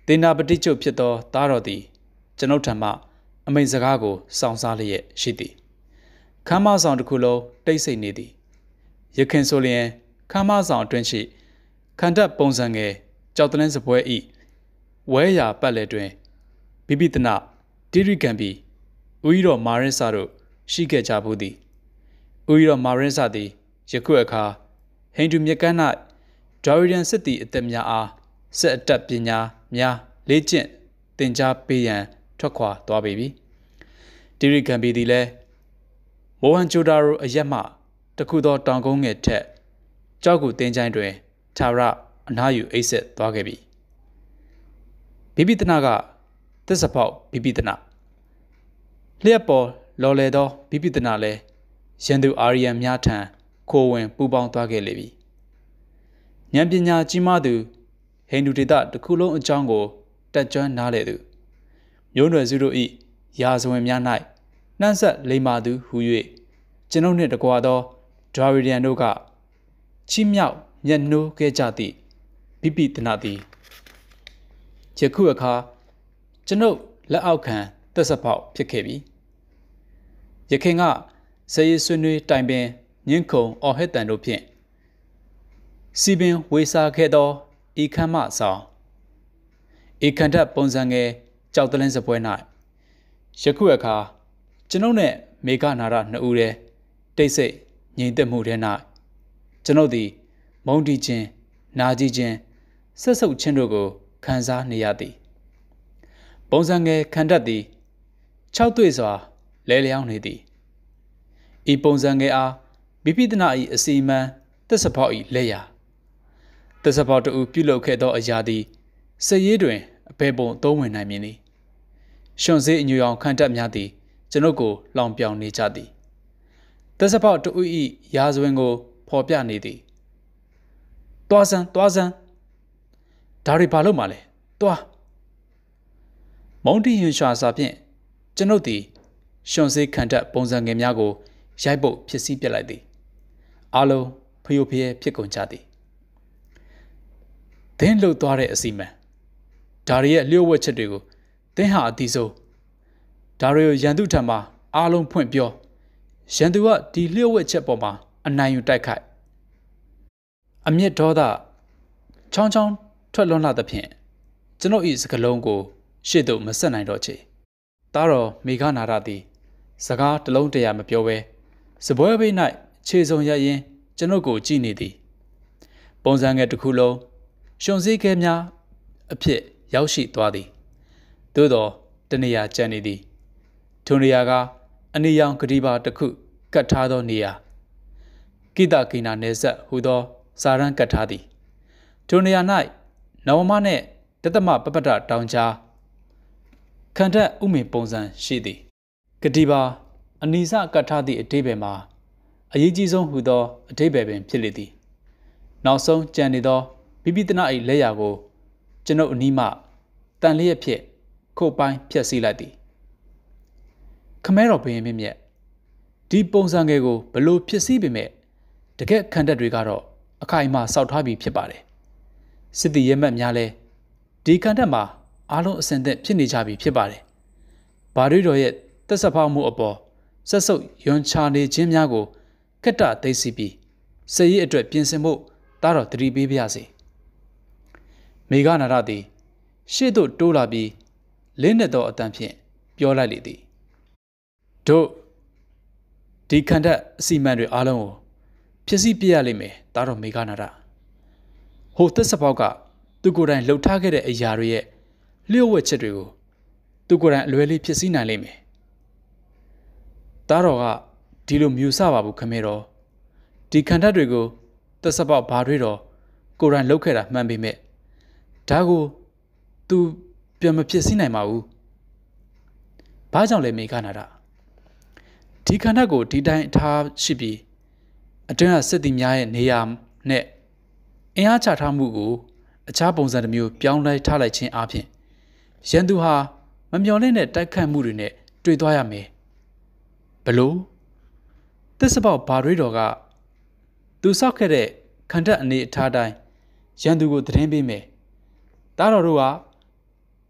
ဒေနာပတိကျုပ်ဖြစ်သောသားတော်သည်ကျွန်ုပ်ထံမှအမိန့်စကားကိုစောင့်စားလျက်ရှိသည်ခမ်းမဆောင်တစ်ခုလုံးတိတ်ဆိတ်နေသည်ရခင်ဆိုလျင်ခမ်းမဆောင်အတွင်းရှိခန္ဓာပုံစံငယ်ကြောက်တလင်းစပွဲဤဝဲရာပတ်လည်တွင်ဘိပိတနာတိရိကံပီဦးရီတော်မာရင်းစာတို့ရှိခဲ့ကြဘူးသည်ဦးရီတော်မာရင်းစာသည်ယခုအခါဟိန္ဒူမြကန်း၌ဒရာဝီဒန်စစ်သည်အသက်များအားစစ်အတတ်ပညာများလေ့ကျင့်သင်ကြားပေးရန်ထွက်ခွာသွားပေပြီတိရိကံပီသည်လည်းမိုဟန်ဂျိုဒါရိုအရက်မှတခုသောတောင်ကုန်းငယ်ထက်ကြောက်ကူတင်းချိုင်းတွင်ထာဝရအနားယူအိပ်ဆက်သွားခဲ့ပြီဘိပိတနာကသစ္စာပေါက်ဘိပိတနာလျက်ပေါ်လော်လေသောဘိပိတနာလည်းရန်သူအာရီယန်များထံခိုးဝင်ပူပေါင်းသွားခဲ့လေပြီဉာဏ်ပညာကြီးမားသူဟိန္ဒူဒေသတစ်ခုလုံးအကြောင်းကိုတက်ကြွနားလေသူမျိုးနွယ်စုတို့၏ရာဇဝင်များ၌နှံ့ဆက်လိမ္မာသူဟူ၍ကျွန်ုပ်နှင့်တကွာသောဒရာဝီဒန်တို့ကချီးမြှောက်မျက်နှိုးခဲ့ကြသည့်ဘိပိတနာသည်ယခုအခါကျွန်ုပ်လက်အောက်ခံသက်စပေါက်ဖြစ်ခဲ့ပြီယခင်ကဇေယျဆွေးနွေးတိုင်ပင်ညှင်းခုံအော်ဟစ်တန်တို့ဖြင့်စီပင်ဝေစာခဲ့သောဤခမ်းမဆောင်ဤခန္ဓာပုံစံငယ်ကြောက်တလင်းစပွဲ၌ယခုအခါကျွန်ုပ်နှင့်မေဃနာရနှစ်ဦးတည်းတိတ်ဆိတ်ငြိမ်သက်မှုထဲ၌ကျွန်ုပ်သည်မုန်းတီးခြင်းနာကြည်ခြင်းဆက်ဆုပ်ခြင်းတို့ကိုခံစားနေရသည်ပုံစံငယ်ခန္ဓာသည်၆တွေ့စွာလဲလျောင်းနေသည်ဤပုံစံငယ်အားဘိပိတနာ၏အစီအမံသစ္စာပေါက်၏လက်ရာသစ္စာပေါက်တူပြုလုပ်ခဲ့သောအရာသည်စရေးတွင်အပေပုံသုံးဝင်နိုင်မည်နီရှွန်စေးအညူအောင်ခန္ဓာများသည်ကျွန်ုပ်ကိုလောင်ပြောင်နေကြသည်သစ္စာပေါက်တူ၏ရာဇဝင်ကိုဖော်ပြနေသည်တွားစမ်းတွားစမ်းဒါတွေဘာလို့မှလဲတွားမုံတီရင်ရွှာစာဖြင့်ကျွန်ုပ်သည်ရှွန်စေးခန္ဓာပုံစံငယ်များကိုရိုက်ပုတ်ဖြစ်စည်းပြလိုက်သည်အလုံးဖျို့ဖျဲဖြစ်ကုန်ကြသည်သင်လှုပ်သွားတဲ့အစီမံဒါရီရဲ့လျှို့ဝှက်ချက်တွေကိုသင်ဟာအတီးဆုံးဒါရီကိုရန်သူထံမှာအားလုံးဖွင့်ပြောရန်သူကဒီလျှို့ဝှက်ချက်ပေါ်မှာအနိုင်ယူတိုက်ခိုက်အမျက်ဒေါသချောင်းချောင်းထွက်လွန်လာသဖြင့်ကျွန်ုပ်၏စကလုံးကိုရှေ့သို့မဆက်နိုင်တော့ချေသားတော်မေဃနာရသည်စကားတလုံးတရာမပြောဘဲစပွဲဘေး၌ခြေစုံရရင်ကျွန်ုပ်ကိုကြည့်နေသည်ပုံစံငယ်တစ်ခုလုံးရှုံစည်းခဲများအဖြစ်ရောက်ရှိသွားသည်သို့သောတနေရာကျန်နေသည်ထိုနေရာကအနီရောင်ဂတိပါတစ်ခုကတ်ထားသောနေရာကိတကိနာနယ်ဆက်ဟူသောစာရန်ကတ်ထားသည်ထိုနေရာ၌နဝမနှင့်တသမပပတ္တတောင်ကြားခန္ဓာဥမင်ပုံစံရှိသည်ဂတိပါအနိစကတ်ထားသည့်အဓိပ္ပာယ်မှာအရေးကြီးဆုံးဟူသောအဓိပ္ပာယ်ပင်ဖြစ်လေသည်နောက်ဆုံးကြံနေသောဘိပိတနာ၏လက်ရာကိုကျွန်ုပ်အနီးမှတန်လျက်ဖြင့်ခုတ်ပိုင်းဖြတ်စည်းလိုက်သည်ခမဲတော်ဘုရင်မြတ်ဒီပုံစံငယ်ကိုဘလို့ဖြစ်စည်းပေမဲ့တကက်ခန္ဓာတွေကတော့အခိုင်အမာစောက်ထားပြီးဖြစ်ပါတယ်စစ်တီရဲမက်များလဲဒီခန္ဓာမှာအားလုံးအစဉ်သက်ဖြစ်နေကြပြီဖြစ်ပါတယ်ဘာတွေတော်ရဲ့သက်ဆက်ဖောက်မှုအပေါ်ဆက်ဆုပ်ယွန်ချနေခြင်းများကိုခက်တသိသိပြီးစည်ရည်အတွက်ပြင်ဆင်ဖို့တားတော်တတိပေးပါရစေမေဃနာရသည်ရှေ့သို့တိုးလာပြီးလင်းနေသောအတန်ဖြင့်ပြောလိုက်လေသည်တို့ဒီခန္ဓာအစီမံတွေအားလုံးကိုဖြစ်စည်းပြရလိမ့်မယ်တားတော်မေဃနာရဟိုသက်စပေါက်ကသူကိုယ်တိုင်လှုပ်ထားခဲ့တဲ့အရာတွေရဲ့လျှို့ဝှက်ချက်တွေကိုသူကိုယ်တိုင်အလွယ်လေးဖြစ်စည်းနိုင်လိမ့်မယ်တားတော်ကဒီလိုမြူဆပါဘူးခမဲတော်ဒီခန္ဓာတွေကိုသက်စပေါက်ဘာတွေတော့ကိုယ်တိုင်လှုပ်ခဲ့တာမှန်ပေမဲ့ဒါကိုသူပြန်မဖြစ်စည်းနိုင်ပါဘူးဘာကြောင့်လဲမေဃနာရဒီခန္ဓာကိုဒီတိုင်းထားရှိပြီးအတွင်းကစစ်သည်များရဲ့နေရာနဲ့အင်အားချထားမှုကိုအခြားပုံစံတစ်မျိုးပြောင်းလဲထားလိုက်ခြင်းအပြင်ရန်သူဟာမမျှော်လင့်တဲ့တိုက်ခတ်မှုတွေနဲ့တွေ့သွားရမယ်ဘလို့သစ္စာပေါက်ဘာတွေတော်ကသူဆောက်ခဲ့တဲ့ခန္ဓာအနေအထားတိုင်းရန်သူကိုသတင်းပေးမယ်တားတော်တို့က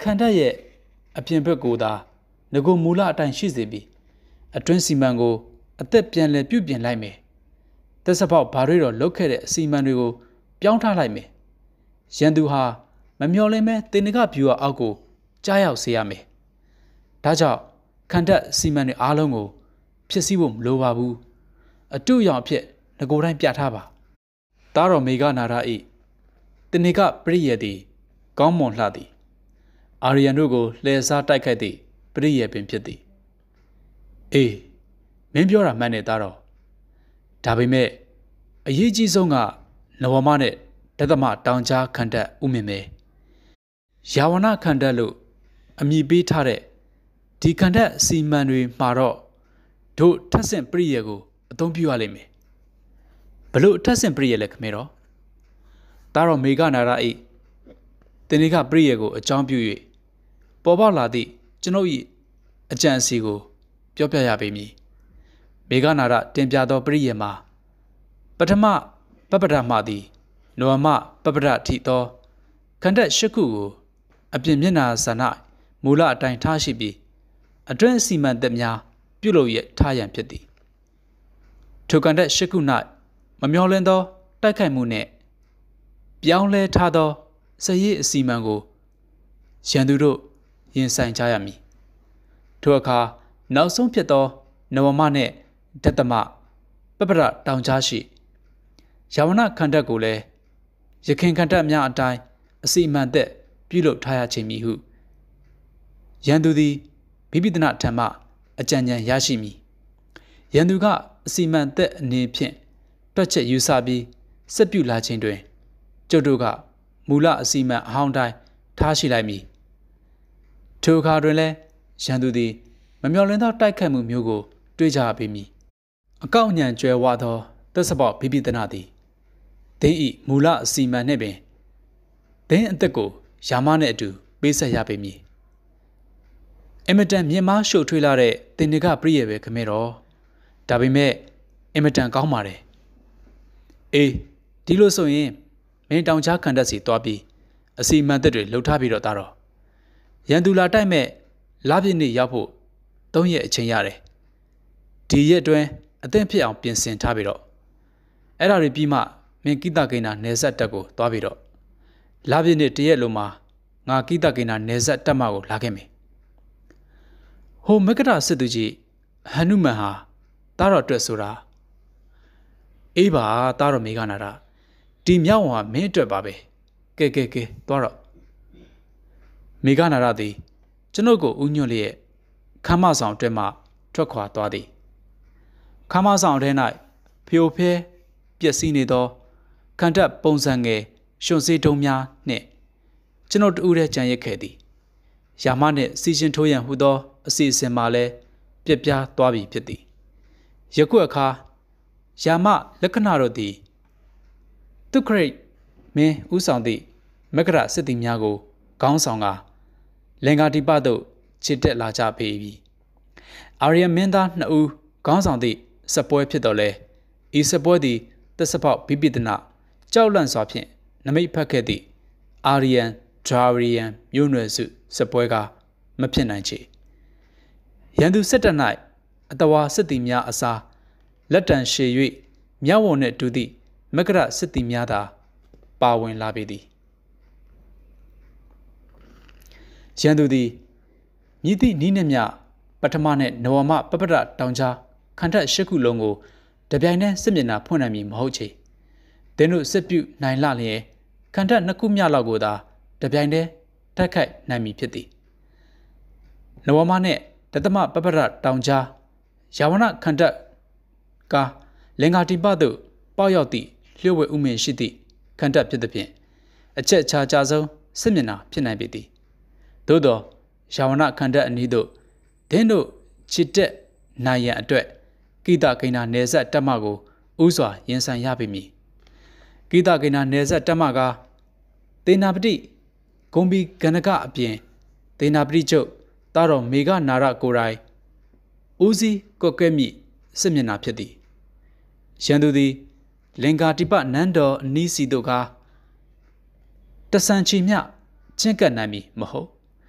ခန္ဓာရဲ့အပြင်ဘက်ကိုသာငကိုမူလအတိုင်းရှိစေပြီးအတွင်းစီမံကိုအသက်ပြန်လည်ပြုပြင်လိုက်မယ်သက်စပေါက်ဘာတွေတော့လုတ်ခဲ့တဲ့အစီမံတွေကိုပြောင်းထားလိုက်မယ်ရန်သူဟာမမျော်လင့်မဲ့တင်နကဗျူဟာအောက်ကိုကြားရောက်စေရမယ်ဒါကြောင့်ခန္ဓာစီမံတွေအားလုံးကိုဖြစ်စည်းဖို့မလိုပါဘူးအတူရောင်အဖြစ်ငကိုတိုင်းပြထားပါသားတော်မေဃနာရဤတင်နကပရိယေသည်ကောင်းမွန်လှသည်အာရယန်တို့ကိုလှည့်စားတိုက်ခိုက်သည့်ပရိယေပင်ဖြစ်သည်အေးမင်းပြောတာမှန်နေသားတော်ဒါပေမဲ့အရေးကြီးဆုံးကနဝမနဲ့ဒသမတောင်ကြားခန္ဓာဥမင်ပဲယာဝနာခန္ဓာလို့အမည်ပေးထားတဲ့ဒီခန္ဓာစီမံတွေမှာတော့တို့ထက်ဆင့်ပရိယေကိုအသုံးပြုရလိမ့်မယ်ဘလို့ထက်ဆင့်ပရိယေလဲခမဲတော်သားတော်မေဃနာရဤတင်ဒီကပရိယေကိုအကြောင်းပြု၍ပေါ်ပေါက်လာသည့်ကျွန်ုပ်၏အကြံအစီကိုပြောပြရပေမည်မေဃနာရတင်ပြသောပရိယေမှာပထမပပဒမှသည်နောမပပဒထိသောခန္ဓာရှစ်ခုကိုအပြင်မျက်နှာဇာ၌မူလအတိုင်းထားရှိပြီးအတွင်းစီမံသက်များပြုလုပ်ရထားရန်ဖြစ်သည်ထိုခန္ဓာရှစ်ခု၌မမျောလင်းသောတိုက်ခိုက်မှုနှင့်ပြောင်းလဲထားသောစရည်အစီမံကိုရန်သူတို့ရင်ဆိုင်ကြရမည်ထိုအခါနောက်ဆုံးဖြစ်သောနဝမနှင့်ဒသမပပဒတောင်ကြားရှိယာဝနာခန္ဓာကိုလည်းရခင်ခန္ဓာများအတိုင်းအစီမံသက်ပြုလုပ်ထားရခြင်းမည်ဟုရန်သူသည်ဘိပိဒနာထံမှအကြံဉာဏ်ရရှိမည်ရန်သူကအစီမံသက်အနေဖြင့်တွက်ချက်ယူဆပြီးဆက်ပြုလာခြင်းတွင်ကျုပ်တို့ကမူလအစီမံအဟောင်းတိုင်းထားရှိလိုက်မည်ထိုအခါတွင်လည်းရန်သူသည်မမျှော်လင့်သောတိုက်ခိုက်မှုမျိုးကိုတွေ့ကြပေမည်အကောက်ညံကျွဲဝါသောသက်စပေါက်ဘိပိဒနာသည်သင်၏မူလအစီမံနှင့်ပင်သင်အသက်ကိုယာမနှင့်အတူပေးဆက်ရပေမည်အမတန်မြင်မာရှုပ်ထွေးလာတဲ့တင်နကပရိယေပဲခမဲတော်ဒါပေမဲ့အမတန်ကောင်းပါတယ်အေးဒီလိုဆိုရင်မင်းတောင်ကြားခန္ဓာစီသွားပြီးအစီမံသက်တွေလှုပ်ထားပြီးတော့သားတော်ရန်သူလာတိုက်မဲ့လပြည့်နေ့ရောက်ဖို့သုံးရက်အချိန်ရတယ်ဒီရက်တွင်အသင့်ဖြစ်အောင်ပြင်ဆင်ထားပြီးတော့အဲ့ဒါတွေပြီးမှမင်းကိတကိနာနယ်ဆက်တက်ကိုသွားပြီးတော့လပြည့်နေ့တရက်လုံးမှာငါကိတကိနာနယ်ဆက်တက်မကိုလာခဲ့မယ်ဟိုမက္ကဒစစ်သူကြီးဟနုမန်ဟာတားတော်အတွက်ဆိုတာအေးပါတားတော်မေဃနာတာဒီမြောက်ဝါမင်းအတွက်ပါပဲကဲကဲကဲသွားတော့မေဃနာရသည်ကျွန်ုပ်ကိုဥညွတ်လျက်ခမ်းမဆောင်တွင်မှထွက်ခွာသွားသည်ခမ်းမဆောင်ထဲ၌ဖျိုဖဲပျက်စီးနေသောခန္ဓာပုံစံငယ်ရွှွန်စေးတုံးများနှင့်ကျွန်ုပ်တူတဲ့ကြံရစ်ခဲ့သည်ယာမနှင့်စီရှင်ထိုးရန်ဟူသောအစီအစဉ်မှလည်းပြက်ပြားသွားပြီဖြစ်သည်ယခုအခါယာမလက္ခဏာတို့သည်သူခရိတ်မင်းဥဆောင်သည့်မက္ကရစစ်သည်များကိုခေါင်းဆောင်ကလင်္ကာတိပသို့ခြေတက်လာကြပေပြီအာရယမင်းသားနှစ်ဦးခေါင်းဆောင်သည့်စပွဲဖြစ်တော်လဲဤစပွဲသည်သက်စပေါက်ဘိပိဒနာကြောက်လန့်စွာဖြင့်နမိတ်ဖက်ခဲ့သည့်အာရယန်ဒရာရီယန်မြို့နယ်စုစပွဲကမဖြစ်နိုင်ချေရန်သူစစ်တပ်၌အတဝါစစ်သည်များအစားလက်တံရှည်၍မြောက်ဝုံနှင့်တူသည့်မက္ကရစစ်သည်များသာပါဝင်လာပေသည်ရန်သူသည်မြည်သည့်နီးနှင့်မြပထမနှင့်နဝမပပဒတောင်ကြားခန္ဓာရှစ်ခုလုံးကိုတပြိုင်တည်းစစ်မျက်နှာဖွင့်နိုင်မည်မဟုတ်ချေသင်တို့စစ်ပြုနိုင်လှလျင်ခန္ဓာနှစ်ခုမြလောက်ကိုသာတပြိုင်တည်းတိုက်ခိုက်နိုင်မည်ဖြစ်သည်နဝမနှင့်ဒသမပပဒတောင်ကြားယာဝနခန္ဓာကလင်္ကာတိပသို့ပေါက်ရောက်သည့်လျှို့ဝှက်ဥမင်ရှိသည့်ခန္ဓာဖြစ်သဖြင့်အချက်ခြားခြားဆုံးစစ်မျက်နှာဖြစ်နိုင်ပေသည်သို့သောယာဝနခန္ဓာအနည်းသို့ဒင်းတို့ချစ်တက်နိုင်ရန်အတွက်ကိတကိနာနယ်ဆက်တက်မကိုဥစွာရင်ဆိုင်ရပေမည်ကိတကိနာနယ်ဆက်တက်မကသေနာပတိဂုံဘီကဏကအပြင်သေနာပတိချုပ်တာတော်မေဃနာရကိုရိုင်ဦးစီးကွက်ကဲ့မိစစ်မျက်နှာဖြစ်သည်ရန်သူသည်လင်္ကာတိပနန်းတော်အနီးစီတို့ကတဆန်ချီမြချင်းကပ်နိုင်မည်မဟုတ်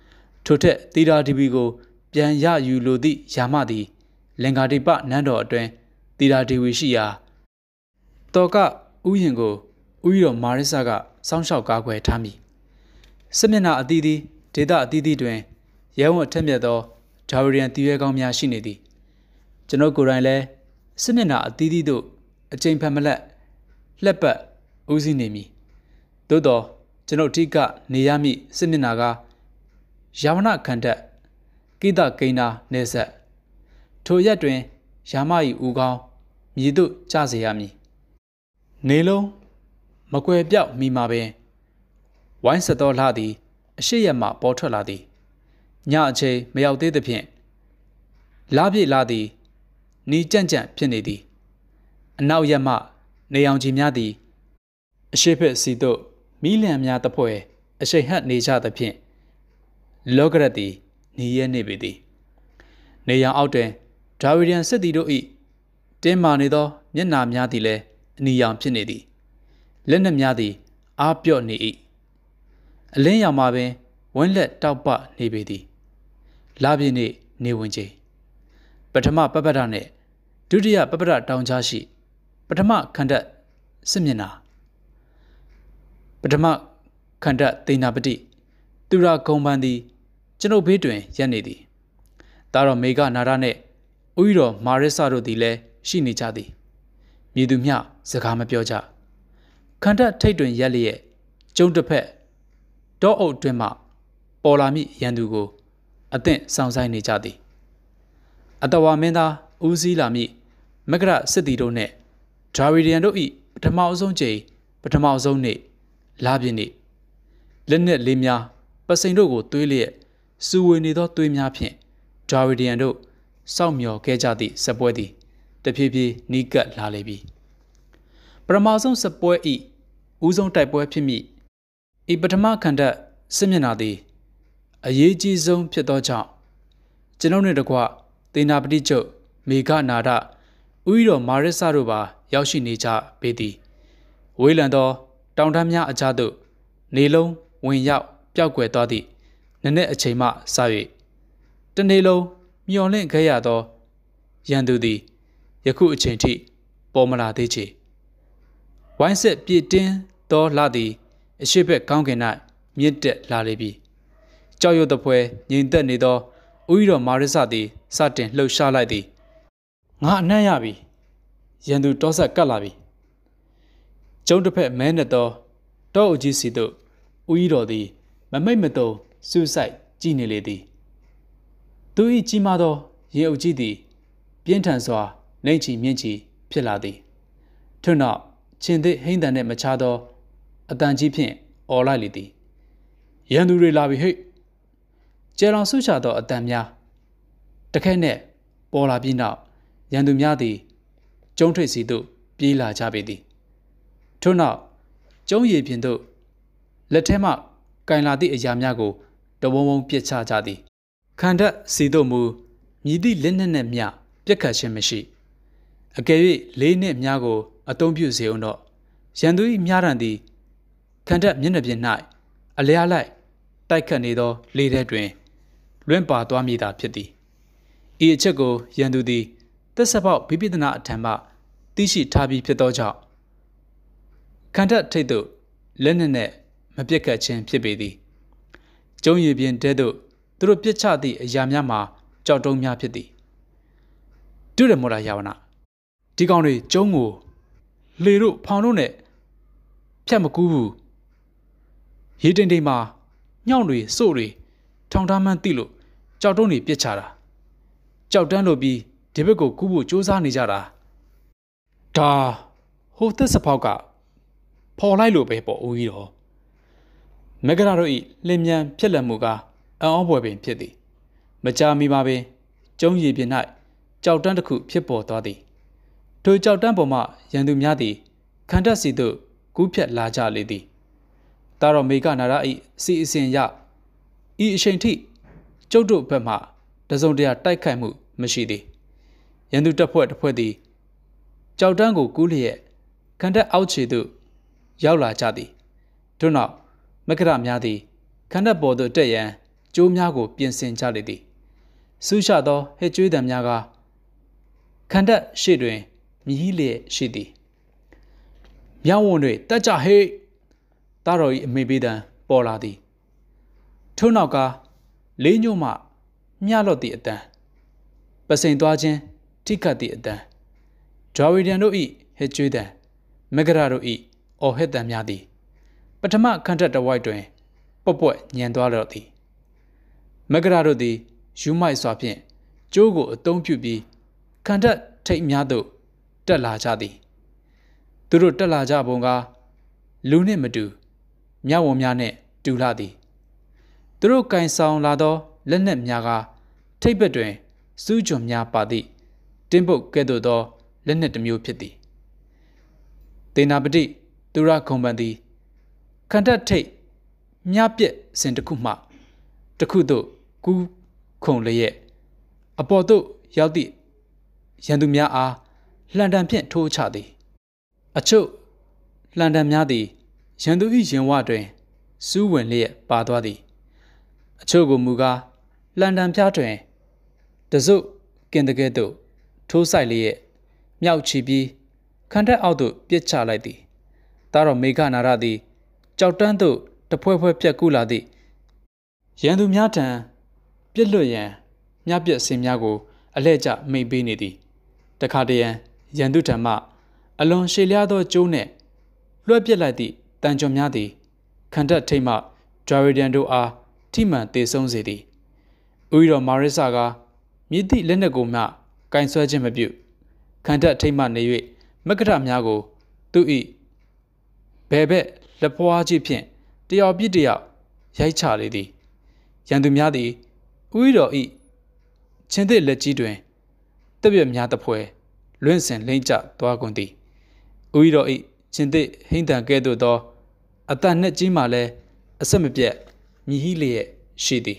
ထိုထက်တီရာဒီဘီကိုပြန်ရယူလိုသည့်ယာမသည်လင်္ကာတိပနန်းတော်အတွင်းတီရာဒီဝီရှိရာတော်ကဥယျင်ကိုဥယျတော်မာရစ္ဆကစောင့်ရှောက်ကားကွယ်ထားမည်စစ်မျက်နှာအသီးသီးဒေသအသီးသီးတွင်ရဲဝံထက်မြက်သောဂျာဝရီယန်တည်ရဲကောင်းများရှိနေသည်ကျွန်ုပ်ကိုယ်တိုင်လည်းစစ်မျက်နှာအသီးသီးတို့အချိန်ဖန်မလက်လှက်ပတ်ဦးစီးနေမည်သို့သောကျွန်ုပ်အထီးကနေရမည့်စစ်မျက်နှာကယာမနခန္ဓာကိတကိန်းနာနေဆက်ထိုရက်တွင်ယာမ၏ဦးကောင်းမြည်သို့ကျစေရမည်နေလုံးမကွယ်ပြောက်မိမှာပင်ဝိုင်းဆက်သောလှသည်အရှိရက်မှပေါ်ထွက်လာသည်ညအချိန်မရောက်သေးသဖြင့်လာပြည့်လာသည်နီးကြန့်ကြန့်ဖြစ်နေသည်အနောက်ရက်မှနေအောင်ကြီးများသည်အရှိဖက်စီသို့မီးလျံများတဖွဲ့အရှိန်ဟတ်နေကြသဖြင့်လောကရတ်သည်နေရဲနေပေသည်နေရန်အောက်တွင်ဒါဝီဒန်စစ်သည်တို့၏တင်းမာနေသောမျက်နှာများသည်လည်းအနီရောင်ဖြစ်နေသည်လက်နက်များသည်အားပြော့နေ၏အလင်းရောင်မှာပင်ဝင်းလက်တောက်ပနေပေသည်လာပြည့်နေ့နေဝင်ချိန်ပထမပပဒနှင့်ဒုတိယပပဒတောင်ကြားရှိပထမခန္ဓာစစ်မျက်နှာပထမခန္ဓာသိနာပတိသူရဂုံပန်သည်ကျွန်ုပ်ဘေးတွင်ရပ်နေသည်ဒါတော်မေဃနာရနှင့်ဥယျတော်မာရစ္ဆတို့သည်လည်းရှိနေကြသည်မြည်သူမျှစကားမပြောကြခန္ဓာထိတ်တွင်ရက်လျက်ကျုံတစ်ဖက်တောအုပ်တွင်မှပေါ်လာမည့်ရန်သူကိုအသင့်ဆောင်ဆိုင်နေကြသည်အတဝါမင်းသားဦးစီးလာမည့်မကရစစ်သည်တို့နှင့်ဒရာဝီဒန်တို့၏ပထမအဆုံးချိန်ပထမအဆုံးနေ့လာပြည့်နေ့လက်နက်လေးများပစိန်တို့ကိုသွေးလျက်စူဝေနေသောသွေးများဖြင့်ဒရာဝီဒန်တို့စောင့်မျှော်ခဲ့ကြသည့်စပွဲသည်တဖြည်းဖြည်းနီးကပ်လာလေပြီပထမဆုံးစပွဲ၏ဦးဆုံးတိုက်ပွဲဖြစ်မိဤပထမခန္ဓာစစ်မျက်နှာသည်အရေးကြီးဆုံးဖြစ်သောကြောင့်ကျွန်ုပ်နှင့်တကွသေနာပတိချုပ်မေဃနာဒဥယျတော်မာရစ္ဆတို့ပါရောက်ရှိနေကြပေသည်ဝေးလံသောတောင်တန်းများအကြားသို့နေလုံးဝင်ရောက်ပျောက်ကွယ်သွားသည့်နည်းနည်းအချိန်မှစ၍တနေ့လုံးမျော်လင့်ခဲ့ရသောရန်သူသည်ယခုအချိန်ထိပေါ်မလာသေးချေဝိုင်းဆက်ပြည့်တင်းသောလှသည်အရှိဘက်ကောင်းကင်၌မြင့်တက်လာလေပြီကြောက်ရွံ့သဖွယ်ငြိမ်သက်နေသောဥယျတော်မာရစ္ဆသည်စတင်လှုပ်ရှားလိုက်သည်ငါအနှံ့ရပြီရန်သူတောဆက်ကပ်လာပြီကျုံတစ်ဖက်မဲနဲ့သောတောအုပ်ကြီးစီသို့ဥယျတော်သည်မမိတ်မတုံစူးစိုက်ကြည့်နေလေသည်သူ၏ကြီးမားသောရေအုပ်ကြီးသည်ပြင်းထန်စွာနှိမ့်ချီမြင့်ချီဖြစ်လာသည်ထို့နောက်ချင်းသည့်ဟိမ့်တန်နှင့်မခြားသောအတန်ကြီးဖြင့်အော်လိုက်လေသည်ရန်သူတွေလာပြီဟိတ်ကျဲလောင်ဆုချသောအတန်များတခဲနှင့်ပေါ်လာပြီးနောက်ရန်သူများသည်ကျုံးထိပ်စီသို့ပြေးလာကြပေသည်ထို့နောက်ကျုံးရည်ပြင်သို့လက်ထဲမှကင်လာသည့်အရာများကိုတဝုံဝုံပြစ်ချကြသည်ခန္ဓာစီသို့မူမြည်သည့်လက်နက်နှင့်မျှပြက်ခတ်ခြင်းမရှိအကယ်၍လေးနှင့်များကိုအသုံးပြုစေအောင်တော့ရန်သူ၏မြားတံသည်ခန္ဓာမျက်နှာပြင်၌အလျားလိုက်တိုက်ခတ်နေသောလေထဲတွင်လွင့်ပါသွားမိတာဖြစ်သည်ဤအချက်ကိုရန်သူသည်သက်ဆက်ပေါက်ဘိပိဒနာအထံမှသိရှိထားပြီးဖြစ်သောကြောင့်ခန္ဓာထိတ်သို့လက်နက်နှင့်မပြက်ခတ်ခြင်းဖြစ်ပေသည်ကျုံးရည်ပြင်တဲသို့သူတို့ပြစ်ချသည့်အရာများမှာကြောက်တုံးများဖြစ်သည်တွေ့တယ်မို့လားယာဝနာဒီကောင်တွေကျုံးကိုလေတို့ဖောင်တို့နဲ့ဖြတ်မကူးဘူးရေတိမ်တိမ်မှာညောင်းတွေစို့တွေထောင်ထားမှန်းသိလို့ကြောက်တုံးတွေပြစ်ချတာကြောက်တန်းလို့ပြီးဒီဘက်ကိုကူးဖို့ကြိုးစားနေကြတာဒါဟိုသက်စဖောက်ကဖော်လိုက်လို့ပဲပေါ့ဦးကြီးတော်မဂရတို့၏လင်မြန်ဖြစ်လက်မှုကအံ့ဩဖွယ်ပင်ဖြစ်သည်မကြာမီမှာပင်ကျုံးရည်ပြင်၌ကြောက်တန်းတစ်ခုဖြစ်ပေါ်သွားသည်ထိုကြောက်တန်းပေါ်မှရန်သူများသည်ခန္ဓာစီသို့ကူးဖြတ်လာကြလေသည်တာတော်မေဃနာရ၏စီအစဉ်ရဤအချိန်ထိကျုပ်တို့ဘက်မှတစုံတရာတိုက်ခိုက်မှုမရှိသည်ရန်သူတပ်ဖွဲ့တစ်ဖွဲ့သည်ကြောက်တန်းကိုကူးလျက်ခန္ဓာအောက်ခြေသို့ရောက်လာကြသည်ထို့နောက်မကရများသည်ခန္ဓာပေါ်သို့တက်ရန်ကျိုးများကိုပြင်ဆင်ကြလေသည်ဆူးရှသောဟစ်ကြွေးတံများကခန္ဓာရှေ့တွင်မြည်လျက်ရှိသည်မြောင်းဝန်တွေတက်ကြဟိတ်သားတော်၏အမိပေးတံပေါ်လာသည်ထို့နောက်ကလေးညို့မှမျှလော့သည့်အတန်ပစိန်သွားခြင်းထိခတ်သည့်အတန်ဒရာဝီဒန်တို့၏ဟစ်ကြွေးတံမဂရတို့၏အော်ဟစ်တံများသည်ပထမခန္ဓာတစ်ဝိုက်တွင်ပွက်ပွက်ညံသွားတော့သည်မဂရတို့သည်ယူမိုက်စွာဖြင့်ကျိုးကိုအသုံးပြုပြီးခန္ဓာထိတ်များသို့တက်လာကြသည်သူတို့တက်လာကြပုံကလူနှင့်မတူမြဝုံများနှင့်တူလာသည်သူတို့ကင်ဆောင်လာသောလက်နက်များကထိပ်ဘက်တွင်စူးကျွန်များပါသည့်တင်းပုတ်ကဲ့သို့သောလက်နက်တစ်မျိုးဖြစ်သည်သေနာပတိသူရခုံပန်သည်ခန္ဓာထိတ်မြပြက်စဉ်တစ်ခုမှတစ်ခုသို့ကူးခုံလျက်အပေါ်သို့ရောက်သည့်ရန်သူများအားလှန်တံဖြင့်ထိုးချသည်အချို့လှန်တံများသည်ရန်သူ၏ရင်ဝတွင်စူးဝင်လျက်ပါသွားသည်အချို့ကိုမူကားလှန်တံပြားတွင်တစုပ်ကင်တကဲ့သို့ထိုးဆိုင်လျက်မြောက်ချီပြီးခန္ဓာအောက်သို့ပြစ်ချလိုက်သည်ဒါတော့မေဃနာရသည်ကြောက်တန်းသို့တဖွဲဖွဲပြက်ကူးလာသည့်ရန်သူများထံပြစ်လွတ်ရန်မြပြက်စင်များကိုအလှဲ့ကျမိန်ပေးနေသည်တခါတရံရန်သူထံမှအလွန်ရှည်လျားသောကျိုးနှင့်လွှဲပစ်လိုက်သည့်တန်ကြွများသည်ခန္ဓာထိတ်မှဒရာဝီဒန်တို့အားထိမှန်တေဆုံးစေသည်ဥယျာဉ်မာရစ်စာကမြစ်သည့်လက်နက်ကိုမှကင်ဆွဲခြင်းမပြုခန္ဓာထိတ်မှနေ၍မက္ကထများကိုသူ၏ဘယ်ဘက်လက်ဖွားကြီးဖြင့်တယောက်ပြစ်တယောက်ရိုက်ချလေသည်ရန်သူများသည်ဥယျာဉ်၏ချင်းသည့်လက်ကြီးတွင်တပြက်များတဖွဲလွင့်စင်လိမ့်ကျသွားကုန်သည်ဥယျာဉ်၏ချင်းသည့်ဟိမ့်တန်ကဲ့သို့သောအတန်နှက်ကြီးမှလည်းအဆက်မပြတ်မြည်လျက်ရှိသည်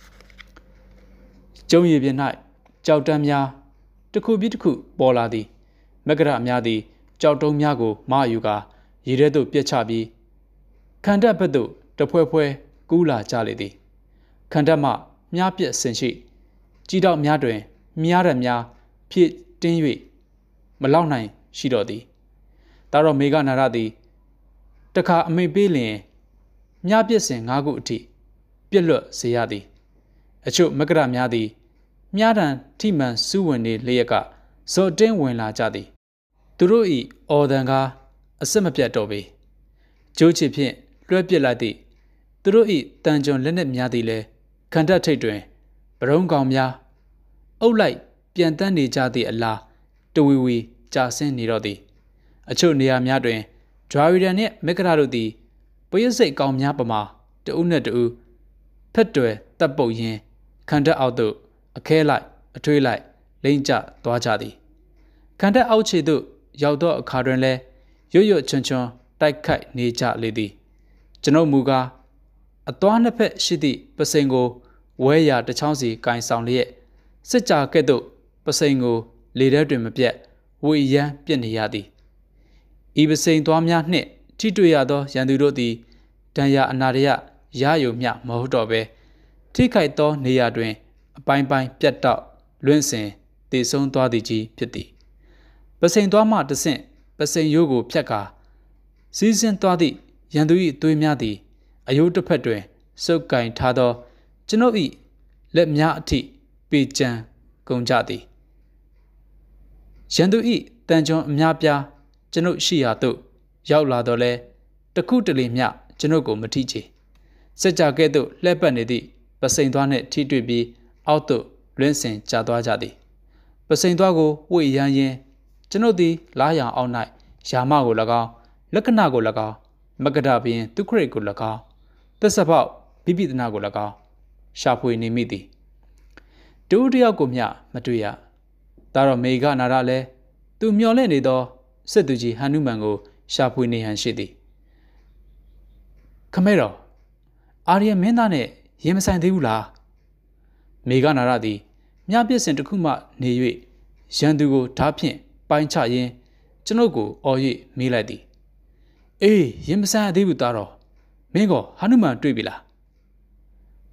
ကျုံရည်ပြင်၌ကြောက်တန်းများတစ်ခုပြီးတစ်ခုပေါ်လာသည်မကရများသည်ကြောက်တုံးများကိုမယူကာရေထဲသို့ပြက်ချပြီးခန္ဓာဘက်သို့တဖွဲဖွဲကူးလာကြလေသည်ခန္ဓာမှမြားပြက်ဆင်ရှိကြည်တော့များတွင်မြားရများဖြစ်တင်း၍မလောက်နိုင်ရှိတော့သည်ဒါတော့မေဃနာရသည်တခါအမိတ်ပေးလျင်မြားပြက်စင်ငါးခုအထိပြက်လွတ်စေရသည်အချို့မကရများသည်မြားတံထိမှန်စူးဝင်နေလျက်ကဇော်တင်းဝင်လာကြသည်သူတို့၏အော်တန်ကားအဆက်မပြတ်တော့ပေကျိုးချစ်ဖြင့်လွှဲပစ်လိုက်သည့်သူတို့၏တန်ကြွလက်နက်များသည်လည်းခန္ဓာထိတ်တွင်ဗရုံးကောင်များအုပ်လိုက်ပြန်တန်းနေကြသည့်အလားတဝီဝီကြာဆင်းနေတော့သည်အချို့နေရာများတွင်ဒရာဝီဒန်နှင့်မက္ကရတို့သည်ပရိစိတ်ကောင်များပမာတဦးနှင့်တဦးဖက်တွယ်တပ်ပုတ်ရင်းခန္ဓာအောက်သို့အခဲလိုက်အထွေးလိုက်လိမ့်ကျသွားကြသည်ခန္ဓာအောက်ခြေသို့ရောက်သောအခါတွင်လည်းရွရွချွန်ချွန်တိုက်ခိုက်နေကြလေသည်ကျွန်ုပ်မူကားအသွားနှစ်ဖက်ရှိသည့်ပစိန်ကိုဝဲရာတစ်ချောင်းစီကင်ဆောင်လျက်စစ်ကြာကဲ့သို့ပစိန်ကိုလေထဲတွင်မပြတ်ဝေရန်ပြစ်နေရသည်ဤပစိန်သွားများနှင့်ထိတွေ့ရသောရန်သူတို့သည်ဒဏ်ရာအနာရရရယုံမျှမဟုတ်တော့ဘဲထိခိုက်သောနေရာတွင်အပိုင်းပိုင်းပြတ်တောက်လွင့်စင်တည်ဆုံးသွားသည်ကြီးဖြစ်သည်ပစိန်သွားမှတဆင့်ပစိန်ရိုးကိုဖြတ်ကာစီးဆင်းသွားသည့်ရန်သူ၏သွေးများသည်အယိုးတစ်ဖက်တွင်စုပ်ကင်ထားသောကျွန်ုပ်၏လက်များအထိပေကြံကုန်ကြသည်ရန်သူ၏တန်ကြွအများပြားကျွန်ုပ်ရှိရာသို့ရောက်လာတော့လဲတခုတလေမျှကျွန်ုပ်ကိုမထိချေစက်ကြကဲ့သို့လှဲ့ပတ်နေသည့်ပစိန်သွားနှင့်ထိတွေ့ပြီးအောက်သို့လွင့်စင်ကျသွားကြသည်ပစိန်သွားကိုဝှေ့ရမ်းရင်းကျွန်ုပ်သည်လားရောင်အောက်၌ယာမကို၎င်းလက္ခဏာကို၎င်းမကဒဘင်းသူခရိတ်ကို၎င်းသစ္စာပေါက်ဘိပိတနာကို၎င်းရှာဖွေနေမိသည်တူတယောက်ကိုမျှမတွေ့ရဒါတော့မေဃနာရလည်းသူမျော်လင့်နေသောစစ်သူကြီးဟန်နုမန်ကိုရှာဖွေနေဟန်ရှိသည်ခမဲတော်အာရယမင်းသားနဲ့ရင်မဆိုင်သေးဘူးလားမေဃနာရသည်မြပြစ်စင်တစ်ခုမှနေ၍ရန်သူကိုဓာဖြင့်ပိုင်းချရင်းကျွန်ုပ်ကိုအော်၍မေးလိုက်သည်အေးရင်မဆိုင်သေးဘူးသားတော်မင်းကဟန်နုမန်တွေ့ပြီလား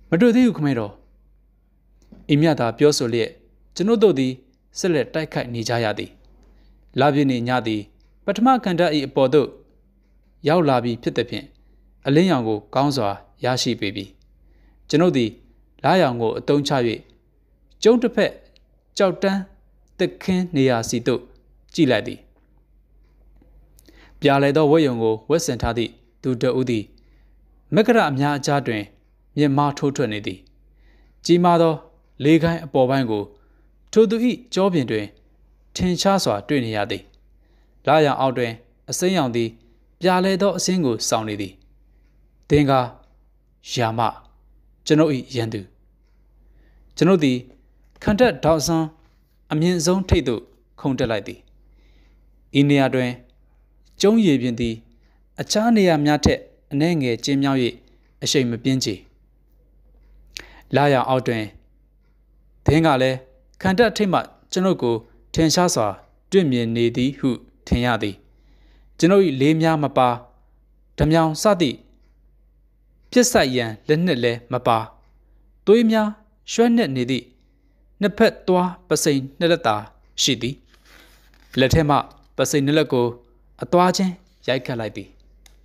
မတွေ့သေးဘူးခမဲတော်အိမ်မြသာပြောဆိုလျက်ကျွန်ုပ်တို့သည်ဆက်လက်တိုက်ခိုက်နေကြရသည်လာပြည့်နေညသည်ပထမခန္ဓာ၏အပေါ်သို့ရောက်လာပြီးဖြစ်သည်ဖြင့်အလင်းရောင်ကိုကောင်းစွာရရှိပေပြီကျွန်ုပ်သည်လားရောင်ကိုအတုံးချ၍ကျုံးတစ်ဖက်ကြောက်တန်းတက်ခင်းနေရာစီသို့ကြည့်လိုက်သည်ပြာလေသောဝက်ယုံကိုဝက်ဆင်ထားသည့်သူတဦးသည်မကရအများအကြားတွင်မြင်မာထိုးထွက်နေသည်ကြီးမားသောလေးကိုင်းအပေါ်ပိုင်းကိုထိုသူ၏ကြောပြင်တွင်ထင်ရှားစွာတွေ့နေရသည်လာရောင်အောက်တွင်အစိမ်းရောင်သည်ပြာလေသောအစင်းကိုစောင့်နေသည်သင်္ကာယာမကျွန်ုပ်၏ရန်သူကျွန်ုပ်သည်ခန္ဓာဒေါက်ဆန်းအမြင့်ဆုံးထိပ်သို့ခုန်တက်လိုက်သည်ဤနေရာတွင်ကျုံးရည်ပြင်သည်အခြားနေရာများထက်အနည်းငယ်ကျဉ်းမြောင်း၍အရှိန်မပြင်းချေလာရောင်အောက်တွင်သင်ကလည်းခန္ဓာထိပ်မှကျွန်ုပ်ကိုထင်ရှားစွာတွေ့မြင်နေသည်ဟုထင်ရသည်ကျွန်ုပ်၏လေးများမပါဓမြောင်စသည့်ပြစ်ဆိုင်ရန်လက်နှင့်လည်းမပါသွေးများရွှဲနှက်နေသည့်နှစ်ဖက်သွားပစိန်နှစ်လက်သာရှိသည်လက်ထဲမှပစိန်နှစ်လက်ကိုအသွားချင်းရိုက်ခတ်လိုက်သည်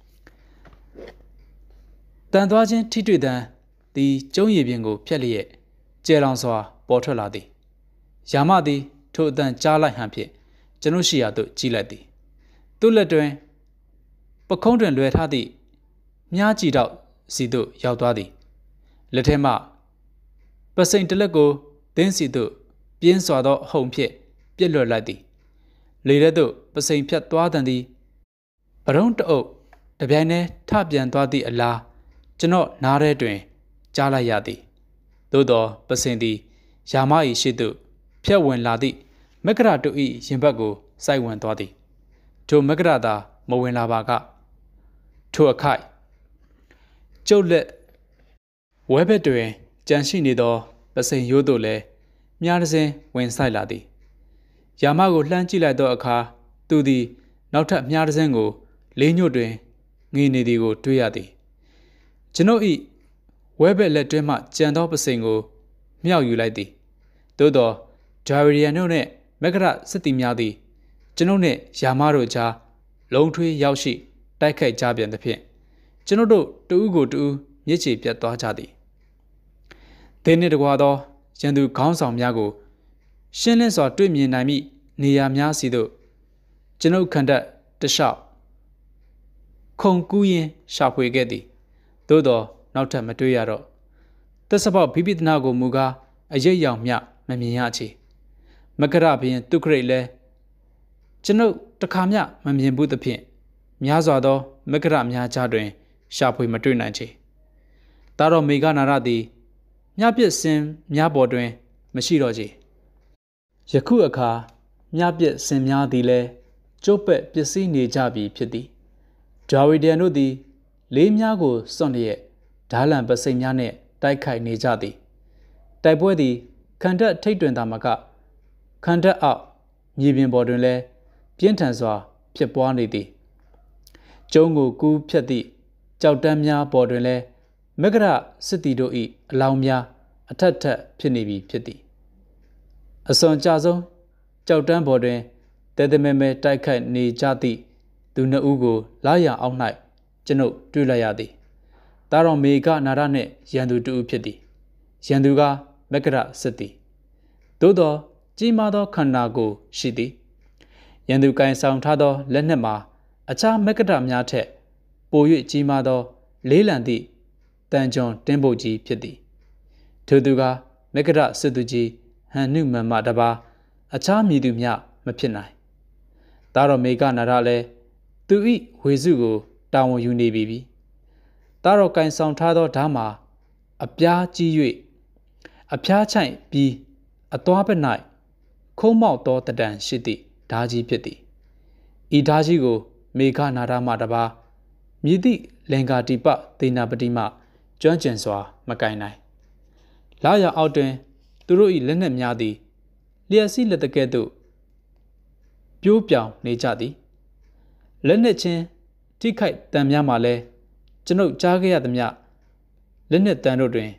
တန်သွားချင်းထိတွေ့သံသည်ကျုံးရည်ပြင်ကိုဖျက်လျက်ကျဲလောင်စွာပေါ်ထွက်လာသည်ယာမသည်ထိုအတန်ကြားလိုက်ဟန်ဖြင့်ကျွန်ုပ်ရှိရာသို့ကြည့်လိုက်သည်သူ့လက်တွင်ပခုံးတွင်လွယ်ထားသည့်မြားကြည်တော့စီသို့ရောက်သွားသည်လက်ထဲမှပစိန်တလက်ကိုသင်းစီသို့ပြင်းစွာသောအဟုန်ဖြင့်ပြစ်လွတ်လိုက်သည်လေထဲသို့ပစိန်ဖြတ်သွားတန်သည်ပရုံးတအုပ်တပြိုင်တည်းထပြန်သွားသည့်အလားကျွန်တော်နားထဲတွင်ကြားလိုက်ရသည်သို့သောပစိန်သည်ယာမ၏ရှိသို့ဖြတ်ဝင်လာသည့်မက္ကရတု၏ရင်ဘတ်ကိုစိုက်ဝင်သွားသည်ထိုမက္ကရသာမဝင်လာပါကထိုအခိုက်ကျုပ်လက်ဝဲဘက်တွင်ကြံရှိနေသောပစိန်ရိုးတို့လည်းမြားတစ်စင်းဝင်ဆိုင်လာသည်ယာမကိုလှမ်းကြည့်လိုက်သောအခါသူသည်နောက်ထပ်မြားတစ်စင်းကိုလေးညွတ်တွင်ငေနေသည်ကိုတွေ့ရသည်ကျွန်ုပ်၏ဝဲဘက်လက်တွင်းမှကြံသောပစိန်ကိုမြောက်ယူလိုက်သည်သို့သောဂျာဗီရီယန်တို့နှင့်မက္ကရစစ်သည်များသည်ကျွန်ုပ်နှင့်ယာမတို့ကြားလုံးထွေးရောက်ရှိတိုက်ခိုက်ကြပြန်သဖြင့်ကျွန်ုပ်တို့တဦးကိုတဦးမြစ်ချေပြတ်သွားကြသည်သင်နှင့်တကွာသောရန်သူခေါင်းဆောင်များကိုရှင်းလင်းစွာတွေ့မြင်နိုင်မိနေရာများစီသို့ကျွန်ုပ်ခန္ဓာတလျှောက်ခုံကူးရင်းရှာဖွေခဲ့သည်သို့သောနောက်ထပ်မတွေ့ရတော့သက်စပေါက်ဘိပိသနာကိုမူကားအရိပ်ရောင်မျှမမြင်ရချေမကရဘရင်သူခရိတ်လဲကျွန်ုပ်တခါမျှမမြင်ဘူးသဖြင့်များစွာသောမကရများကြားတွင်ရှာဖွေမတွေ့နိုင်ချေဒါတော့မေဃနာရသည်မြပြစ်စင်များပေါ်တွင်မရှိတော့ချေယခုအခါမြပြစ်စင်များသည်လည်းကျုပ်ပဲ့ပစ္စည်းနေကြပြီဖြစ်သည်ဂျာဝီဒန်တို့သည်လေးများကိုစွန့်လျက်ဓာလံပစိန်များနှင့်တိုက်ခိုက်နေကြသည်တိုက်ပွဲသည်ခန္ဓာထိတ်တွင်သာမကခန္ဓာအောက်မြေပြင်ပေါ်တွင်လည်းပြင်းထန်စွာဖြစ်ပွားနေသည်ကျုံးကိုကူးဖြတ်သည့်ကြောက်တန်းများပေါ်တွင်လည်းမက္ကရစစ်တီတို့၏အလောင်းများအထက်ထက်ဖြစ်နေပြီဖြစ်သည်အစွန်ကြဆုံးကြောက်တန်းပေါ်တွင်တဲတဲမဲမဲတိုက်ခိုက်နေကြသည့်သူနှစ်ဦးကိုလာရအောင်၌ကျွန်ုပ်တွေ့လိုက်ရသည်ဒါတော်မေဃနာရနှင့်ရန်သူတူဦးဖြစ်သည်ရန်သူကမက္ကရစစ်သည်သို့သောကြီးမားသောခန္ဓာကိုယ်ရှိသည်ရန်သူကင်ဆောင်ထားသောလက်နက်မှာအခြားမက္ကရများထက်ပို၍ကြီးမားသောလေးလံသည့်တန်ကြွန်တင်းပုတ်ကြီးဖြစ်သည်ထိုသူကမက္ကရစစ်သူကြီးဟန်နုမန်မှတပါအခြားမည်သူမျှမဖြစ်နိုင်ဒါတော်မေဃနာရလည်းသူ၏ဝေစုကိုတာဝန်ယူနေပြီပြီဒါတော်ကင်ဆောင်ထားသောဓာမှာအပြားကြီး၍အဖျားချိုင်ပြီးအသွားဘက်၌ခုံးမောက်သောတံတန်ရှိသည့်ဓာကြီးဖြစ်သည်ဤဓာကြီးကိုမေဃနာရမှတပါမြည်သည့်လင်္ကာတိပသေနာပတိမှကျွမ်းကျင်စွာမကင်နိုင်လာရအောက်တွင်သူတို့၏လက်နက်များသည်လျက်စီးလက်တကဲ့သို့ပြိုးပြောင်နေကြသည်လက်နက်ချင်းထိခိုက်တံများမှလည်းကျွန်ုပ်ကြားခဲ့ရသမျှလက်နက်တန်တို့တွင်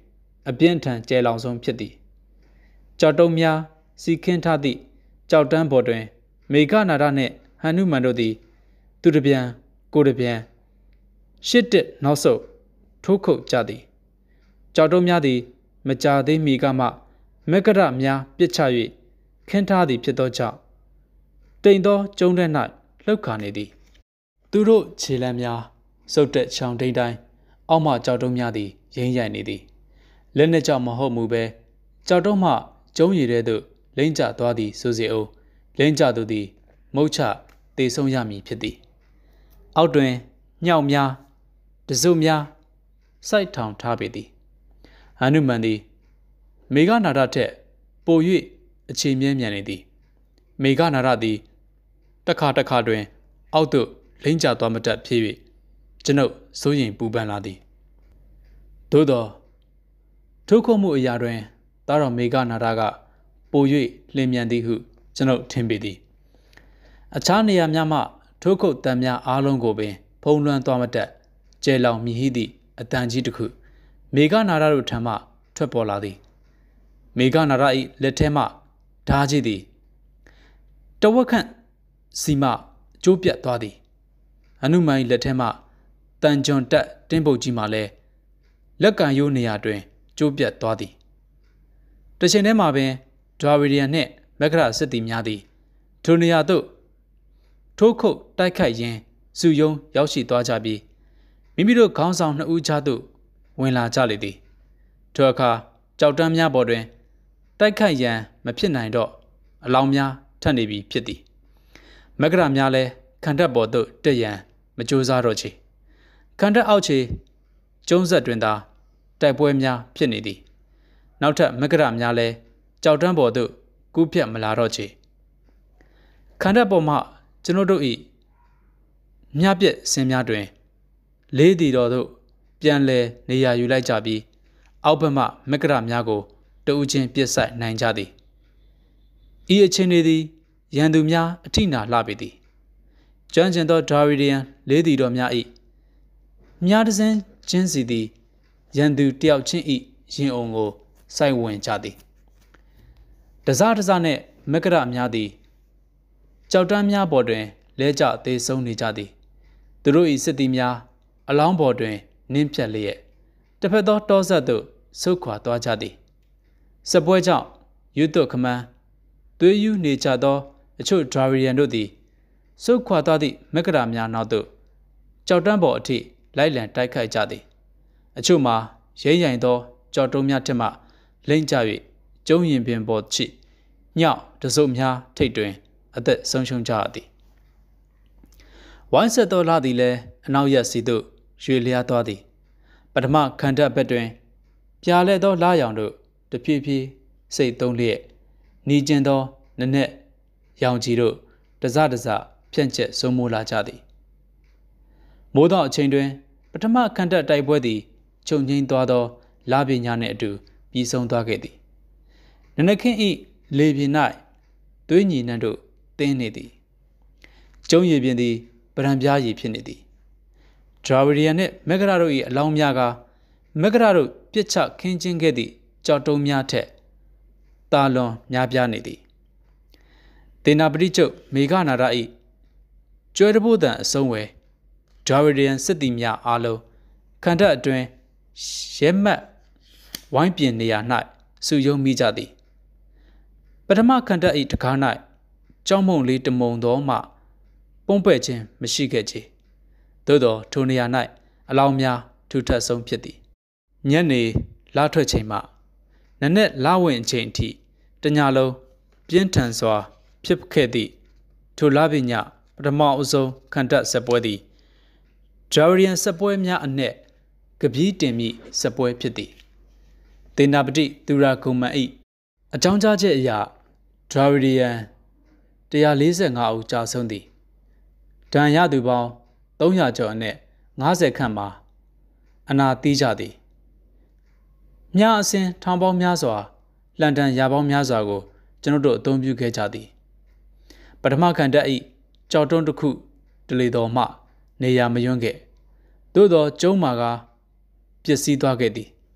အပြင်းထန်ကျဲလောင်ဆုံးဖြစ်သည်ကြောက်တုံးများစီခင်းထားသည့်ကြောက်တန်းပေါ်တွင်မေဃနာဒနှင့်ဟန္နုမန်တို့သည်သူတပြန်ကိုတပြန်ရှစ်တစ်နောက်ဆုတ်ထိုးခုတ်ကြသည်ကြောက်တုံးများသည်မကြာသေးမီကမှမက္ကရများပြစ်ချ၍ခင်းထားသည်ဖြစ်သောကြောင့်တိမ်သောကျုံးထဲ၌လှုပ်ခါနေသည်သူတို့ခြေလမ်းများစုပ်တက်ချောင်တိန်တိုင်းအောက်မှကြောက်တုံးများသည်ရင်းရိုက်နေသည်လက်နှင့်ကြောင့်မဟုတ်မူပဲကြောက်တုံးမှကျုံးရည်တဲ့သို့လိမ့်ကျသွားသည်ဆိုစေအောင်လိမ့်ကျသူသည်မုတ်ချတေဆုံးရမည်ဖြစ်သည်အောက်တွင်ညောက်များတစုများစိုက်ထောင်ထားပေသည်ဟန္နုမန်သည်မေဃနာဒထက်ပို၍အခြေမြဲမြံနေသည်မေဃနာဒသည်တစ်ခါတစ်ခါတွင်အောက်သို့လိမ့်ကျသွားမတတ်ဖြစ်၍ကျွန်ုပ်စိုးရိမ်ပူပန်လာသည်သို့သောထိုခုမှုအရာတွင်သားတော်မေဃနာဒကပို၍လင်းမြန်သည်ဟုကျွန်ုပ်ထင်ပေသည်အခြားနေရာများမှထိုခုတန်များအားလုံးကိုပင်ဖုံးလွှမ်းသွားမတတ်ကျဲလောင်မြည်ဟိသည့်အတန်ကြီးတစ်ခုမေဃနာဒတို့ထံမှထွက်ပေါ်လာသည်မေဃနာဒ၏လက်ထဲမှဓာကြီးသည်တဝက်ခန့်စီမှကျိုးပြတ်သွားသည်ဟန္နုမန်၏လက်ထဲမှတန်ကြွန်တက်တင်းပုတ်ကြီးမှလည်းလက်ကံရိုးနေရာတွင်ကျိုးပြတ်သွားသည်တချိန်တည်းမှာပင်ဒွါဝီရီယန်နှင့်မက္ခရစစ်သည်များသည်ထိုနေရာသို့ထိုးခုတ်တိုက်ခိုက်ရင်းစုယုံရောက်ရှိသွားကြပြီးမိမိတို့ခေါင်းဆောင်နှစ်ဦးကြားသို့ဝင်လာကြလေသည်ထိုအခါကြောက်တန်းများပေါ်တွင်တိုက်ခိုက်ရန်မဖြစ်နိုင်တော့အလောင်းများထပ်နေပြီဖြစ်သည်မက္ခရများလည်းခန္ဓာပေါ်သို့တက်ရန်မကြိုးစားတော့ချေခန္ဓာအောက်ချေကျုံးဆက်တွင်သာတိုက်ပွဲများဖြစ်နေသည်နောက်ထပ်မက္ခရများလည်းကြောက်တန်းပေါ်သို့ကူးပြတ်မလာတော့ချေခန္ဓာပေါ်မှကျွန်ုပ်တို့၏မြပြည့်စင်များတွင်လေးတီတော်သို့ပြန်လည်နေရာယူလိုက်ကြပြီးအောက်ဘက်မှမက္ခရများကိုတဦးချင်းပြစ်ဆိုင်နိုင်ကြသည်ဤအချင်းတွေသည်ရန်သူများအထိနာလှပေသည်ကျွမ်းကျင်သောဒွါဝီရီယန်လေးတီတော်များ၏မြားတစင်းချင်းစီသည်ရန်သူတယောက်ချင်း၏ရင်အုံကိုစိုက်ဝင်ကြသည်တစားတစားနှင့်မက္ခရများသည်ကြောက်တန်းများပေါ်တွင်လဲကျသေးဆုံးနေကြသည်သူတို့၏စစ်သည်များအလောင်းပေါ်တွင်နင်းဖြတ်လျက်တစ်ဖက်သောတောဆက်သို့ဆုတ်ခွာသွားကြသည်စပွဲကြောင့်ယူသွခမန်းသွေးယူနေကြသောအချို့ဒွါဝီရီယန်တို့သည်ဆုတ်ခွာသွားသည့်မက္ခရများနောက်သို့ကြောက်တန်းပေါ်အထိလိုက်လံတိုက်ခိုက်ကြသည်အချို့မှာရိမ့်ရိုင်သောကြောက်တုံးများထက်မှလိမ့်ကျ၍ကျုံးရင်ပင်ပေါ်ချိညောက်တစုပ်များထိတ်တွင်အသက်ဆုံးရှုံးကြသည်ဝိုင်းဆက်သောလသည်လည်းအနောက်ရက်စီသို့ရွေလျားသွားသည်ပထမခန္ဓာဘက်တွင်ပြာလဲသောလားရောင်တို့တဖြည်းဖြည်းစိတ်သုံးလျက်နီကျင်သောနနက်ရောင်ကြီးတို့တစတစဖြန့်ကျက်ဆုံးမိုးလာကြသည်မိုးသောအချိန်တွင်ပထမခန္ဓာတိုက်ပွဲသည်ချုပ်ငိမ့်သွားသောလပညာနှင့်အတူပြီးဆုံးသွားခဲ့သည်နနခင်း၏လေပြင်၌သွေးညီနှံတို့တင်းနေသည်ကျုံးရည်ပြင်သည်ပရံပြားရည်ဖြစ်နေသည်ဒွါဝီရီယန်နှင့်မက္ခရတို့၏အလောင်းများကမက္ခရတို့ပြစ်ချခင်းကျင်းခဲ့သည့်ကြောက်တုံးများထက်တာလွန်များပြားနေသည်ဒေနာပတိကျုပ်မေဃနာဒ၏ကျွဲတဘို့တန်အဆုံးဝယ်ဒွါဝီရီယန်စစ်သည်များအားလုံးခန္ဓာအတွင်းရဲမတ်ဝိုင်းပြင်နေရာ၌စုယုံမိကြသည်ပထမခန္ဓာ၏တကား၌ကြောင်းမုံလေးတမုံသောမှပုံပဲ့ခြင်းမရှိခဲ့ချေသို့သောထိုနေရာ၌အလောင်းများထူထပ်ဆုံးဖြစ်သည်ညနေလထွက်ချိန်မှနနက်လဝင်အချိန်အထိတညလုံးပြင်းထန်စွာဖြစ်ခဲ့သည့်ထိုလပညာပထမအဆုံးခန္ဓာဆက်ပွဲသည်ဒွါဝီရီယန်ဆက်ပွဲများအနက်ကပီးတင်မိဆက်ပွဲဖြစ်သည်ဒေနာပတိသူရာဂုံမန်၏အကြောင်းကြားချက်အရဒွါဝီရီယန်one hundred forty-fiveဦးကြာဆုံးသည်ဒဏ်ရသူပေါင်းthree hundredကျော်အနက်fiftyခန့်မှာအနာတီးကြသည်မြအစင်ထောင်ပေါင်းများစွာလှန်တန်ရာပေါင်းများစွာကိုကျွန်ုပ်တို့အသုံးပြုခဲ့ကြသည်ပထမခန္ဓာ၏ကြောက်တုံးတစ်ခုတလေတော်မှနေရာမယွန်းခဲ့သို့သောကျုံးမာကပျက်စီးသွားခဲ့သည်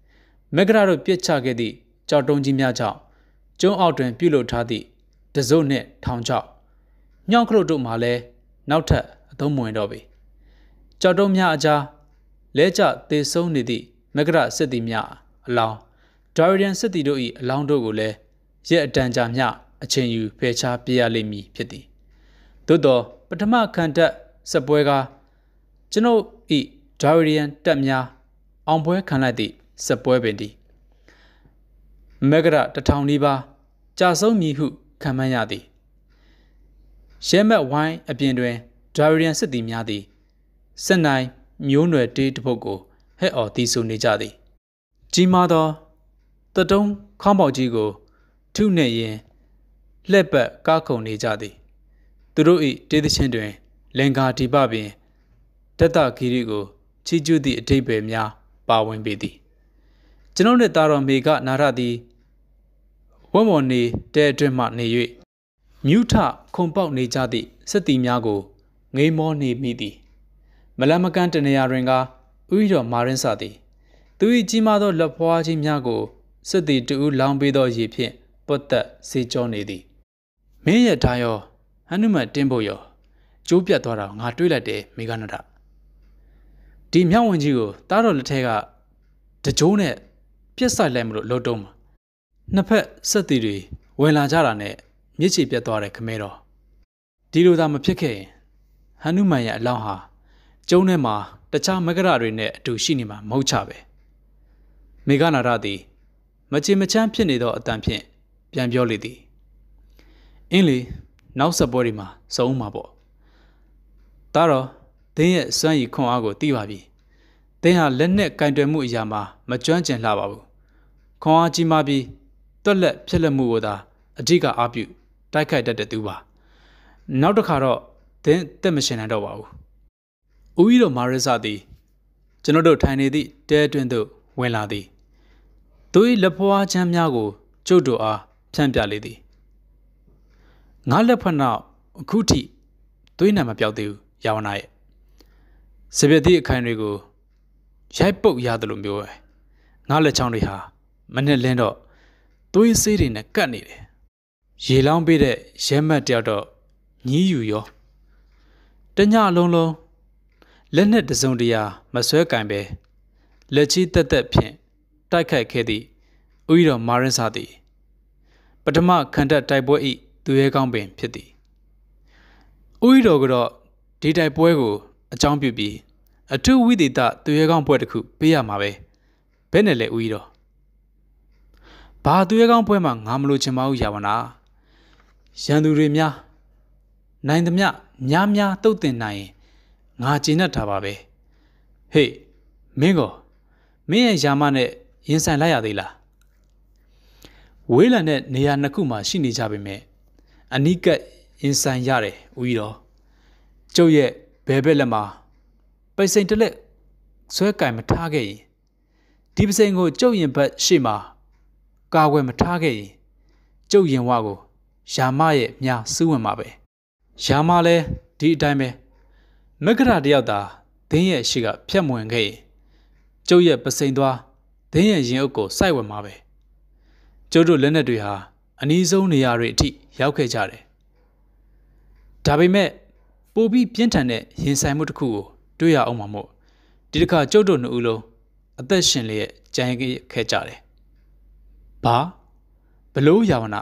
မက်ကရာတို့ပြစ်ချခဲ့သည့်ကြောက်တုံးကြီးများကြောင့်ကျုံးအောက်တွင်ပြုလုပ်ထားသည့်တစုနှင့်ထောင်ချောက်ညောင်ခလုတ်တို့မှလည်းနောက်ထပ်အသုံးမဝင်တော့ပေကြောက်တုံးများအကြားလဲကျသေဆုံးနေသည့်မက်ကရာစစ်သည်များအလောင်းဒါရီဒန်စစ်သည်တို့၏အလောင်းတို့ကိုလည်းရက်အတန်ကြာမျှအချိန်ယူဖယ်ရှားပြရလိမ့်မည်ဖြစ်သည်သို့သောပထမခံတပ်စစ်ပွဲကကျွန်ုပ်၏ဒါရီဒန်တပ်များအောင်ပွဲခံလိုက်သည့်စစ်ပွဲပင်သည်မက်ကရာတထောင်နီးပါးကြာဆုံးမည်ဟုခံမှန်းရသည်ရဲမက်ဝိုင်းအပြင်တွင်ဒါရီဒန်စစ်သည်များသည်စစ်နိုင်မျိုးနွယ်တေးတစ်ပုဒ်ကိုဟဲ့အော်တီးဆိုနေကြသည်ကြီးမားသောတတုံးခေါင်းပေါက်ကြီးကိုထုနှင့်ရင်လှက်ပတ်ကားခုန်နေကြသည်သူတို့၏တေးသချင်းတွင်လင်္ကာဒီပပင်တတဂီရီကိုချီးကျူးသည့်အထိပ္ပယ်များပါဝင်ပေသည်ကျွန်ုပ်နှင့်သားတော်မေကနာရသည်ဝွံ့ဝွန်နေတဲအတွင်းမှနေ၍မြူးထခုန်ပေါက်နေကြသည့်စစ်သည်များကိုငိမ်းမောနေမိသည်မလမကန်တနေရာတွင်ကဥယျတော်မာရင်းစာသည်သူ၏ကြီးမားသောလက်ဖွားကြီးများကိုစစ်သည်တူဦးလောင်းပေးသောရေဖြင့်ပွတ်သက်စေးကြောနေသည်မင်းရဲ့ဓာရောဟနုမတ်တင်းဖို့ရောကျိုးပြတ်သွားတာငါတွေးလိုက်တယ်မေကနဒဒီမြောက်ဝင်ကြီးကိုတားတော်လက်ထက်ကတကြိုးနဲ့ပြစ်ဆိုင်လိုက်မလို့လှုပ်တုံးမှာနှစ်ဖက်စစ်သည်တွေဝင်လာကြတာနဲ့မြစ်ချီပြတ်သွားတယ်ခမဲတော်ဒီလိုသာမဖြစ်ခဲ့ရင်ဟနုမန်ရဲ့အလောင်းဟာကျုံးထဲမှာတခြားမကရတွေနဲ့အတူရှိနေမှာမဟုတ်ချပဲမေကနာရသည်မချေမချမ်းဖြစ်နေသောအတန်ဖြင့်ပြန်ပြောလေသည်အင်းလေနောက်ဆက်ပွဲတွေမှာစုံမှာပေါ့ဒါတော့သင်ရဲ့စွမ်းရည်ခွန်အားကိုသိပါပြီသင်ဟာလက်နဲ့ကင်တွယ်မှုအရာမှာမကျွမ်းကျင်လှပါဘူးခွန်အားကြီးမားပြီးတွက်လက်ဖြစ်လက်မှုကိုသာအဓိကအားပြုတိုက်ခိုက်တတ်တဲ့သူပါနောက်တစ်ခါတော့သင်တက်မရှင်နိုင်တော့ပါဘူးဦးကြီးတော်မာရစ်စာသည်ကျွန်တော်တို့ထိုင်နေသည့်တဲအတွင်းသို့ဝင်လာသည်သူ၏လက်ဖွားချမ်းများကိုကျုပ်တို့အားဖြန့်ပြလေသည်ငါလက်ဖက်နောက်အခုထိသွေးနံမပြောက်သေးဘူးယာဝနာရဲ့စပစ်သည့်အခိုင်တွေကိုရိုက်ပုတ်ရသလိုမျိုးပဲငါလက်ချောင်းတွေဟာမနဲ့လင်းတော့သွေးဆေးတွေနဲ့ကတ်နေတယ်ရေလောင်းပေးတဲ့ရဲမက်တယောက်တော့ညီးယူရောတညအလုံးလုံးလက်နဲ့တစုံတရာမဆွဲကင်ပဲလက်ချီတက်တက်ဖြင့်တိုက်ခိုက်ခဲ့သည့်ဥယျတော်မာရင်းစာသည်ပထမခန္ဓာတိုက်ပွဲ၏သူရဲကောင်းပင်ဖြစ်သည်ဥယျတော်ကတော့ဒီတိုက်ပွဲကိုအကြောင်းပြုပြီးအထူးဝိသေသသူရဲကောင်းပွဲတစ်ခုပေးရမှာပဲဘယ်နဲ့လဲဥယျတော်ဘာသူရဲကောင်းပွဲမှာငါမလို့ချင်ပါဘူးယာဝနာရန်သူတွေများနိုင်သမျှများများတုတ်တင်နိုင်ရင်ငါကျေနပ်တာပါပဲဟေးမင်းကောမင်းရဲ့ယာမနဲ့ရင်ဆိုင်လိုက်ရသေးလားဝေးလံတဲ့နေရာနှစ်ခုမှာရှိနေကြပေမဲ့အနီးကပ်ရင်ဆိုင်ရတယ်ဦးကြီးတော်ကျုပ်ရဲ့ဘဲဘက်လက်မှာပိတ်စိန်တလက်ဆွဲကင်မထားခဲ့ရင်ဒီပစိန်ကိုကျုပ်ရင်ဘက်ရှေ့မှာကာကွယ်မထားခဲ့ရင်ကျုပ်ရင်ဝကိုယာမရဲ့မြားစူးဝင်မှာပဲယာမလည်းဒီအတိုင်းပဲမက္ကရာတယောက်သာဒင်းရဲ့ရှိကဖြတ်မဝင်ခဲ့ရင်ကျုပ်ရဲ့ပစိန်သွားဒင်းရဲ့ရင်အုပ်ကိုစိုက်ဝင်မှာပဲကျုပ်တို့လက်နက်တွေဟာအနည်းဆုံးနေရာတွေအထိရောက်ခဲ့ကြတယ်ဒါပေမဲ့ပိုပြီးပြင်းထန်တဲ့ရင်ဆိုင်မှုတစ်ခုကိုတွေ့ရအောင်မှာမို့ဒီတစ်ခါကျုပ်တို့နှစ်ဦးလုံးအသက်ရှင်လျက်ကြံခဲ့ကြတယ်ဘာဘလို့ယာဝနာ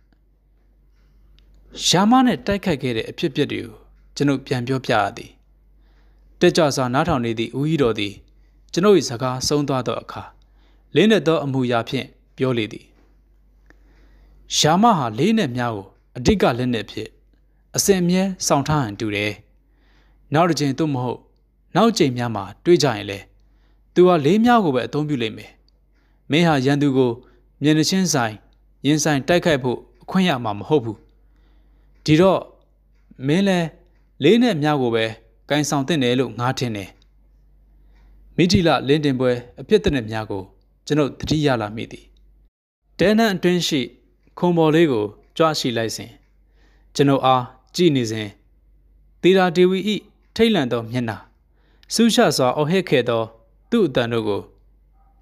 ယာမနဲ့တိုက်ခိုက်ခဲ့တဲ့အဖြစ်အပျက်တွေကိုကျွန်ုပ်ပြန်ပြောပြရသည်တက်ကြစွာနားထောင်နေသည့်ဦးကြီးတော်သည်ကျွန်ုပ်၏စကားဆုံးသွားသောအခါလင်းတဲ့သောအမူအရာဖြင့်ပြောလေသည်ယာမဟာလေးနဲ့များကိုအဓိကလက်နဲ့ဖြစ်အစင်မြဲဆောင်ထားဟန်တူတယ်နောက်တစ်ချိန်သို့မဟုတ်နောက်ချိန်များမှာတွေးကြရင်လေသူဟာလေးများကိုပဲအသုံးပြုလိမ့်မယ်မင်းဟာရန်သူကိုမျက်နှာချင်းဆိုင်ရင်ဆိုင်တိုက်ခိုက်ဖို့အခွင့်ရမှာမဟုတ်ဘူးဒီတော့မင်းလဲလေးနဲ့များကိုပဲဂိုင်ဆောင်တင်တယ်လို့ငါထင်တယ်မိထီလလင်းတင်ပွဲအဖြစ်တဲ့များကိုကျွန်ုပ်တတိယလာမိသည်တဲနန်းအတွင်းရှိခုံပေါ်လေးကိုကြွရှိလိုက်စဉ်ကျွန်ုပ်အားကြည့်နေစဉ်သေရာဒေဝီဤထိတ်လန့်သောမျက်နှာဆူးရှစွာအော်ဟစ်ခဲ့သောသူ့အတန်တို့ကို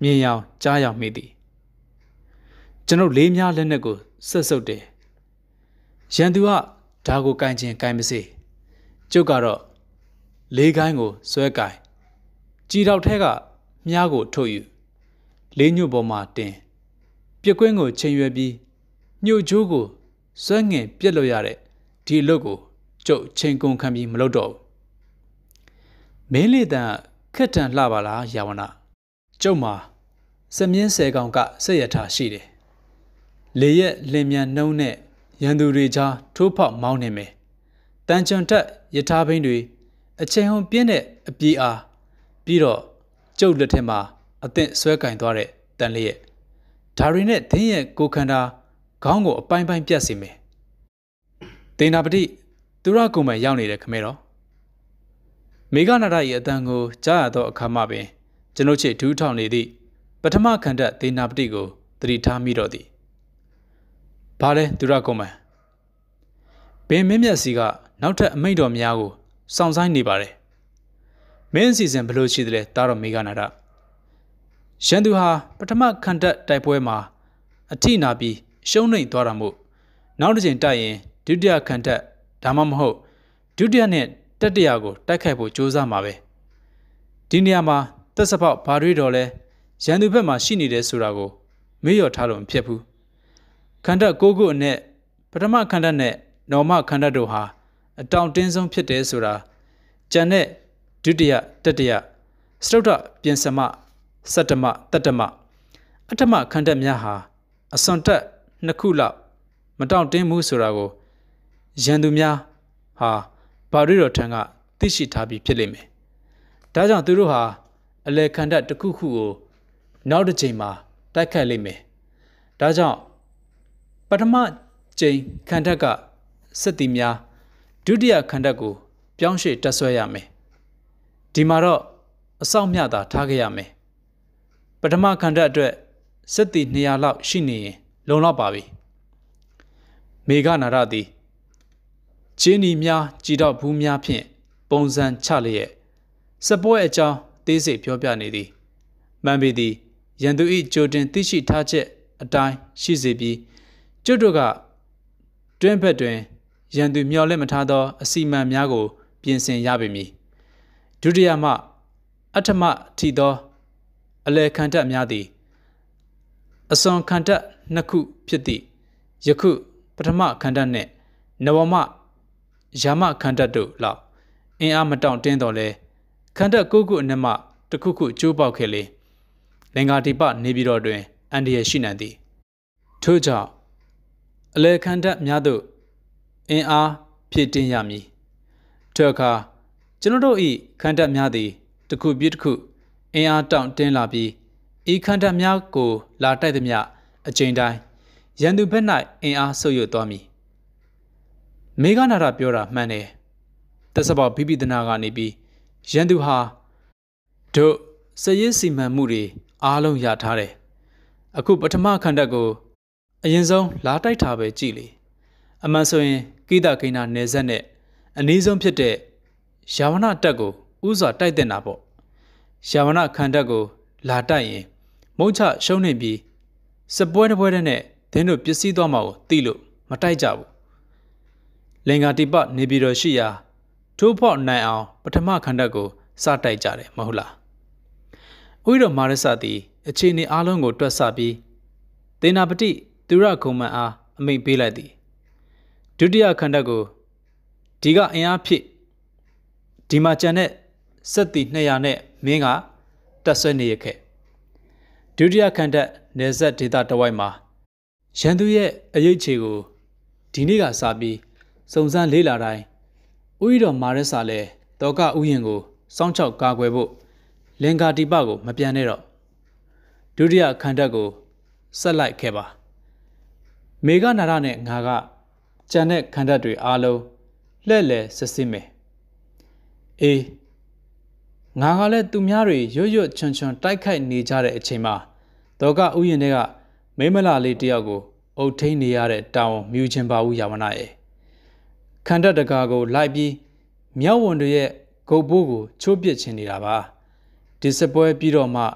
မြင်ရောင်ကြားရောင်မိသည်ကျွန်ုပ်လေးများလက်နက်ကိုဆွတ်ဆုပ်တယ်ရန်သူကဒါကိုကင်ခြင်းကင်မစေကျုပ်ကတော့လေးကိုင်းကိုဆွဲကင်ကြည်တော်ထဲကမြားကိုထုတ်ယူလေးညွတ်ပေါ်မှာတင်ပြက်ကွင်းကိုချိန်ရွယ်ပြီးညှို့ချိုးကိုဆွဲငင်ပြက်လို့ရတဲ့ဒီအလုပ်ကိုကျုပ်ချိန်ကုန်ခံပြီးမလုပ်တော့ဘူးမင်းလေးတန်ခက်တန်လှပါလားယာဝနာကျုပ်မှာစမြင်းဆယ်ကောင်ကစက်ရထားရှိတယ်လေရက်လင်မြန်နှုံးနဲ့ရန်သူတွေကြားထိုးဖောက်မောင်းနေမယ်တန်ချွန်တက်ရထားဘိန်းတွေအချိန်ဟုန်ပြင်းတဲ့အပြေးအားပြီးတော့ကျုပ်လက်ထက်မှာအသင့်ဆွဲကင်သွားတဲ့တန်လျက်ဒါရီနဲ့သင်းရဲ့ကိုခန္ဓာခေါင်းကိုအပိုင်းပိုင်းပြတ်စေမယ်ဒေနာပတိသူရကုံမဲ့ရောက်နေတဲ့ခမဲတော်မေဃနာရ၏အတန်ကိုကြားရသောအခါမှပင်ကျွန်ုပ်ချစ်ဒူးထောင်နေသည့်ပထမခန္ဓာဒေနာပတိကိုသတိထားမိတော့သည်ဘာလဲသူရကုံမဲ့ဘင်မင်းမြတ်စီကနောက်ထပ်အမိန့်တော်များကိုစောင့်ဆိုင်းနေပါတယ်မင်းအစီအစဉ်ဘလို့ရှိသလဲတားတော်မေဃနာရရန်သူဟာပထမခန္ဓာတိုက်ပွဲမှာအထိနာပြီးရှုံးနိမ့်သွားတာမို့နောက်တစ်ချိန်တိုက်ရင်ဒုတိယခန္ဓာဒါမှမဟုတ်ဒုတိယနဲ့တတိယကိုတိုက်ခိုက်ဖို့ကြိုးစားမှာပဲဒီနေရာမှာသက်စပေါက်ဘာတွေတော်လဲရန်သူဘက်မှာရှိနေတယ်ဆိုတာကိုမေ့လျော့ထားလို့မဖြစ်ဘူးခန္ဓာကိုးခုအနဲ့ပထမခန္ဓာနဲ့နော်မခန္ဓာတို့ဟာအတောင်တင်းဆုံးဖြစ်တယ်ဆိုတာကျန်တဲ့ဒုတိယတတိယစတုတ္ထပြင်စမစတ္တမတတ္တမအဋ္ဌမခန္ဓာများဟာအစွန်တက်နှစ်ခုလောက်မတောင့်တင်းမှုဆိုတာကိုရန်သူများဟာဘာတွေတော်ထံကသိရှိထားပြီးဖြစ်လိမ့်မယ်ဒါကြောင့်သူတို့ဟာအလေခန္ဓာတစ်ခုခုကိုနောက်တစ်ချိန်မှာတိုက်ခတ်လိမ့်မယ်ဒါကြောင့်ပထမချိန်ခန္ဓာကစက်တီများဒုတိယခန္ဓာကိုပြောင်းရွှေ့တက်ဆွဲရမယ်ဒီမှာတော့အဆောက်မြတာထားခဲ့ရမယ်ပထမခန္ဓာအတွက်စက်တီနှစ်ရာလောက်ရှိနေရင်လုံလောက်ပါပြီမေဃနာရသည်ကျင်းဒီများကြည်တော့ဘူးများဖြင့်ပုံစံချလျက်စပွဲအကြောင်းသေးစိတ်ပြောပြနေသည်မှန်ပေသည်ရန်သူ၏ကြိုတင်သိရှိထားချက်အတိုင်းရှိစေပြီးကျွတ်တို့ကတွင်းဘက်တွင်ရန်သူမျှော်လင့်မထားသောအစီမံများကိုပြင်ဆင်ရပေမည်ဒုတိယမှအဋ္ဌမထိသောအလယ်ခန္ဓာများသည်အစွန်ခန္ဓာနှစ်ခုဖြစ်သည့်ယခုပထမခန္ဓာနှင့်နဝမယာမခန္ဓာတို့လောက်အင်အားမတောင့်တင်းတော်လဲခန္ဓာကိုးခုအနက်မှတစ်ခုခုကျိုးပေါက်ခဲ့လေလင်္ကာတိပနေပြည်တော်တွင်အန္တရာယ်ရှိနိုင်သည်ထို့ကြောင့်အလယ်ခန္ဓာများသို့အင်အားဖြည့်တင်းရမည်ထို့အခါကျွန်ုပ်တို့၏ခန္ဓာများသည်တစ်ခုပြီးတစ်ခုအင်အားတောင့်တင်းလာပြီးဤခန္ဓာများကိုလာတိုက်သည်မြအချိန်တိုင်းရန်သူဘက်၌အင်အားဆုပ်ယုတ်သွားမည်မေဃနာရပြောတာမှန်တယ်သက်စပေါဘိပိဒနာကနေပြီးရန်သူဟာတို့စရစ်စီမံမှုတွေအားလုံးရထားတယ်အခုပထမခန္ဓာကိုအရင်ဆုံးလာတိုက်ထားပဲကြည်လေအမှန်ဆိုရင်ကိဒကိနာနယ်ဆက်နဲ့အနည်းဆုံးဖြစ်တဲ့ယာဝနတက်ကိုဥစွာတိုက်တဲ့နာပေါ့ယာဝနခန္ဓာကိုလာတိုက်ရင်မုံချရှုံးနေပြီးစပွဲတစ်ပွဲတည်းနဲ့ဒင်းတို့ပစ္စည်းသွားမှာကိုသိလို့မတိုက်ကြဘူးလင်္ကာတိပနေပြည်တော်ရှိရာထိုးဖောက်နိုင်အောင်ပထမခန္ဓာကိုစတိုက်ကြတယ်မဟုတ်လားဥိတော်မာရစသည်အခြေအနေအလုံးကိုတွက်ဆပြီးသေနာပတိသူရခုံမန်အားအမိန့်ပေးလိုက်သည်ဒုတိယခန္ဓာကိုဒီကအင်အားဖြစ်ဒီမှာကျန်တဲ့စက်တီနှစ်ရာနဲ့မင်းကတက်ဆွဲနေရခဲ့ဒုတိယခန္ဓာနယ်ဆက်ဒေသတဝိုက်မှာရန်သူရဲ့အရေးချေကိုဒီနေ့ကစပြီးစုံစမ်းလေးလာတိုင်းဥယျတော်မာရစာလဲတောကဥယျင်ကိုစောင့်ချောက်ကာကွယ်ဖို့လင်္ကာတိပကိုမပြန်နဲ့တော့ဒုတိယခန္ဓာကိုဆက်လိုက်ခဲ့ပါမေဃနာရနဲ့ငါကကြံတဲ့ခန္ဓာတွေအားလုံးလှဲ့လေစစ်စစ်မယ်အေးငါကလည်းသူများတွေရွတ်ရွတ်ချွန်ချွန်တိုက်ခိုက်နေကြတဲ့အချိန်မှာတောကဥယျင်တွေကမိမလာလေးတယောက်ကိုအုပ်ထိန်နေရတဲ့တောင်မြူချင်းပါဦးယာဝနာရဲ့ခန္ဓာတကာကိုလိုက်ပြီးမြောက်ဝန်တွေရဲ့ဂုတ်ဘိုးကိုချိုးပစ်ချင်နေတာပါဒီစပွဲပြီးတော့မှ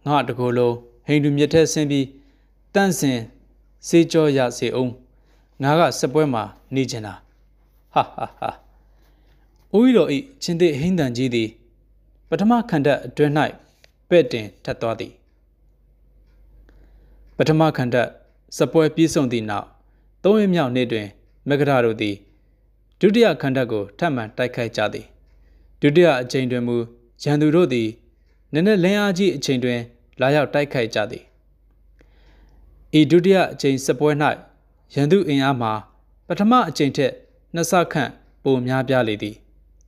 ငါတကိုယ်လုံးဟိန္ဒူမြစ်ထဲဆင်းပြီးတန့်စင်စေးကြောရစေအောင်ငါကစပွဲမှာနေချင်တာဟာဟာဟာဦးတော်ဤချင်းသေးဟိန္ဒန်ကြီးသည်ပထမခန္ဓာအတွင်း၌ပဲ့တင်ထပ်သွားသည်ပထမခန္ဓာစပွဲပြီးဆုံးသည့်နောက်သုံးရက်မြောက်နေ့တွင်မဂရတို့သည်ဒုတိယခန္ဓာကိုထပ်မံတိုက်ခိုက်ကြသည်ဒုတိယအချိန်တွင်မူရန်သူတို့သည်နည်းနည်းလင်းအားကြီးအချိန်တွင်လာရောက်တိုက်ခိုက်ကြသည်ဤဒုတိယအချိန်စပွဲ၌ရန်သူအင်အားမှာပထမအချိန်ထက်နှစ်ဆခန့်ပိုများပြားလေသည်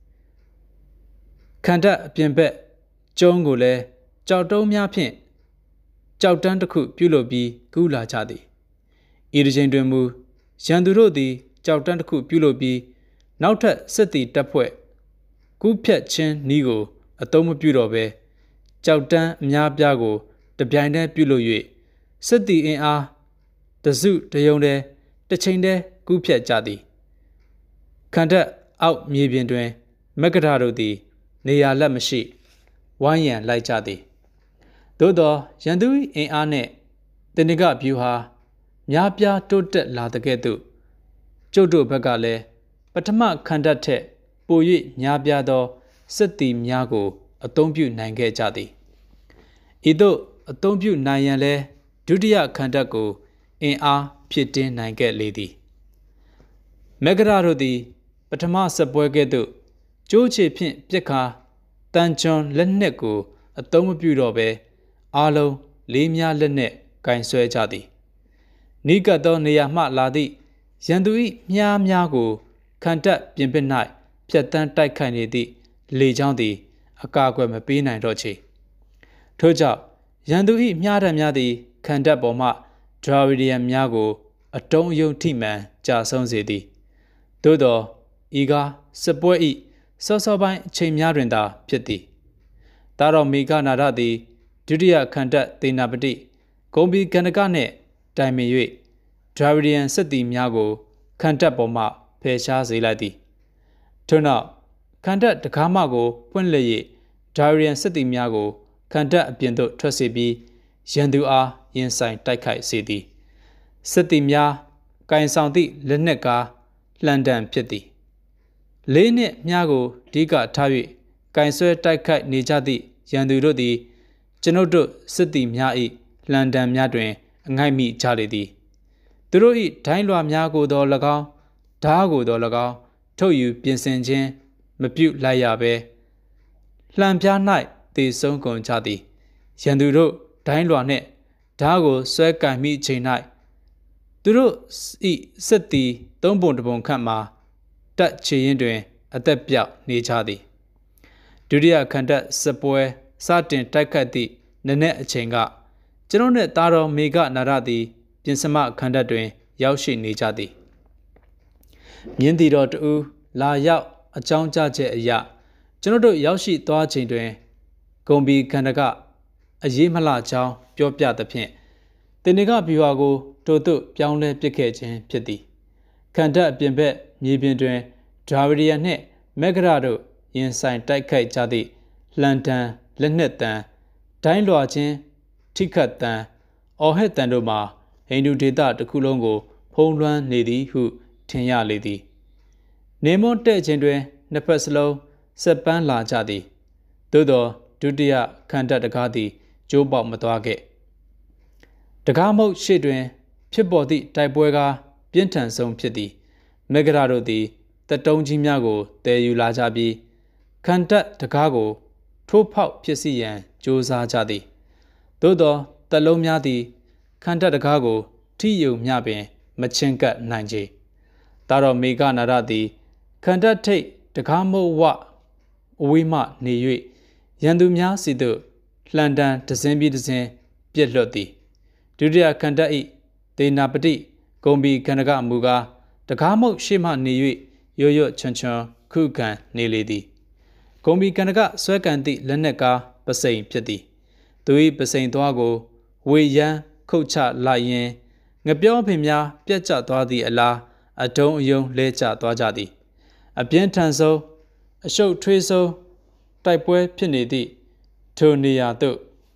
ခန္ဓာအပြင်ဘက်ကျုံးကိုလည်းကြောက်တုံးများဖြင့်ကြောက်တန်းတစ်ခုပြုလုပ်ပြီးကူးလာကြသည်ဤတစ်ချိန်တွင်မူရန်သူတို့သည်ကြောက်တန်းတစ်ခုပြုလုပ်ပြီးနောက်ထပ်စစ်သည်တပ်ဖွဲ့ကူးဖြတ်ခြင်းနည်းကိုအသုံးမပြုတော့ဘဲကြောက်တန်းအများပြားကိုတပြိုင်တည်းပြုလုပ်၍စစ်သည်အင်အားတစုတယုံတည်းတစ်ချိန်တည်းကူးဖြတ်ကြသည်ခန္ဓာအောက်မြေပြင်တွင်မက္ကဓာတို့သည်နေရာလက်မရှိဝိုင်းရန်လိုက်ကြသည်သို့သောရန်သူ၏အင်အားနှင့်တင်နကဗျူဟာများပြားတိုးတက်လာတဲ့ကဲ့သို့ကျုပ်တို့ဘက်ကလည်းပထမခန္ဓာထက်ပို၍များပြားသောစစ်သည်များကိုအသုံးပြုနိုင်ခဲ့ကြသည်ဤသို့အသုံးပြုနိုင်ရန်လဲဒုတိယခန္ဓာကိုအင်အားဖြစ်တင်းနိုင်ခဲ့လေသည်မဂရတို့သည်ပထမဆက်ပွဲကဲ့သို့ကျိုးချေဖြင့်ပြက်ခါတန်ချွန်လက်နက်ကိုအသုံးမပြုတော့ဘဲအားလုံးလေးများလက်နက်ကင်ဆွဲကြသည်နိကတ်သောနေရာမှလာသည့်ရန်သူ၏မြားများကိုခန္ဓာပြင်ပ၌ဖြတ်တန်းတိုက်ခိုက်နေသည့်လေကြောင်းသည်အကာအကွယ်မပေးနိုင်တော့ချေထို့ကြောင့်ရန်သူ၏မြားတံများသည်ခန္ဓာပေါ်မှဒရာဝီဒီယန်များကိုအတုံးအယုံထိမှန်ကြာဆုံးစေသည်သို့သောဤကားစပွဲ၏စောစောပိုင်းအချိန်များတွင်သာဖြစ်သည်ဒါတော်မေဃနာရသည်ဒုတိယခန္ဓာသေနာပတိဂုံဘီကန္နကနှင့်တိုင်ပင်၍ဒရာဝီဒီယန်စစ်သည်များကိုခန္ဓာပေါ်မှဖယ်ရှားစေလိုက်သည်ထို့နောက်ခန္ဓာတကားမကိုဖွင့်လှစ်၍ဒရာဝီဒီယန်စစ်သည်များကိုခန္ဓာအပြင်သို့ထွက်စေပြီးရန်သူအားရင်ဆိုင်တိုက်ခိုက်စေသည်စစ်သည်များကင်ဆောင်သည့်လက်နက်ကားလှန်တံဖြစ်သည်လေးနှင့်မြားကိုအဓိကထား၍ကင်ဆွဲတိုက်ခိုက်နေကြသည့်ရန်သူတို့သည်ကျွန်ုပ်တို့စစ်သည်များ၏လှန်တံများတွင်အငိုက်မိကြလေသည်သူတို့၏ဒိုင်းလွှာများကိုသော၎င်းဓားကိုသော၎င်းထုတ်ယူပြင်ဆင်ခြင်းမပြုလိုက်ရဘဲလှန်ပြား၌သေဆုံးကုန်ကြသည်ရန်သူတို့ဒိုင်းလွှာနှင့်ဓားကိုဆွဲကင်မိချိန်၌သူတို့၏စစ်သည်သုံးပုံတစ်ပုံခန့်မှာတက်ချေရင်တွင်အသက်ပြောက်နေကြသည်ဒုတိယခန္ဓာစပွဲစတင်တိုက်ခတ်သည့်နည်းနည်းအချိန်ကကျွန်ုပ်နှင့်သားတော်မေဃနာရသည်ပြင်စမခန္ဓာတွင်ရောက်ရှိနေကြသည်မြင်းတီတော်တူလာရောက်အကြောင်းကြားချက်အရကျွန်ုပ်တို့ရောက်ရှိသွားချိန်တွင်ဂုံဘီခန္ဓာကအရေးမလှကြောင်းပြောပြသဖြင့်တင်နေကဗျူဟာကိုတိုးသို့ပြောင်းလဲပစ်ခဲ့ခြင်းဖြစ်သည်ခန္ဓာအပြင်ဘက်မြေပြင်တွင်ဒရာဝီဒီယန်နှင့်မက္ကရတို့ရင်ဆိုင်တိုက်ခိုက်ကြသည့်လှန်တံလက်နက်တံဒိုင်းလွှာချင်းထိခတ်တံအော်ဟက်တံတို့မှာဟိန္ဒူဒေသတစ်ခုလုံးကိုဖုံးလွှမ်းနေသည်ဟုထင်ရလေသည်နေမွန်းတဲ့ခြင်းတွင်နှစ်ဖက်စလုံးဆက်ပန်းလာကြသည်သို့သောဒုတိယခန္ဓာတကားသည်ကျိုးပေါက်မသွားခဲ့တကားမုတ်ရှေ့တွင်ဖြစ်ပေါ်သည့်တိုက်ပွဲကားပြင်းထန်ဆုံးဖြစ်သည်မက္ကရတို့သည်တတုံးကြီးများကိုတည်ယူလာကြပြီးခန္ဓာတကားကိုထိုးဖောက်ဖြစ်စီရန်ကြိုးစားကြသည်သို့သောတလုံးများသည်ခန္ဓာတကားကိုထိယုံမျှပင်မချင်ကပ်နိုင်ကြဒါတော်မေဃနာရသည်ခန္ဓာထိတ်တကားမုတ်ဝအဝေးမှနေ၍ရန်သူများစီသို့လှန်တံတစင်းပြီးတစင်းပြစ်လွတ်သည်ဒုတိယခန္ဓာ၏သေနာပတိဂုံဘီခန္ဓာကမူကားတကားမုတ်ရှေ့မှနေ၍ရွရွချွန်ချွန်ခုခံနေလေသည်ဂုံဘီခန္ဓာကဆွဲကန်သည့်လက်နက်ကားပစိန်ဖြစ်သည်သူ၏ပစိန်သွားကိုဝေယံခုတ်ချလိုက်ရင်ငပြောပင်များပြတ်ကျသွားသည့်အလားအတုံးအယုံလဲကျသွားကြသည်အပြင်းထန်ဆုံးအရှုပ်ထွေးဆုံးတိုက်ပွဲဖြစ်နေသည့်ထိုနေရာသို့ဂ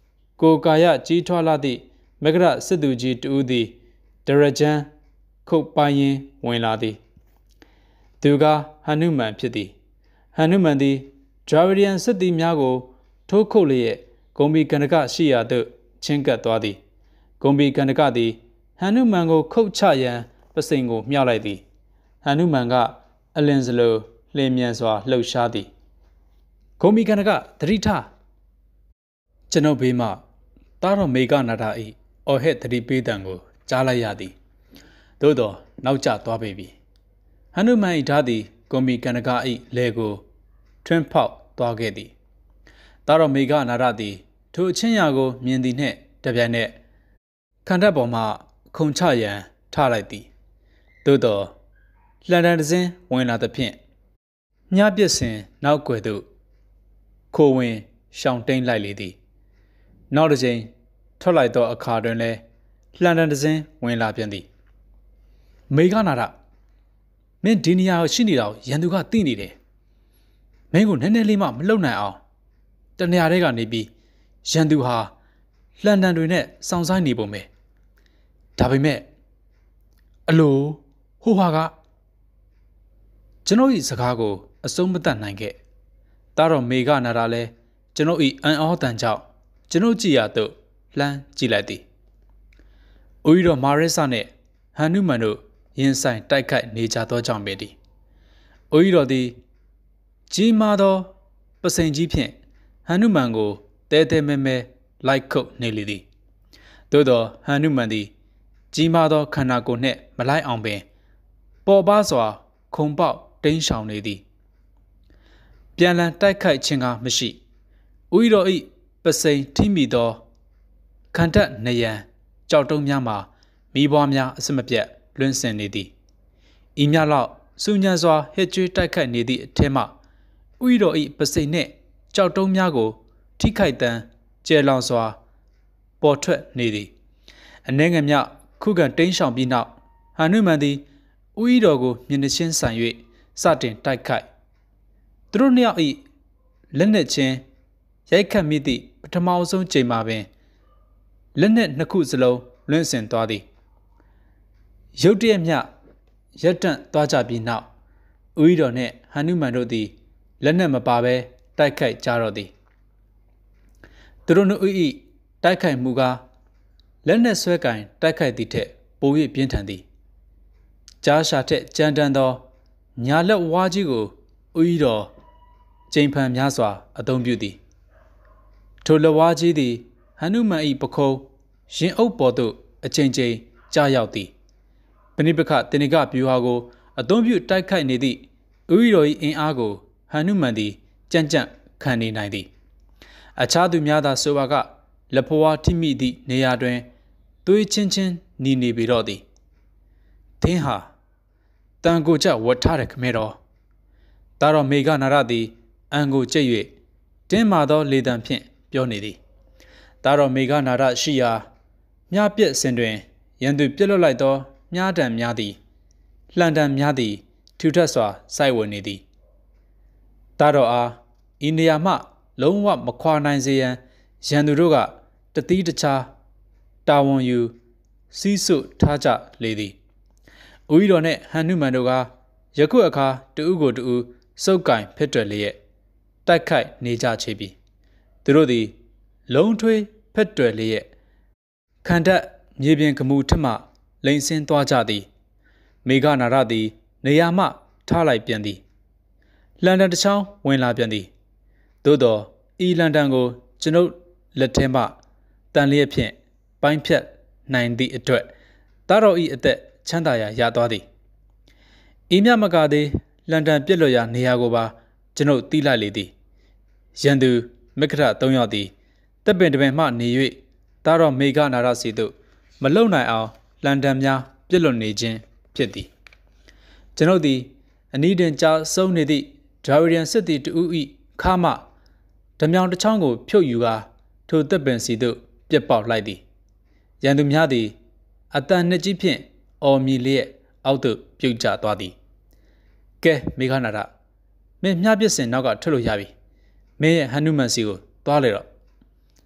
ကိုကာယကြီးထွားလာသည့်မကရစစ်သူကြီးတူဦးသည်ဒရဂျန်ခုတ်ပိုင်းရင်ဝင်လာသည်သူကဟနုမန်ဖြစ်သည်ဟနုမန်သည်ဒရာဝီဒီယန်စစ်သည်များကိုထိုးခုတ်လျက်ဂုံဘီကန္တကရှိရာသို့ချင်းကပ်သွားသည်ဂုံဘီကန္တကသည်ဟနုမန်ကိုခုတ်ချရန်ပစိန်ကိုမြှောက်လိုက်သည်ဟနုမန်ကအလင်းစလိုလျင်မြန်စွာလှုပ်ရှားသည်ဂုံဘီကန္တကသတိထားကျွန်ုပ်ဘေးမှတားတော်မေကနာတာ၏အော်ဟက်သတိပေးတံကိုကြားလိုက်ရသည်သို့တော့နောက်ကျသွားပေပြီဟနုမန်၏ဓာတ်သည်ဂုံဘီကန္တက၏လဲကိုထွန်းဖောက်သွားခဲ့သည်တားတော်မေကနာတာသည်ထိုအချင်းရာကိုမြင်သည်နှင့်တပြိုင်နက်ခန္ဓာပေါ်မှခုံချရန်ထလိုက်သည်သို့တော့လှန်တန်တစင်းဝင်လာသဖြင့်ညပစ်စင်နောက်ွယ်သို့ခိုဝင်ရှောင်တိန်လိုက်လေသည်နောက်တစ်ချိန်ထွက်လိုက်သောအခါတွင်လည်းလှန်တန်တစင်းဝင်လာပြန်သည်မေကနာရမင်းဒီနေရာရှိနေတာကိုရန်သူကသိနေတယ်မင်းကိုနည်းနည်းလေးမှမလှုပ်နိုင်အောင်တနေရာတွေကနေပြီးရန်သူဟာလှန်တန်တွေနဲ့စောင့်ဆိုင်နေပုံပဲဒါပေမဲ့အလိုဟိုဟာကကျွန်ုပ်၏စကားကိုအဆုံးမသတ်နိုင်ခဲ့တားတော်မေကနာတာလဲကျွန်ုပ်၏အံ့ဩတန်ကြောင့်ကျွန်ုပ်ကြည်ရသို့လှမ်းကြည့်လိုက်သည်။ဦးရီတော်မာရစ်ဆာနှင့်ဟန်နုမန်တို့ရင်ဆိုင်တိုက်ခိုက်နေကြသောကြောင့်ပဲသည်။ဦးရီတော်သည်ကြီးမားသောပစိန်ကြီးဖြင့်ဟန်နုမန်ကိုတဲတဲမဲမဲလိုက်ခုတ်နေလေသည်။သို့သောဟန်နုမန်သည်ကြီးမားသောခန္ဓာကိုယ်နှင့်မလိုက်အောင်ပင်ပေါ်ပါစွာခုံပေါက်တိမ်းရှောင်နေသည်။ပြန်လည်တိုက်ခိုက်ခြင်းကမရှိ။ဦးရီတော်၏ပစိန်ထိမိသောခန္ဓာနယံကြောက်တုံးများမှာမိဘွားများအစမပြတ်လွင့်စင်နေသည်ဤမြလောက်စူညံစွာဟစ်ကြွေးတိုက်ခိုက်နေသည့်အထက်မှဥယျတော်၏ပစိန်နှင့်ကြောက်တုံးများကိုထိခိုက်တန်းကျဲလောင်စွာပေါ်ထွက်နေသည်အနေငယ်မြခုခံတိမ်းရှောင်ပြီးနောက်ဟန်နုမန်သည်ဥယျတော်ကိုမျက်နှာချင်းဆိုင်၍စတင်တိုက်ခိုက်သူတို့နှစ်ယောက်၏လက်နက်ချင်းရိုက်ခတ်မိသည့်ပထမအဆုံးချိန်မှာပင်လက်နက်နှစ်ခုစလုံးလွင့်စင်သွားသည်ရုတ်တရက်မျှရက်တန့်သွားကြပြီးနောက်ဦးရီတော်နှင့်ဟန်နုမန်တို့သည်လက်နက်မပါဘဲတိုက်ခိုက်ကြတော့သည်သူတို့နှစ်ဦး၏တိုက်ခိုက်မှုကလက်နက်ဆွဲကင်တိုက်ခိုက်သည့်ထက်ပို၍ပြင်းထန်သည်ကြားရှာထက်ကြမ်းတမ်းသောညာလက်ဝါးကြီးကိုဦးရီတော်ကျိန်ဖန်များစွာအသုံးပြုသည်ထိုလက်ဝါးကြီးသည်ဟန်နုမန်၏ပခုံးရင်အုပ်ပေါ်သို့အချိန်ချင်းကြားရောက်သည်ပဏိပခတင်နိကဗျူဟာကိုအသုံးပြုတိုက်ခိုက်နေသည့်ဥယျတော်၏အင်အားကိုဟန်နုမန်သည်ကြံ့ကြံ့ခံနေနိုင်သည်အခြားသူများသာဆိုပါကလက်ဖွားထိမိသည့်နေရာတွင်သွေးချင်းချင်းနီနေပေတော့သည်သင်ဟာတန်ကိုကြဝတ်ထားတဲ့ခမဲတော်တာတော်မေကနာရသည်အံကိုကျိတ်၍တင်းမာသောလေတံဖြင့်ပြောနေသည်တာတော်မေကနာရရှိရာမြပြက်စင်တွင်ရန်သူပြစ်လွတ်လိုက်သောမြားတံများသည်လှန်တံများသည်ထူထပ်စွာစိုက်ဝင်နေသည်တာတော်အားဤနေရာမှလုံးဝမခွာနိုင်စေရန်ရန်သူတို့ကတတိတခြားတာဝန်ယူစီးဆုထားကြလေသည်ဦးရီတော်နှင့်ဟန်နုမန်တို့ကယခုအခါတူဦးကိုတူဦးစုပ်ကင်ဖက်တွယ်လျက်တိုက်ခိုက်နေကြချေပြီသူတို့သည်လုံးထွေးဖက်တွယ်လျက်ခန္ဓာမြေပြင်ကမူထက်မှလိန်ဆင်းသွားကြသည်မေဃနာရသည်နေရာမှထားလိုက်ပြန်သည်လန်ဒန်တစ်ချောင်းဝင်လာပြန်သည်သို့သောဤလန်ဒန်ကိုကျွန်ုပ်လက်ထဲမှတန်လျက်ဖြင့်ပိုင်းဖြတ်နိုင်သည့်အတွက်တာတော်ဤအသက်ချမ်းသာရာရသွားသည်ဤမြမကသည်လန်ဒန်ပြစ်လွတ်ရာနေရာကိုပါကျွန်ုပ်တီးလိုက်လေသည်ရန်သူမက္ခရသုံးယောက်သည်တပ်ပင်တပင်မှနေ၍တာတော်မေဃနာရစီသို့မလုံနိုင်အောင်လန်ဒန်များပြစ်လွတ်နေခြင်းဖြစ်သည်ကျွန်ုပ်သည်အနီးတွင်ကြာဆုံးနေသည့်ဒရာဝီဒန်စစ်သည်တူ၏ခါမှဓမြောင်တစ်ချောင်းကိုဖြုတ်ယူကာထိုတပ်ပင်စီသို့ပြစ်ပေါက်လိုက်သည်ရန်သူများသည်အတန်နှစ်ကြီးဖြင့်အော်မြည်လျက်အောက်သို့ပြုတ်ကျသွားသည်ကဲမေဃနာရမင်းမြပြစ်စင်နောက်ကထွက်လို့ရပြီမင်းရဲ့ဟန်နုမန်စီကိုသွားလေတော့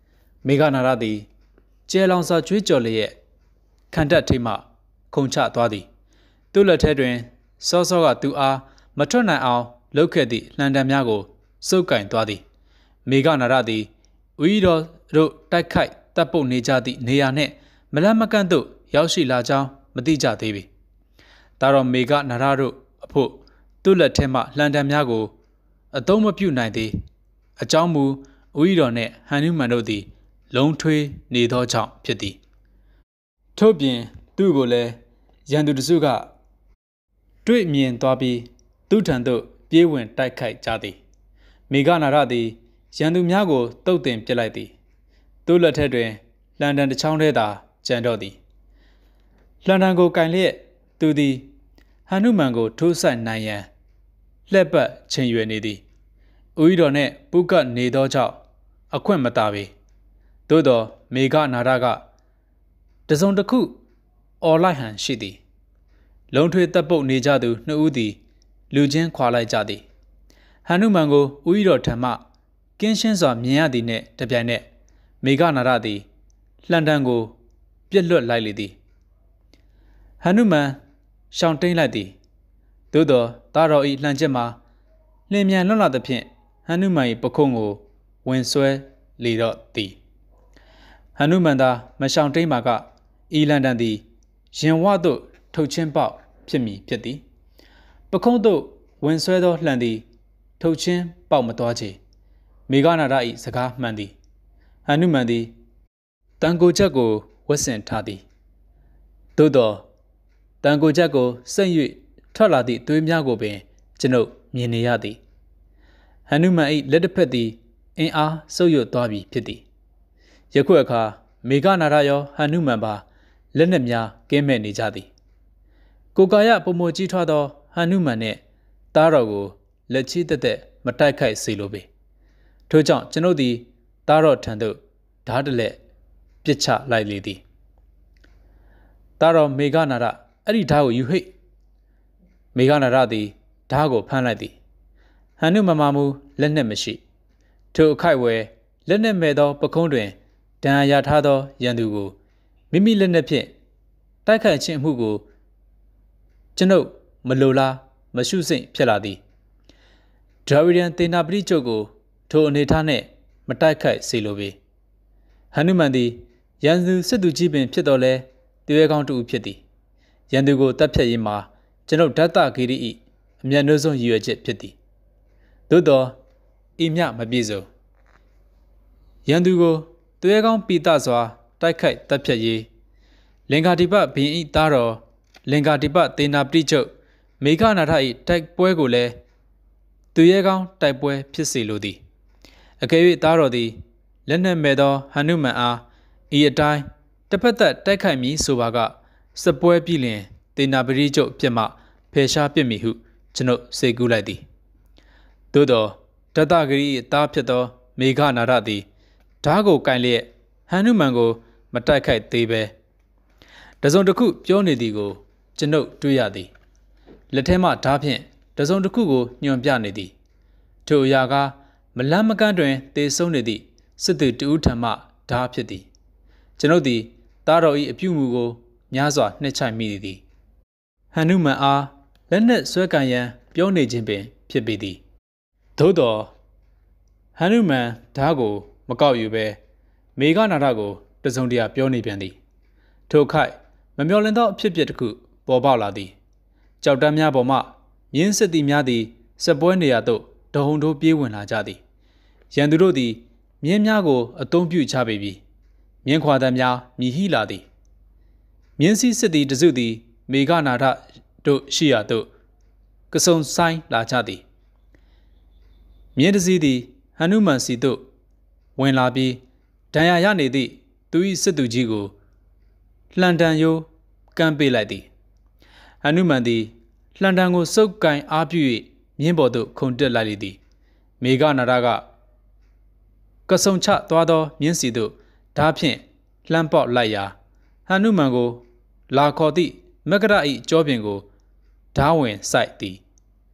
မေဃနာရသည်ကျဲလောင်စွာကြွေးကြော်လျက်ခံတပ်ထိမှခုန်ချသွားသည်သူ့လက်ထဲတွင်စောစောကသူအားမထွက်နိုင်အောင်လှုပ်ခဲ့သည့်လှံတံများကိုစုပ်ကင်သွားသည်မေဃနာရသည်ဦးရီတော်တို့တိုက်ခိုက်တပ်ပုတ်နေကြသည့်နေရာနှင့်မလန့်မကန့်သို့ရောက်ရှိလာကြောင်းမသိကြသေးပေဒါတော့မေဃနာရတို့အဖို့သူ့လက်ထဲမှလှံတံများကိုအသုံးမပြုနိုင်သေးအကြောင်းမူဦးရီတော်နှင့်ဟန်နုမန်တို့သည်လုံးထွေးနေသောကြောင့်ဖြစ်သည်ထို့ပြင်သူ့ကိုလည်းရန်သူတစုကတွေ့မြင်သွားပြီးသူ့ထံသို့ပြေးဝင်တိုက်ခိုက်ကြသည်မေဃနာရသည်ရန်သူများကိုတုတ်တင်ပစ်လိုက်သည်သူ့လက်ထက်တွင်လန်ဒန်တစ်ချောင်းထဲသာကျန်တော့သည်လန်ဒန်ကိုကင်လျက်သူသည်ဟန်နုမန်ကိုထိုးဆိုင်နိုင်ရန်လှည့်ပတ်ချိန်ရွယ်နေသည်ဦးရီတော်နှင့်ပူးကပ်နေသောကြောင့်အခွင့်မသာပေသို့သောမေဃနာရကတစုံတစ်ခုအော်လိုက်ဟန်ရှိသည်လုံးထွေးတပ်ပုတ်နေကြသူနှစ်ဦးသည်လူချင်းခွာလိုက်ကြသည်ဟန်နုမန်ကိုဦးရီတော်ထံမှကင်းရှင်းစွာမြင်ရသည်နှင့်တပြိုင်နက်မေဃနာရသည်လှံတံကိုပြက်လွတ်လိုက်လေသည်ဟန်နုမန်ရှောင်တိန်လိုက်သည်သို့သောသားတော်၏လှံချက်မှာလျင်မြန်လွတ်လာသဖြင့်ဟန်နုမန်၏ပခုံးကိုဝင်ဆွဲလေတော့သည်ဟန်နုမန်သာမရှောင်တိန်ပါကဤလန်တန်သည်ရင်ဝသို့ထုတ်ချင်းပေါက်ဖြစ်မည်ဖြစ်သည်ပခုံးသို့ဝင်ဆွဲသောလှံသည်ထုတ်ချင်းပေါက်မသွားချေမေဃနာရ၏စကားမှန်သည်ဟန်နုမန်သည်တန်ကိုချက်ကိုဝတ်ဆင်ထားသည်သို့သောတန်ကိုချက်ကိုစိတ်၍ထွက်လာသည့်သွေးများကိုပင်ကျွန်ုပ်မြင်နေရသည်ဟန်နုမန်၏လက်တစ်ဖက်သည်အင်အားဆုပ်ယုပ်သွားပြီဖြစ်သည်ယခုအခါမေဃနာရရောဟန်နုမန်ပါလက်နက်များကင်းမဲ့နေကြသည်ကိုကာယပုံမကြီးထွားသောဟန်နုမန်နှင့်သားတော်ကိုလက်ချီးတက်တက်မတိုက်ခိုက်စေလိုပေထို့ကြောင့်ကျွန်ုပ်သည်သားတော်ထံသို့ဓားတလက်ပစ်ချလိုက်လေသည်သားတော်မေဃနာရအဲ့ဒီဓားကိုယူဟိတ်မေဃနာရသည်ဓားကိုဖမ်းလိုက်သည်ဟန်နုမန်မမူလက်နက်မရှိထိုအခိုက်ဝဲလက်နက်မဲ့သောပခုံးတွင်ဒဏ်ရာရထားသောရန်သူကိုမိမိလက်နက်ဖြင့်တိုက်ခိုက်ခြင်းမှုကိုကျွန်ုပ်မလိုလားမရှုစိမ့်ဖြစ်လာသည်ဒရာဝီဒန်သေနာပတိချုပ်ကိုထိုအနေထားနှင့်မတိုက်ခိုက်စေလိုပေဟန်နုမန်သည်ရန်သူစစ်သူကြီးပင်ဖြစ်တော်လဲတရွဲကောင်းတူဖြစ်သည်ရန်သူကိုတပ်ဖြတ်ရေးမှာကျွန်ုပ်ဓာတဂေရီ၏အမျက်နှိုးဆုံးရည်ရွယ်ချက်ဖြစ်သည်သို့သောဤမျှမပြည့်စုံရန်သူကိုတရွဲကောင်းပိတစွာတိုက်ခိုက်တပ်ဖြတ်ရေးလင်္ကာတိပဘင်ဤသားတော်လင်္ကာတိပသေနာပတိချုပ်မေဃနာထ၏တိုက်ပွဲကိုလည်းသူရဲကောင်းတိုက်ပွဲဖြစ်စေလိုသည်အကယ်၍သားတော်သည်လက်နက်မဲ့သောဟန်နုမန်အားဤအတိုင်းတစ်ဖက်သက်တိုက်ခိုက်မည်ဆိုပါကစပွဲပြည်လျင်သေနာပတိချုပ်ပြစ်မှဖယ်ရှားပစ်မည်ဟုကျွန်ုပ်စိတ်ကူးလိုက်သည်သို့သောဒတဂရီ၏သားဖြစ်သောမေဃနာရသည်ဓားကိုကင်လျက်ဟန်နုမန်ကိုမတိုက်ခိုက်သေးပဲတစုံတစ်ခုပြောနေသည်ကိုကျွန်ုပ်တွေ့ရသည်လက်ထဲမှဓားဖြင့်တစုံတစ်ခုကိုညွှန်ပြနေသည်ထိုအရာကမလန်းမကန်းတွင်တေဆုံးနေသည့်စစ်သူတဦးထံမှဓားဖြစ်သည်ကျွန်ုပ်သည်သားတော်၏အပြုမူကိုများစွာနှစ်ချိုက်မိသည်ဟန်နုမန်အားလက်နက်ဆွဲကင်ရန်ပြောနေခြင်းပင်ဖြစ်ပေသည်သို့သောဟန်နုမန်ဓားကိုမကောက်ယူဘဲမေဃနာရကိုတစုံတရာပြောနေပြန်သည်ထိုခိုက်မမျှော်လင့်သောအဖြစ်အပျက်တစ်ခုပေါ်ပေါက်လာသည်ကြောက်တန်းများပေါ်မှမြင်းစစ်သည်များသည်စပွဲနေရာသို့တဟုန်ထိုးပြေးဝင်လာကြသည်ရန်သူတို့သည်မြင်းများကိုအသုံးပြုချပေပြီမြင်းခွာတန်းများမြည်ဟိလာသည်မြင်းစည်းစစ်သည်တစုသည်မေဃနာထတို့ရှိရာသို့ကစုံဆိုင်လာကြသည်မြင်းတစည်းသည်ဟန်နုမန်စီသို့ဝင်လာပြီးဒဏ်ရာရနေသည့်သူ၏စစ်သူကြီးကိုလှန်တံယိုးကမ်းပေးလိုက်သည်ဟန်နုမန်သည်လှန်တံကိုစုပ်ကင်အားပြု၍မြင်းပေါ်သို့ခုန်တက်လိုက်လေသည်မေဃနာရကကစုံချသွားသောမြင်းစီသို့ဓားဖြင့်လှမ်းပေါက်လိုက်ရာဟန်နုမန်ကိုလာခေါ်သည့်မက္ကရ၏ကြောပြင်ကိုဓားဝင်စိုက်သည်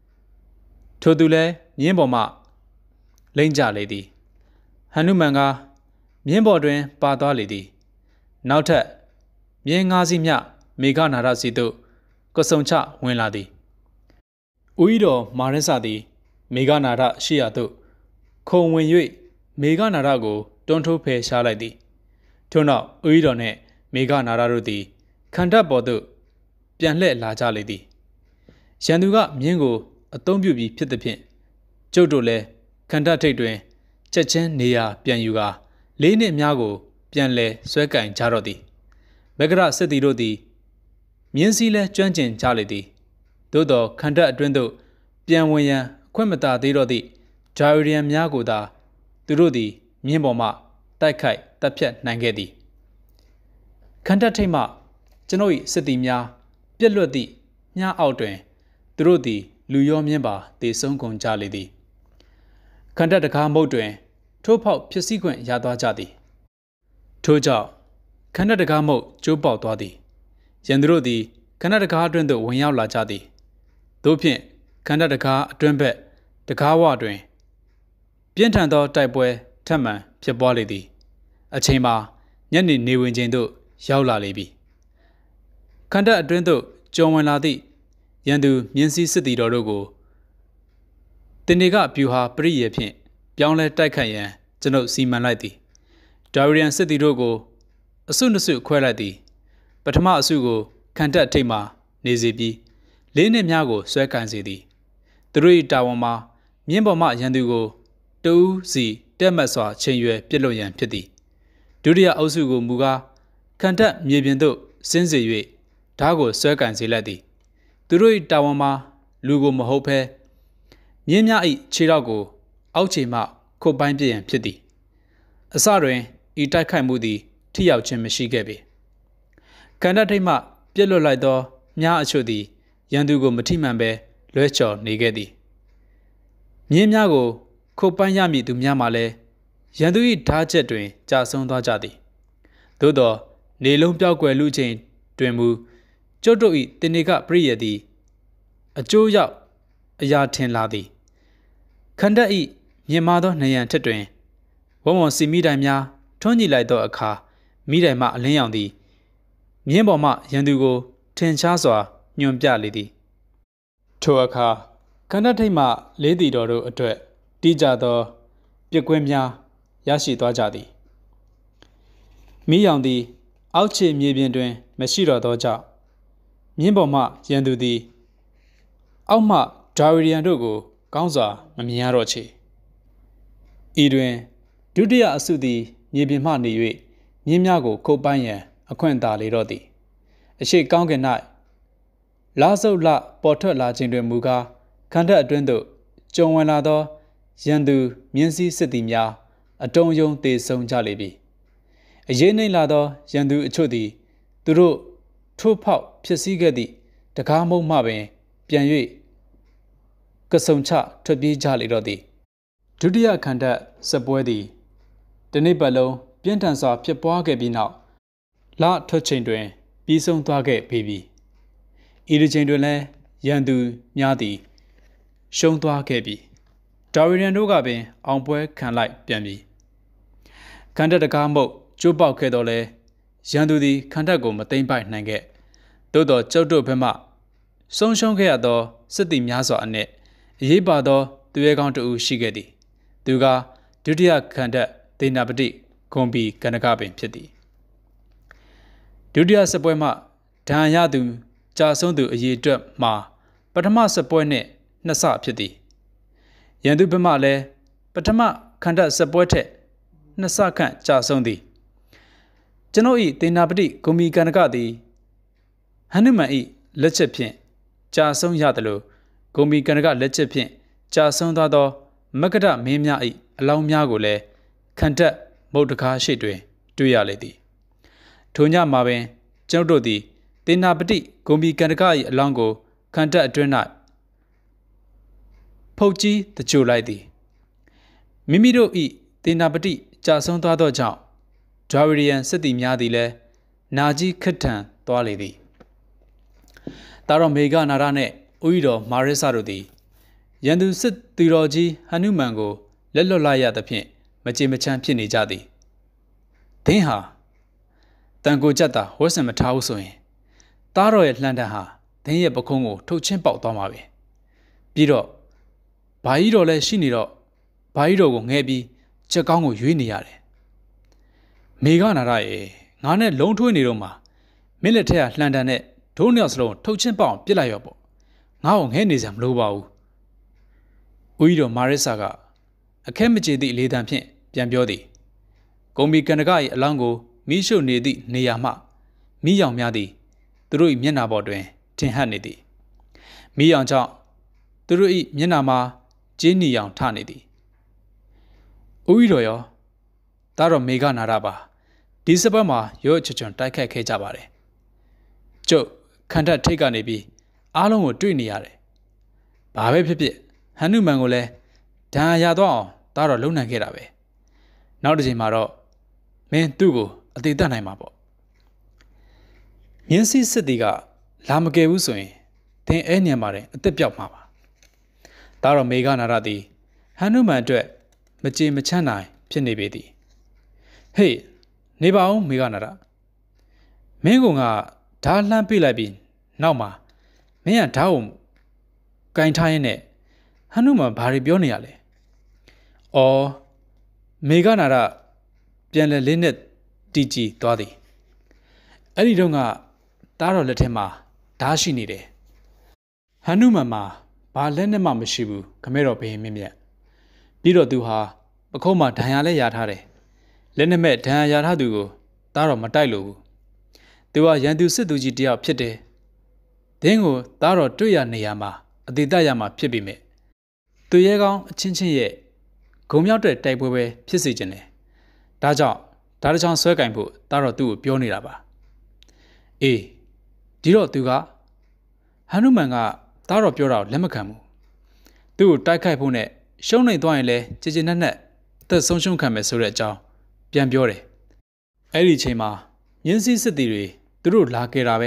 ထိုသူလည်းမြင်းပေါ်မှလိမ့်ကြလေသည်ဟန်နုမန်ကမြင်းပေါ်တွင်ပါသွားလေသည်နောက်ထပ်မြင်းငါးစီးမျှမေဃနာရစီသို့ကဆုံချဝင်လာသည်ဦးဤတော်မာရဆသည်မေဃနာရရှိရာသို့ခုံဝင်၍မေဃနာရကိုတွန်းထိုးဖယ်ရှားလိုက်သည်ထို့နောက်ဦးဤတော်နှင့်မေဃနာရတို့သည်ခန္ဓာပေါ်သို့ပြန်လှည့်လာကြလေသည်ရန်သူကမြင်းကိုအသုံးပြုပြီးဖြစ်သည်ဖြင့်ကျုပ်တို့လည်းခန္ဓာထိတ်တွင်ချက်ချင်းနေရာပြန်ယူကာလေးနှင့်များကိုပြန်လဲဆွဲကင်ကြတော့သည်မကရစစ်သည်တို့သည်မြင်းစည်းလဲကျွမ်းကျင်ကြလေသည်သို့သောခန္ဓာအတွင်းသို့ပြန်ဝင်ရန်အခွင့်မသာသေးတော့သည့်ဂျာရီယန်များကိုသာသူတို့သည်မြင်းပေါ်မှတိုက်ခိုက်တပ်ဖြတ်နိုင်ခဲ့သည်ခန္ဓာထိတ်မှကျွန်ုပ်၏စစ်သည်များပြက်လွတ်သည့်မြားအောက်တွင်သူတို့သည်လူရောမြင်းပါတေဆုံးကုန်ကြလေသည်ခန္ဓာတကားမုတ်တွင်ထိုးဖောက်ဖြစ်စည်းခွင့်ရသွားကြသည်ထို့ကြောင့်ခန္ဓာတကားမုတ်ကျိုးပေါက်သွားသည်ရန်သူတို့သည်ခန္ဓာတကားအတွင်းသို့ဝင်ရောက်လာကြသည်သို့ဖြင့်ခန္ဓာတကားအတွင်းဘက်တကားဝတွင်ပြင်းထန်သောတိုက်ပွဲထပ်မံဖြစ်ပွားလေသည်အချိန်မှာညနေနေဝင်ချိန်သို့ရောက်လာလေပြီခန္ဓာအတွင်းသို့ကြုံဝင်လာသည့်ရန်သူမြင်းစည်းစစ်သည်တော်တို့ကိုတင်နေကပြူဟာပရိယေဖြင့်ပြောင်းလဲတိုက်ခတ်ရန်ကျွန်ုပ်စီမံလိုက်သည်ဒါရီယန်စစ်သည်တို့ကိုအစုနှစ်စုခွဲလိုက်သည်ပထမအစုကိုခန္ဓာထိတ်မှနေစေပြီးလေးနှစ်များကိုဆွဲကန်စေသည်သူတို့၏တာဝန်မှာမြင်းပေါ်မှရန်သူကိုတဦးစီတက်မှတ်စွာချိန်ရွယ်ပြစ်လွတ်ရန်ဖြစ်သည်ဒုတိယအုပ်စုကိုမူကားခန္ဓာမြေပြင်သို့ဆင်းစေ၍ဓာတ်ကိုဆွဲကန်စေလိုက်သည်သူတို့၏တာဝန်မှာလူကိုမဟုတ်ဘဲမြင်းများ၏ခြေထောက်ကိုအောက်ခြေမှခုတ်ပိုင်းပြရန်ဖြစ်သည်အစတွင်ဤတိုက်ခိုက်မှုသည်ထိရောက်ခြင်းမရှိခဲ့ပေခန္ဓာထိတ်မှပြစ်လွတ်လိုက်သောမြားအချို့သည်ရန်သူကိုမထိမှန်ဘဲလွဲချော်နေခဲ့သည်မြင်းများကိုခုတ်ပိုင်းရမည်သူများမှလည်းရန်သူ၏ဓာတ်ချက်တွင်ကြာဆုံးသွားကြသည်သို့သောနေလုံးပြောက်ကွယ်လူချိန်တွင်မူကျုပ်တို့၏တင်နေကပရိယသည်အကျိုးရောက်အရာထင်လာသည်ခန္ဓာ၏မြင်မာသောနေရန်ထက်တွင်ဝုံဝုံစီမိတိုင်များထွန်းကြည့်လိုက်သောအခါမိတိုင်မှအလင်းရောင်သည်မြင်းပေါ်မှရန်သူကိုထင်ရှားစွာညွှန်ပြလေသည်ထိုအခါခန္ဓာထိတ်မှလေးတီတော်တို့အတွက်တိကျသောပြစ်ကွင်းများရရှိသွားကြသည်မိရောင်သည်အောက်ခြေမြေပြင်တွင်မရှိတော့သောကြောင့်မြင်းပေါ်မှရန်သူသည်အောက်မှဒါရီယန်တို့ကိုကောင်းစွာမမြင်ရတော့ချေဤတွင်ဒုတိယအစုသည်မြေပြင်မှနေ၍မြင်းများကိုခုတ်ပိုင်းရန်အခွင့်သာလေတော့သည်အရှိကောင်းကင်၌လာဆုပ်လပေါ်ထွက်လာခြင်းတွင်မူကားခန္ဓာအတွင်းသို့ကြုံဝင်လာသောရန်သူမြင်းစည်းစစ်သည်များအတုံးယုံသေဆုံးကြလေပြီအရေးနှိမ့်လာသောရန်သူအချို့သည်သူတို့ထိုးဖောက်ဖြစ်စည်းခဲ့သည့်တကားမုံမှပင်ပြန်၍ကဆုံချထွက်ပြေးကြလေတော့သည်ဒုတိယခန္ဓာစစ်ပွဲသည်တနေ့ပတ်လုံးပြင်းထန်စွာဖြစ်ပွားခဲ့ပြီးနောက်လထွက်ချိန်တွင်ပြီးဆုံးသွားခဲ့ပေပြီဤတစ်ချိန်တွင်လည်းရန်သူများသည်ရှုံးသွားခဲ့ပြီဒါရီယန်တို့ကပင်အောင်ပွဲခံလိုက်ပြန်ပြီခန္ဓာတကားမုတ်ကျိုးပေါက်ခဲ့တော့လဲရန်သူသည်ခန္ဓာကိုမသိမ့်ပိုက်နိုင်ခဲ့သို့သောကျုပ်တို့ဘက်မှဆုံးရှုံးခဲ့ရသောစစ်သည်များစွာအနက်အရေးပါသောသူရဲကောင်းတဦးရှိခဲ့သည်သူကဒုတိယခန္ဓာဒေနာပတိဂွန်ဘီကနကပင်ဖြစ်သည်ဒုတိယစစ်ပွဲမှဒဏ်ရသူကြာဆုံးသူအရေးအတွက်မှာပထမစစ်ပွဲနှင့်နှစ်ဆဖြစ်သည်ရန်သူဘက်မှလည်းပထမခန္ဓာစစ်ပွဲထက်နှစ်ဆခန့်ကြာဆုံးသည်ကျွန်ုပ်၏ဒေနာပတိဂွန်ဘီကနကသည်ဟနုမန်၏လက်ချက်ဖြင့်ကြာဆုံးရသလိုဂုံဘီကနကလက်ချက်ဖြင့်ကြာဆုံးသွားသောမကဒမင်းများ၏အလောင်းများကိုလည်းခန္ဓာမုတ်တကားရှိတွင်တွေ့ရလေသည်ထိုညမှာပင်ကျွန်ုပ်တို့သည်ဒေနာပတိဂုံဘီကနက၏အလောင်းကိုခန္ဓာအတွင်း၌ဖုတ်ကြီးတကြိုလိုက်သည်မိမိတို့၏ဒေနာပတိကြာဆုံးသွားသောကြောင့်ဒရာဝီယန်စစ်သည်များသည်လည်းနာကြီးခက်ထန်သွားလေသည်တာတော်မေဃနာရနှင့်ဦးဤတော်မာရဆတို့သည်ရန်သူစစ်သူတော်ကြီးဟနုမန်ကိုလက်လွတ်လိုက်ရသဖြင့်မကြေမချမ်းဖြစ်နေကြသည်သင်ဟာတန်ကိုကြက်တာဝတ်စင်မထားဘူးဆိုရင်သားတော်ရဲ့လှမ်းတန်းဟာသင်ရဲ့ပခုံးကိုထုတ်ချင်းပေါက်သွားမှာပဲပြီးတော့ဘာကြီးတော်လည်းရှိနေတော့ဘာကြီးတော်ကိုငဲပြီးချက်ကောင်းကိုရွေးနေရတယ်မေကနာရရဲ့ငါနဲ့လုံးထွေးနေတော့မှမင်းလက်ထက်ကလှမ်းတန်းနဲ့ဒိုးနှစ်ယောက်စလုံးထုတ်ချင်းပေါက်ပြစ်လိုက်ရောပေါ့ငါ့ကိုငဲနေစရာမလိုပါဘူးဦးကြီးတော်မာရစ်ဆာကအခက်မကြေသည့်လေတံဖြင့်ပြန်ပြောသည်ကုံဘီကန်တက၏အလောင်းကိုမိရှုနေသည့်နေရာမှမိရောင်များသည်သူတို့၏မျက်နှာပေါ်တွင်ထင်ဟပ်နေသည်မိရောင်ကြောင့်သူတို့၏မျက်နှာမှာကျင်းနီရောင်ထနေသည်ဦးကြီးတော်ရောဒါတော့မေကနာရပါဒီစပတ်မှာရော့ချွတ်ချွန်တိုက်ခတ်ခဲ့ကြပါတယ်ကျုပ်ခန္ဓာထိတ်ကနေပြီးအားလုံးကိုတွေ့နေရတယ်ဘာပဲဖြစ်ဖြစ်ဟန်နုမန်ကိုလည်းဒဏ်ရာရသွားအောင်ဒါတော့လုံနိုင်ခဲ့တာပဲနောက်တစ်ချိန်မှာတော့မင်းသူ့ကိုအသေးသက်နိုင်မှာပေါ့မြင်းစည်းစစ်တီကလာမကယ်ဘူးဆိုရင်သင်အဲညံပါတယ်အသက်ပြောက်မှာပါဒါတော့မေကနာရသည်ဟန်နုမန်အတွက်မကြေမချမ်းနိုင်ဖြစ်နေပေသည်ဟေးနေပါဦးမေကနာရမင်းကငါဓာလှမ်းပြလိုက်ပြီးနောက်မှာမင်းကဓာကိုကင်ထားရင်းနဲ့ဟန်နုမန်ဘာတွေပြောနေရလဲအော်မေကနာရပြန်လဲလေးနဲ့တီကြည်သွားသည်အဲ့ဒီတော့ကတားတော်လက်ထဲမှာဓာရှိနေတယ်ဟန်နုမန်မှာဘာလက်နဲ့မှမရှိဘူးခမဲတော်ဘရင်မြင့်မြတ်ပြီးတော့သူဟာပခုံးမှာဒဏ်ရာလဲရထားတယ်လက်နဲ့မဲ့ဒဏ်ရာရထားသူကိုတားတော်မတိုက်လို့ဘူးသူကရန်သူစစ်သူကြီးတယောက်ဖြစ်တယ်ဒင်းကိုတားတော်တွေ့ရနေရမှာအသေးသက်ရမှာဖြစ်ပြီမဲ့သူရဲကောင်းအချင်းချင်းရဲ့ဂုံမြောက်တဲ့တိုက်ပွဲပဲဖြစ်စေခြင်းတယ်ဒါကြောင့်ဒါတချောင်းဆွဲကင်ဖို့တားတော်သူ့ကိုပြောနေတာပါအေးဒီတော့သူကဟန်နုမန်ကတားတော်ပြောတာကိုလက်မခံဘူးသူ့ကိုတိုက်ခိုက်ဖို့နဲ့ရှုံးနေသွားရင်လည်းကြည်ကြည်နက်နက်အသက်ဆုံးရှုံးခံမယ်ဆိုတဲ့အကြောင်းပြန်ပြောတယ်အဲ့ဒီချိန်မှာရင်းစည်းစစ်တီတွေသူတို့လာခဲ့တာပဲ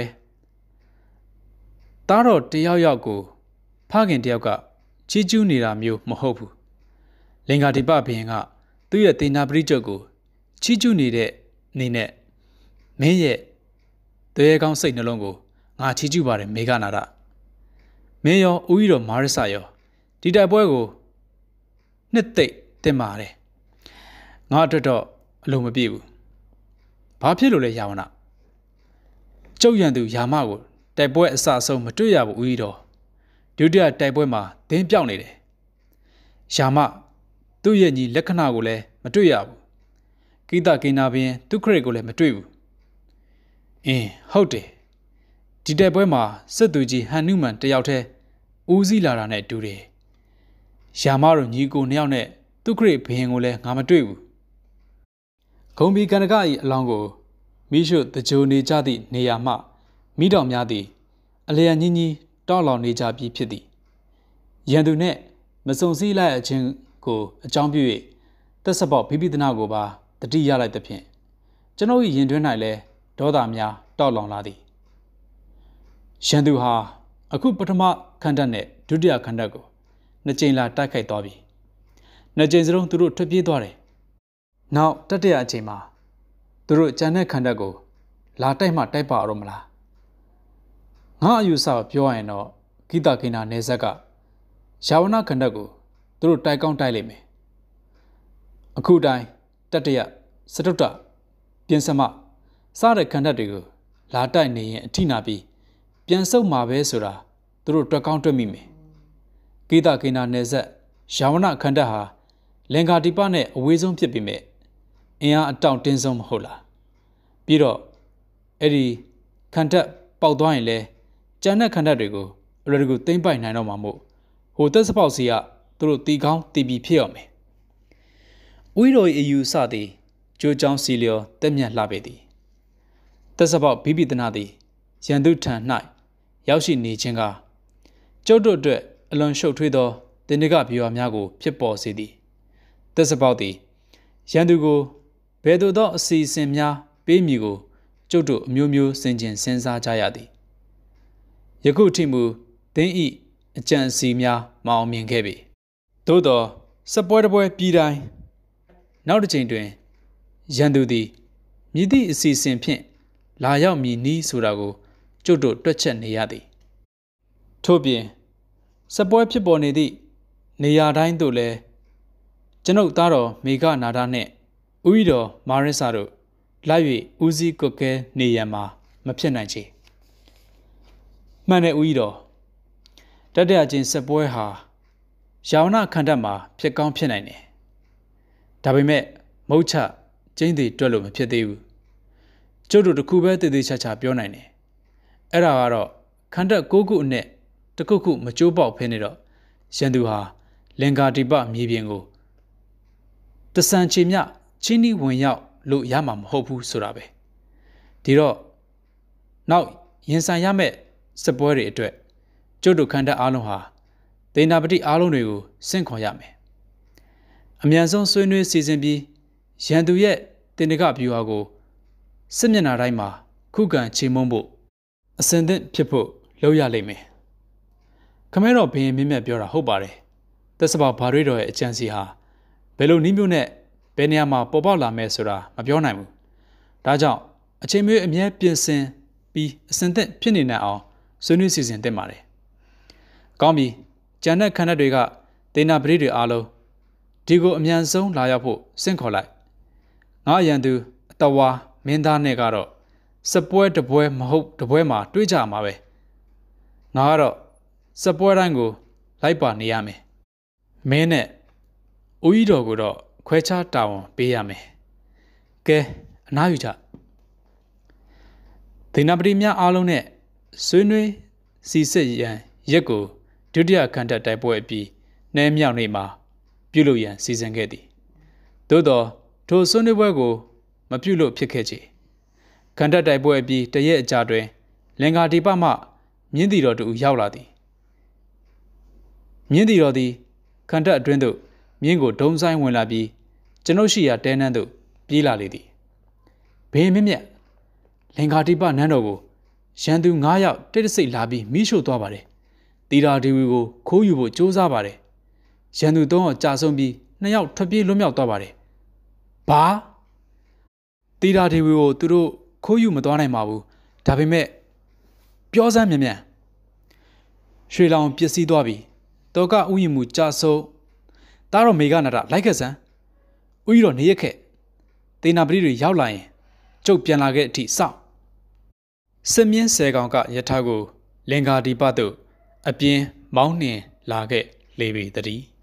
တားတော်တယောက်ယောက်ကိုဖခင်တယောက်ကချီးကျူးနေတာမျိုးမဟုတ်ဘူးလင်္ကာဒီပဘုရင်ကသူ့ရဲ့တေနာပရိကျုပ်ကိုချီးကျူးနေတဲ့နေနဲ့မင်းရဲ့တရေကောင်းစိတ်နှလုံးကိုငါချီးကျူးပါတယ်မေကနာရမင်းရောဦးကြီးတော်မာရဆာရောဒီတိုက်ပွဲကိုနှစ်သိမ့်တင်ပါတယ်ငါအတွက်တော့အလုံးမပြည့်ဘူးဘာဖြစ်လို့လဲယာဝနာကျုပ်ရန်သူယာမကိုတိုက်ပွဲအစအဆုံးမတွေ့ရဘူးဦးကြီးတော်ဒုတိယတိုက်ပွဲမှာသင်ပြောက်နေတယ်ယာမသူ့ရဲ့ညီလက္ခဏာကိုလည်းမတွေ့ရဘူးကိတကိနာဘင်းသူခရစ်ကိုလည်းမတွေ့ဘူးအင်းဟုတ်တယ်ဒီတိုက်ပွဲမှာစစ်သူကြီးဟန်နုမန်တယောက်တည်းဦးစီးလာတာနဲ့တူတယ်ယာမတို့ညီကိုနှစ်ယောက်နဲ့သူခရစ်ဘင်းကိုလည်းငါမတွေ့ဘူးဂုံဘီကန်တက၏အလောင်းကိုမိရှုတကြိုနေကြသည့်နေရာမှမိတော်များသည်အလျံကြီးကြီးတောက်လောင်နေကြပြီးဖြစ်သည်ရန်သူနှင့်မစုံစည်းလိုက်အချင်းကိုအကြောင်းပြု၍တက်ဆက်ပေါက်ဖိပိသနာကိုပါတတိရလိုက်သဖြင့်ကျွန်ုပ်၏ရင်တွင်း၌လည်းဒေါသများတောက်လောင်လာသည်ရန်သူဟာအခုပထမခန္ဓာနှင့်ဒုတိယခန္ဓာကိုနှစ်ကြိမ်လာတိုက်ခိုက်သွားပြီနှစ်ကြိမ်စလုံးသူတို့ထွက်ပြေးသွားတယ်နောက်တတိယအချိန်မှာသူတို့ကြံတဲ့ခန္ဓာကိုလာတိုက်မှတိုက်ပါတော့မလားငါအယူဆပြောရရင်တော့ဂိတကိနာနေဆက်ကယာဝနာခန္ဓာကိုသူတို့တိုက်ကောင်းတိုက်လိမ့်မယ်အခုတိုင်းတတရစတုတ္တပြင်စမစတဲ့ခန္ဓာတွေကိုလာတိုက်နေရင်အထိနာပြီးပြန်ဆုတ်မှာပဲဆိုတာသူတို့တွက်ကောင်းတွက်မိမယ်ဂိတကိနာနေဆက်ယာဝနာခန္ဓာဟာလင်္ကာတိပနဲ့အဝေးဆုံးဖြစ်ပြီးမြဲအင်အားအတောင့်တင်းဆုံးမဟုတ်လားပြီးတော့အဲ့ဒီခန္ဓာပေါက်သွားရင်လဲကျန်တဲ့ခန္ဓာတွေကိုအလွယ်တကူသိမ့်ပိုက်နိုင်တော့မှာမို့ဟိုသက်စပေါက်စီကသူတို့တီကောင်းတီပြီးဖြစ်ရမယ်ဥိတော်၏အယူစသည်ကြိုးကြောင်းစီလျော်တက်မြတ်လှပေသည်သက်စပေါက်ဘိပိတနာသည်ရန်သူထံ၌ရောက်ရှိနေခြင်းကကျုပ်တို့အတွက်အလွန်ရှုပ်ထွေးသောတင်ဒကဗျူဟာများကိုဖြစ်ပေါ်စေသည်သက်စပေါက်သည်ရန်သူကိုဘယ်သို့သောအစီအစဉ်များပေးမည်ကိုကျုပ်တို့အမျိုးမျိုးစင်ကြင်စဉ်းစားကြရသည်ယခုထိမူသင်ဤအကြံအစီများမအောင်မြင်ခဲ့ပြီသို့သောစပွဲတစ်ပွဲပြည်တိုင်းနောက်တစ်ချိန်တွင်ရန်သူသည်မြည်သည့်အစီအစဉ်ဖြင့်လာရောက်မည်နည်းဆိုတာကိုကျုပ်တို့တွက်ချက်နေရသည်ထို့ပြင်စပွဲဖြစ်ပေါ်နေသည့်နေရာတိုင်းသို့လည်းကျွန်ုပ်သားတော်မေဃနာဒနှင့်ဦးဤတော်မာရစ္ဆာတို့လိုက်၍ဦးစီးကွက်ကဲနေရန်မှာမဖြစ်နိုင်ချေမှန်တဲ့ဦးဤတော်တတရချင်းစပွဲဟာယာဝနာခန္ဓာမှာဖြစ်ကောင်းဖြစ်နိုင်တယ်ဒါပေမဲ့မုတ်ချကျင်းသေးတွက်လို့မဖြစ်သေးဘူးကျုပ်တို့တခုပဲတည်တည်ချာချာပြောနိုင်တယ်အဲ့ဒါကတော့ခန္ဓာကိုးခုအနဲ့တခုခုမကျိုးပေါက်ဖင်းနေတော့ရန်သူဟာလင်္ကာတိပမြေပြင်ကိုတဆန်ချေမြချင်းနီဝင်ရောက်လို့ရမှာမဟုတ်ဘူးဆိုတာပဲဒီတော့နောက်ရင်ဆိုင်ရမယ့်စပွဲတွေအတွက်ကျုပ်တို့ခန္ဓာအားလုံးဟာဒေနာပတိအားလုံးတွေကိုစင့်ခေါ်ရမယ်အမြန်ဆုံးဆွေးနွေးစီစဉ်ပြီးရန်သူရဲ့တင်တကဗျူဟာကိုစစ်မျက်နှာတိုင်းမှာခုခံချေမှုန်းဖို့အစဉ်သင့်ဖြစ်ဖို့လုပ်ရလိမ့်မယ်ခမဲတော်ဘရင်မြင့်မြတ်ပြောတာဟုတ်ပါတယ်သက်စပေါဘာတွေတော်ရဲ့အကြံစီဟာဘယ်လိုနည်းမျိုးနဲ့ဘယ်နေရာမှာပေါ်ပေါက်လာမယ်ဆိုတာမပြောနိုင်ဘူးဒါကြောင့်အချိန်မျိုးအမြဲပြင်ဆင်ပြီးအစဉ်သင့်ဖြစ်နေနိုင်အောင်ဆွေးနွေးစီစဉ်သင့်ပါတယ်ကောင်းပြီကျန်တဲ့ခန္ဓာတွေကဒေနာပရိတွေအားလုံးဒီကိုအမြန်ဆုံးလာရောက်ဖို့စင့်ခေါ်လိုက်ငါအရန်သူအတဝါမင်းသားနဲ့ကတော့စပွဲတပွဲမဟုတ်တပွဲမှာတွေးကြမှာပဲငါကတော့စပွဲတိုင်းကိုလိုက်ပါနေရမယ်မင်းနဲ့ဦးကြီးတော်ကိုတော့ခွဲခြားတာဝန်ပေးရမယ်ကဲအနားယူကြဒေနာပတိများအားလုံးနဲ့ဆွေးနွေးစီစစ်ရန်ရက်ကိုဒုတိယခန္ဓာတိုက်ပွဲအပြီးနှဲမြောက်နေမှာပြုလုပ်ရန်စီစဉ်ခဲ့သည်သို့သောထိုဆွေးနွေးပွဲကိုမပြုလို့ဖြစ်ခဲ့ချေခန္ဓာတိုက်ပွဲအပြီးတရက်အကြာတွင်လင်္ကာဒီပမှမြင်းတီတော်တူရောက်လာသည်မြင်းတီတော်သည်ခန္ဓာအတွင်းသို့မြင်းကိုဒုံဆိုင်ဝင်လာပြီးကျွန်ုပ်ရှိရာတဲနန်းသို့ပြေးလာလေသည်ဘေးမြင့်မြတ်လင်္ကာဒီပနန်းတော်ကိုရန်သူ၅ယောက်တိတ်တဆိတ်လာပြီးမိရှို့သွားပါတယ်တီရာဒေဝီကိုခိုးယူဖို့ကြိုးစားပါတယ်ရန်သူသုံးယောက်ကြာဆုံးပြီးနှစ်ယောက်ထွက်ပြေးလွတ်မြောက်သွားပါတယ်ဘာတီရာဒေဝီကိုသူတို့ခိုးယူမသွားနိုင်ပါဘူးဒါပေမဲ့ပြောစမ်းမြန်မြန်ရွှေလောင်ပျက်စီးသွားပြီတောကဥယျာဉ်မူကြာဆုံးတားတော်မေဃနာဒလိုက်ခဲ့စမ်းဥယျာဉ်တော်နေရက်ခဲ့ဒေနာပတိတွေရောက်လာရင်ကျုပ်ပြန်လာခဲ့အထိစောင့်စစ်မြင်းဆယ်ကောင်ကယထာကိုလင်္ကာဒီပသို့အပြင်းမောင်းနှင်လာခဲ့လေပေတည်း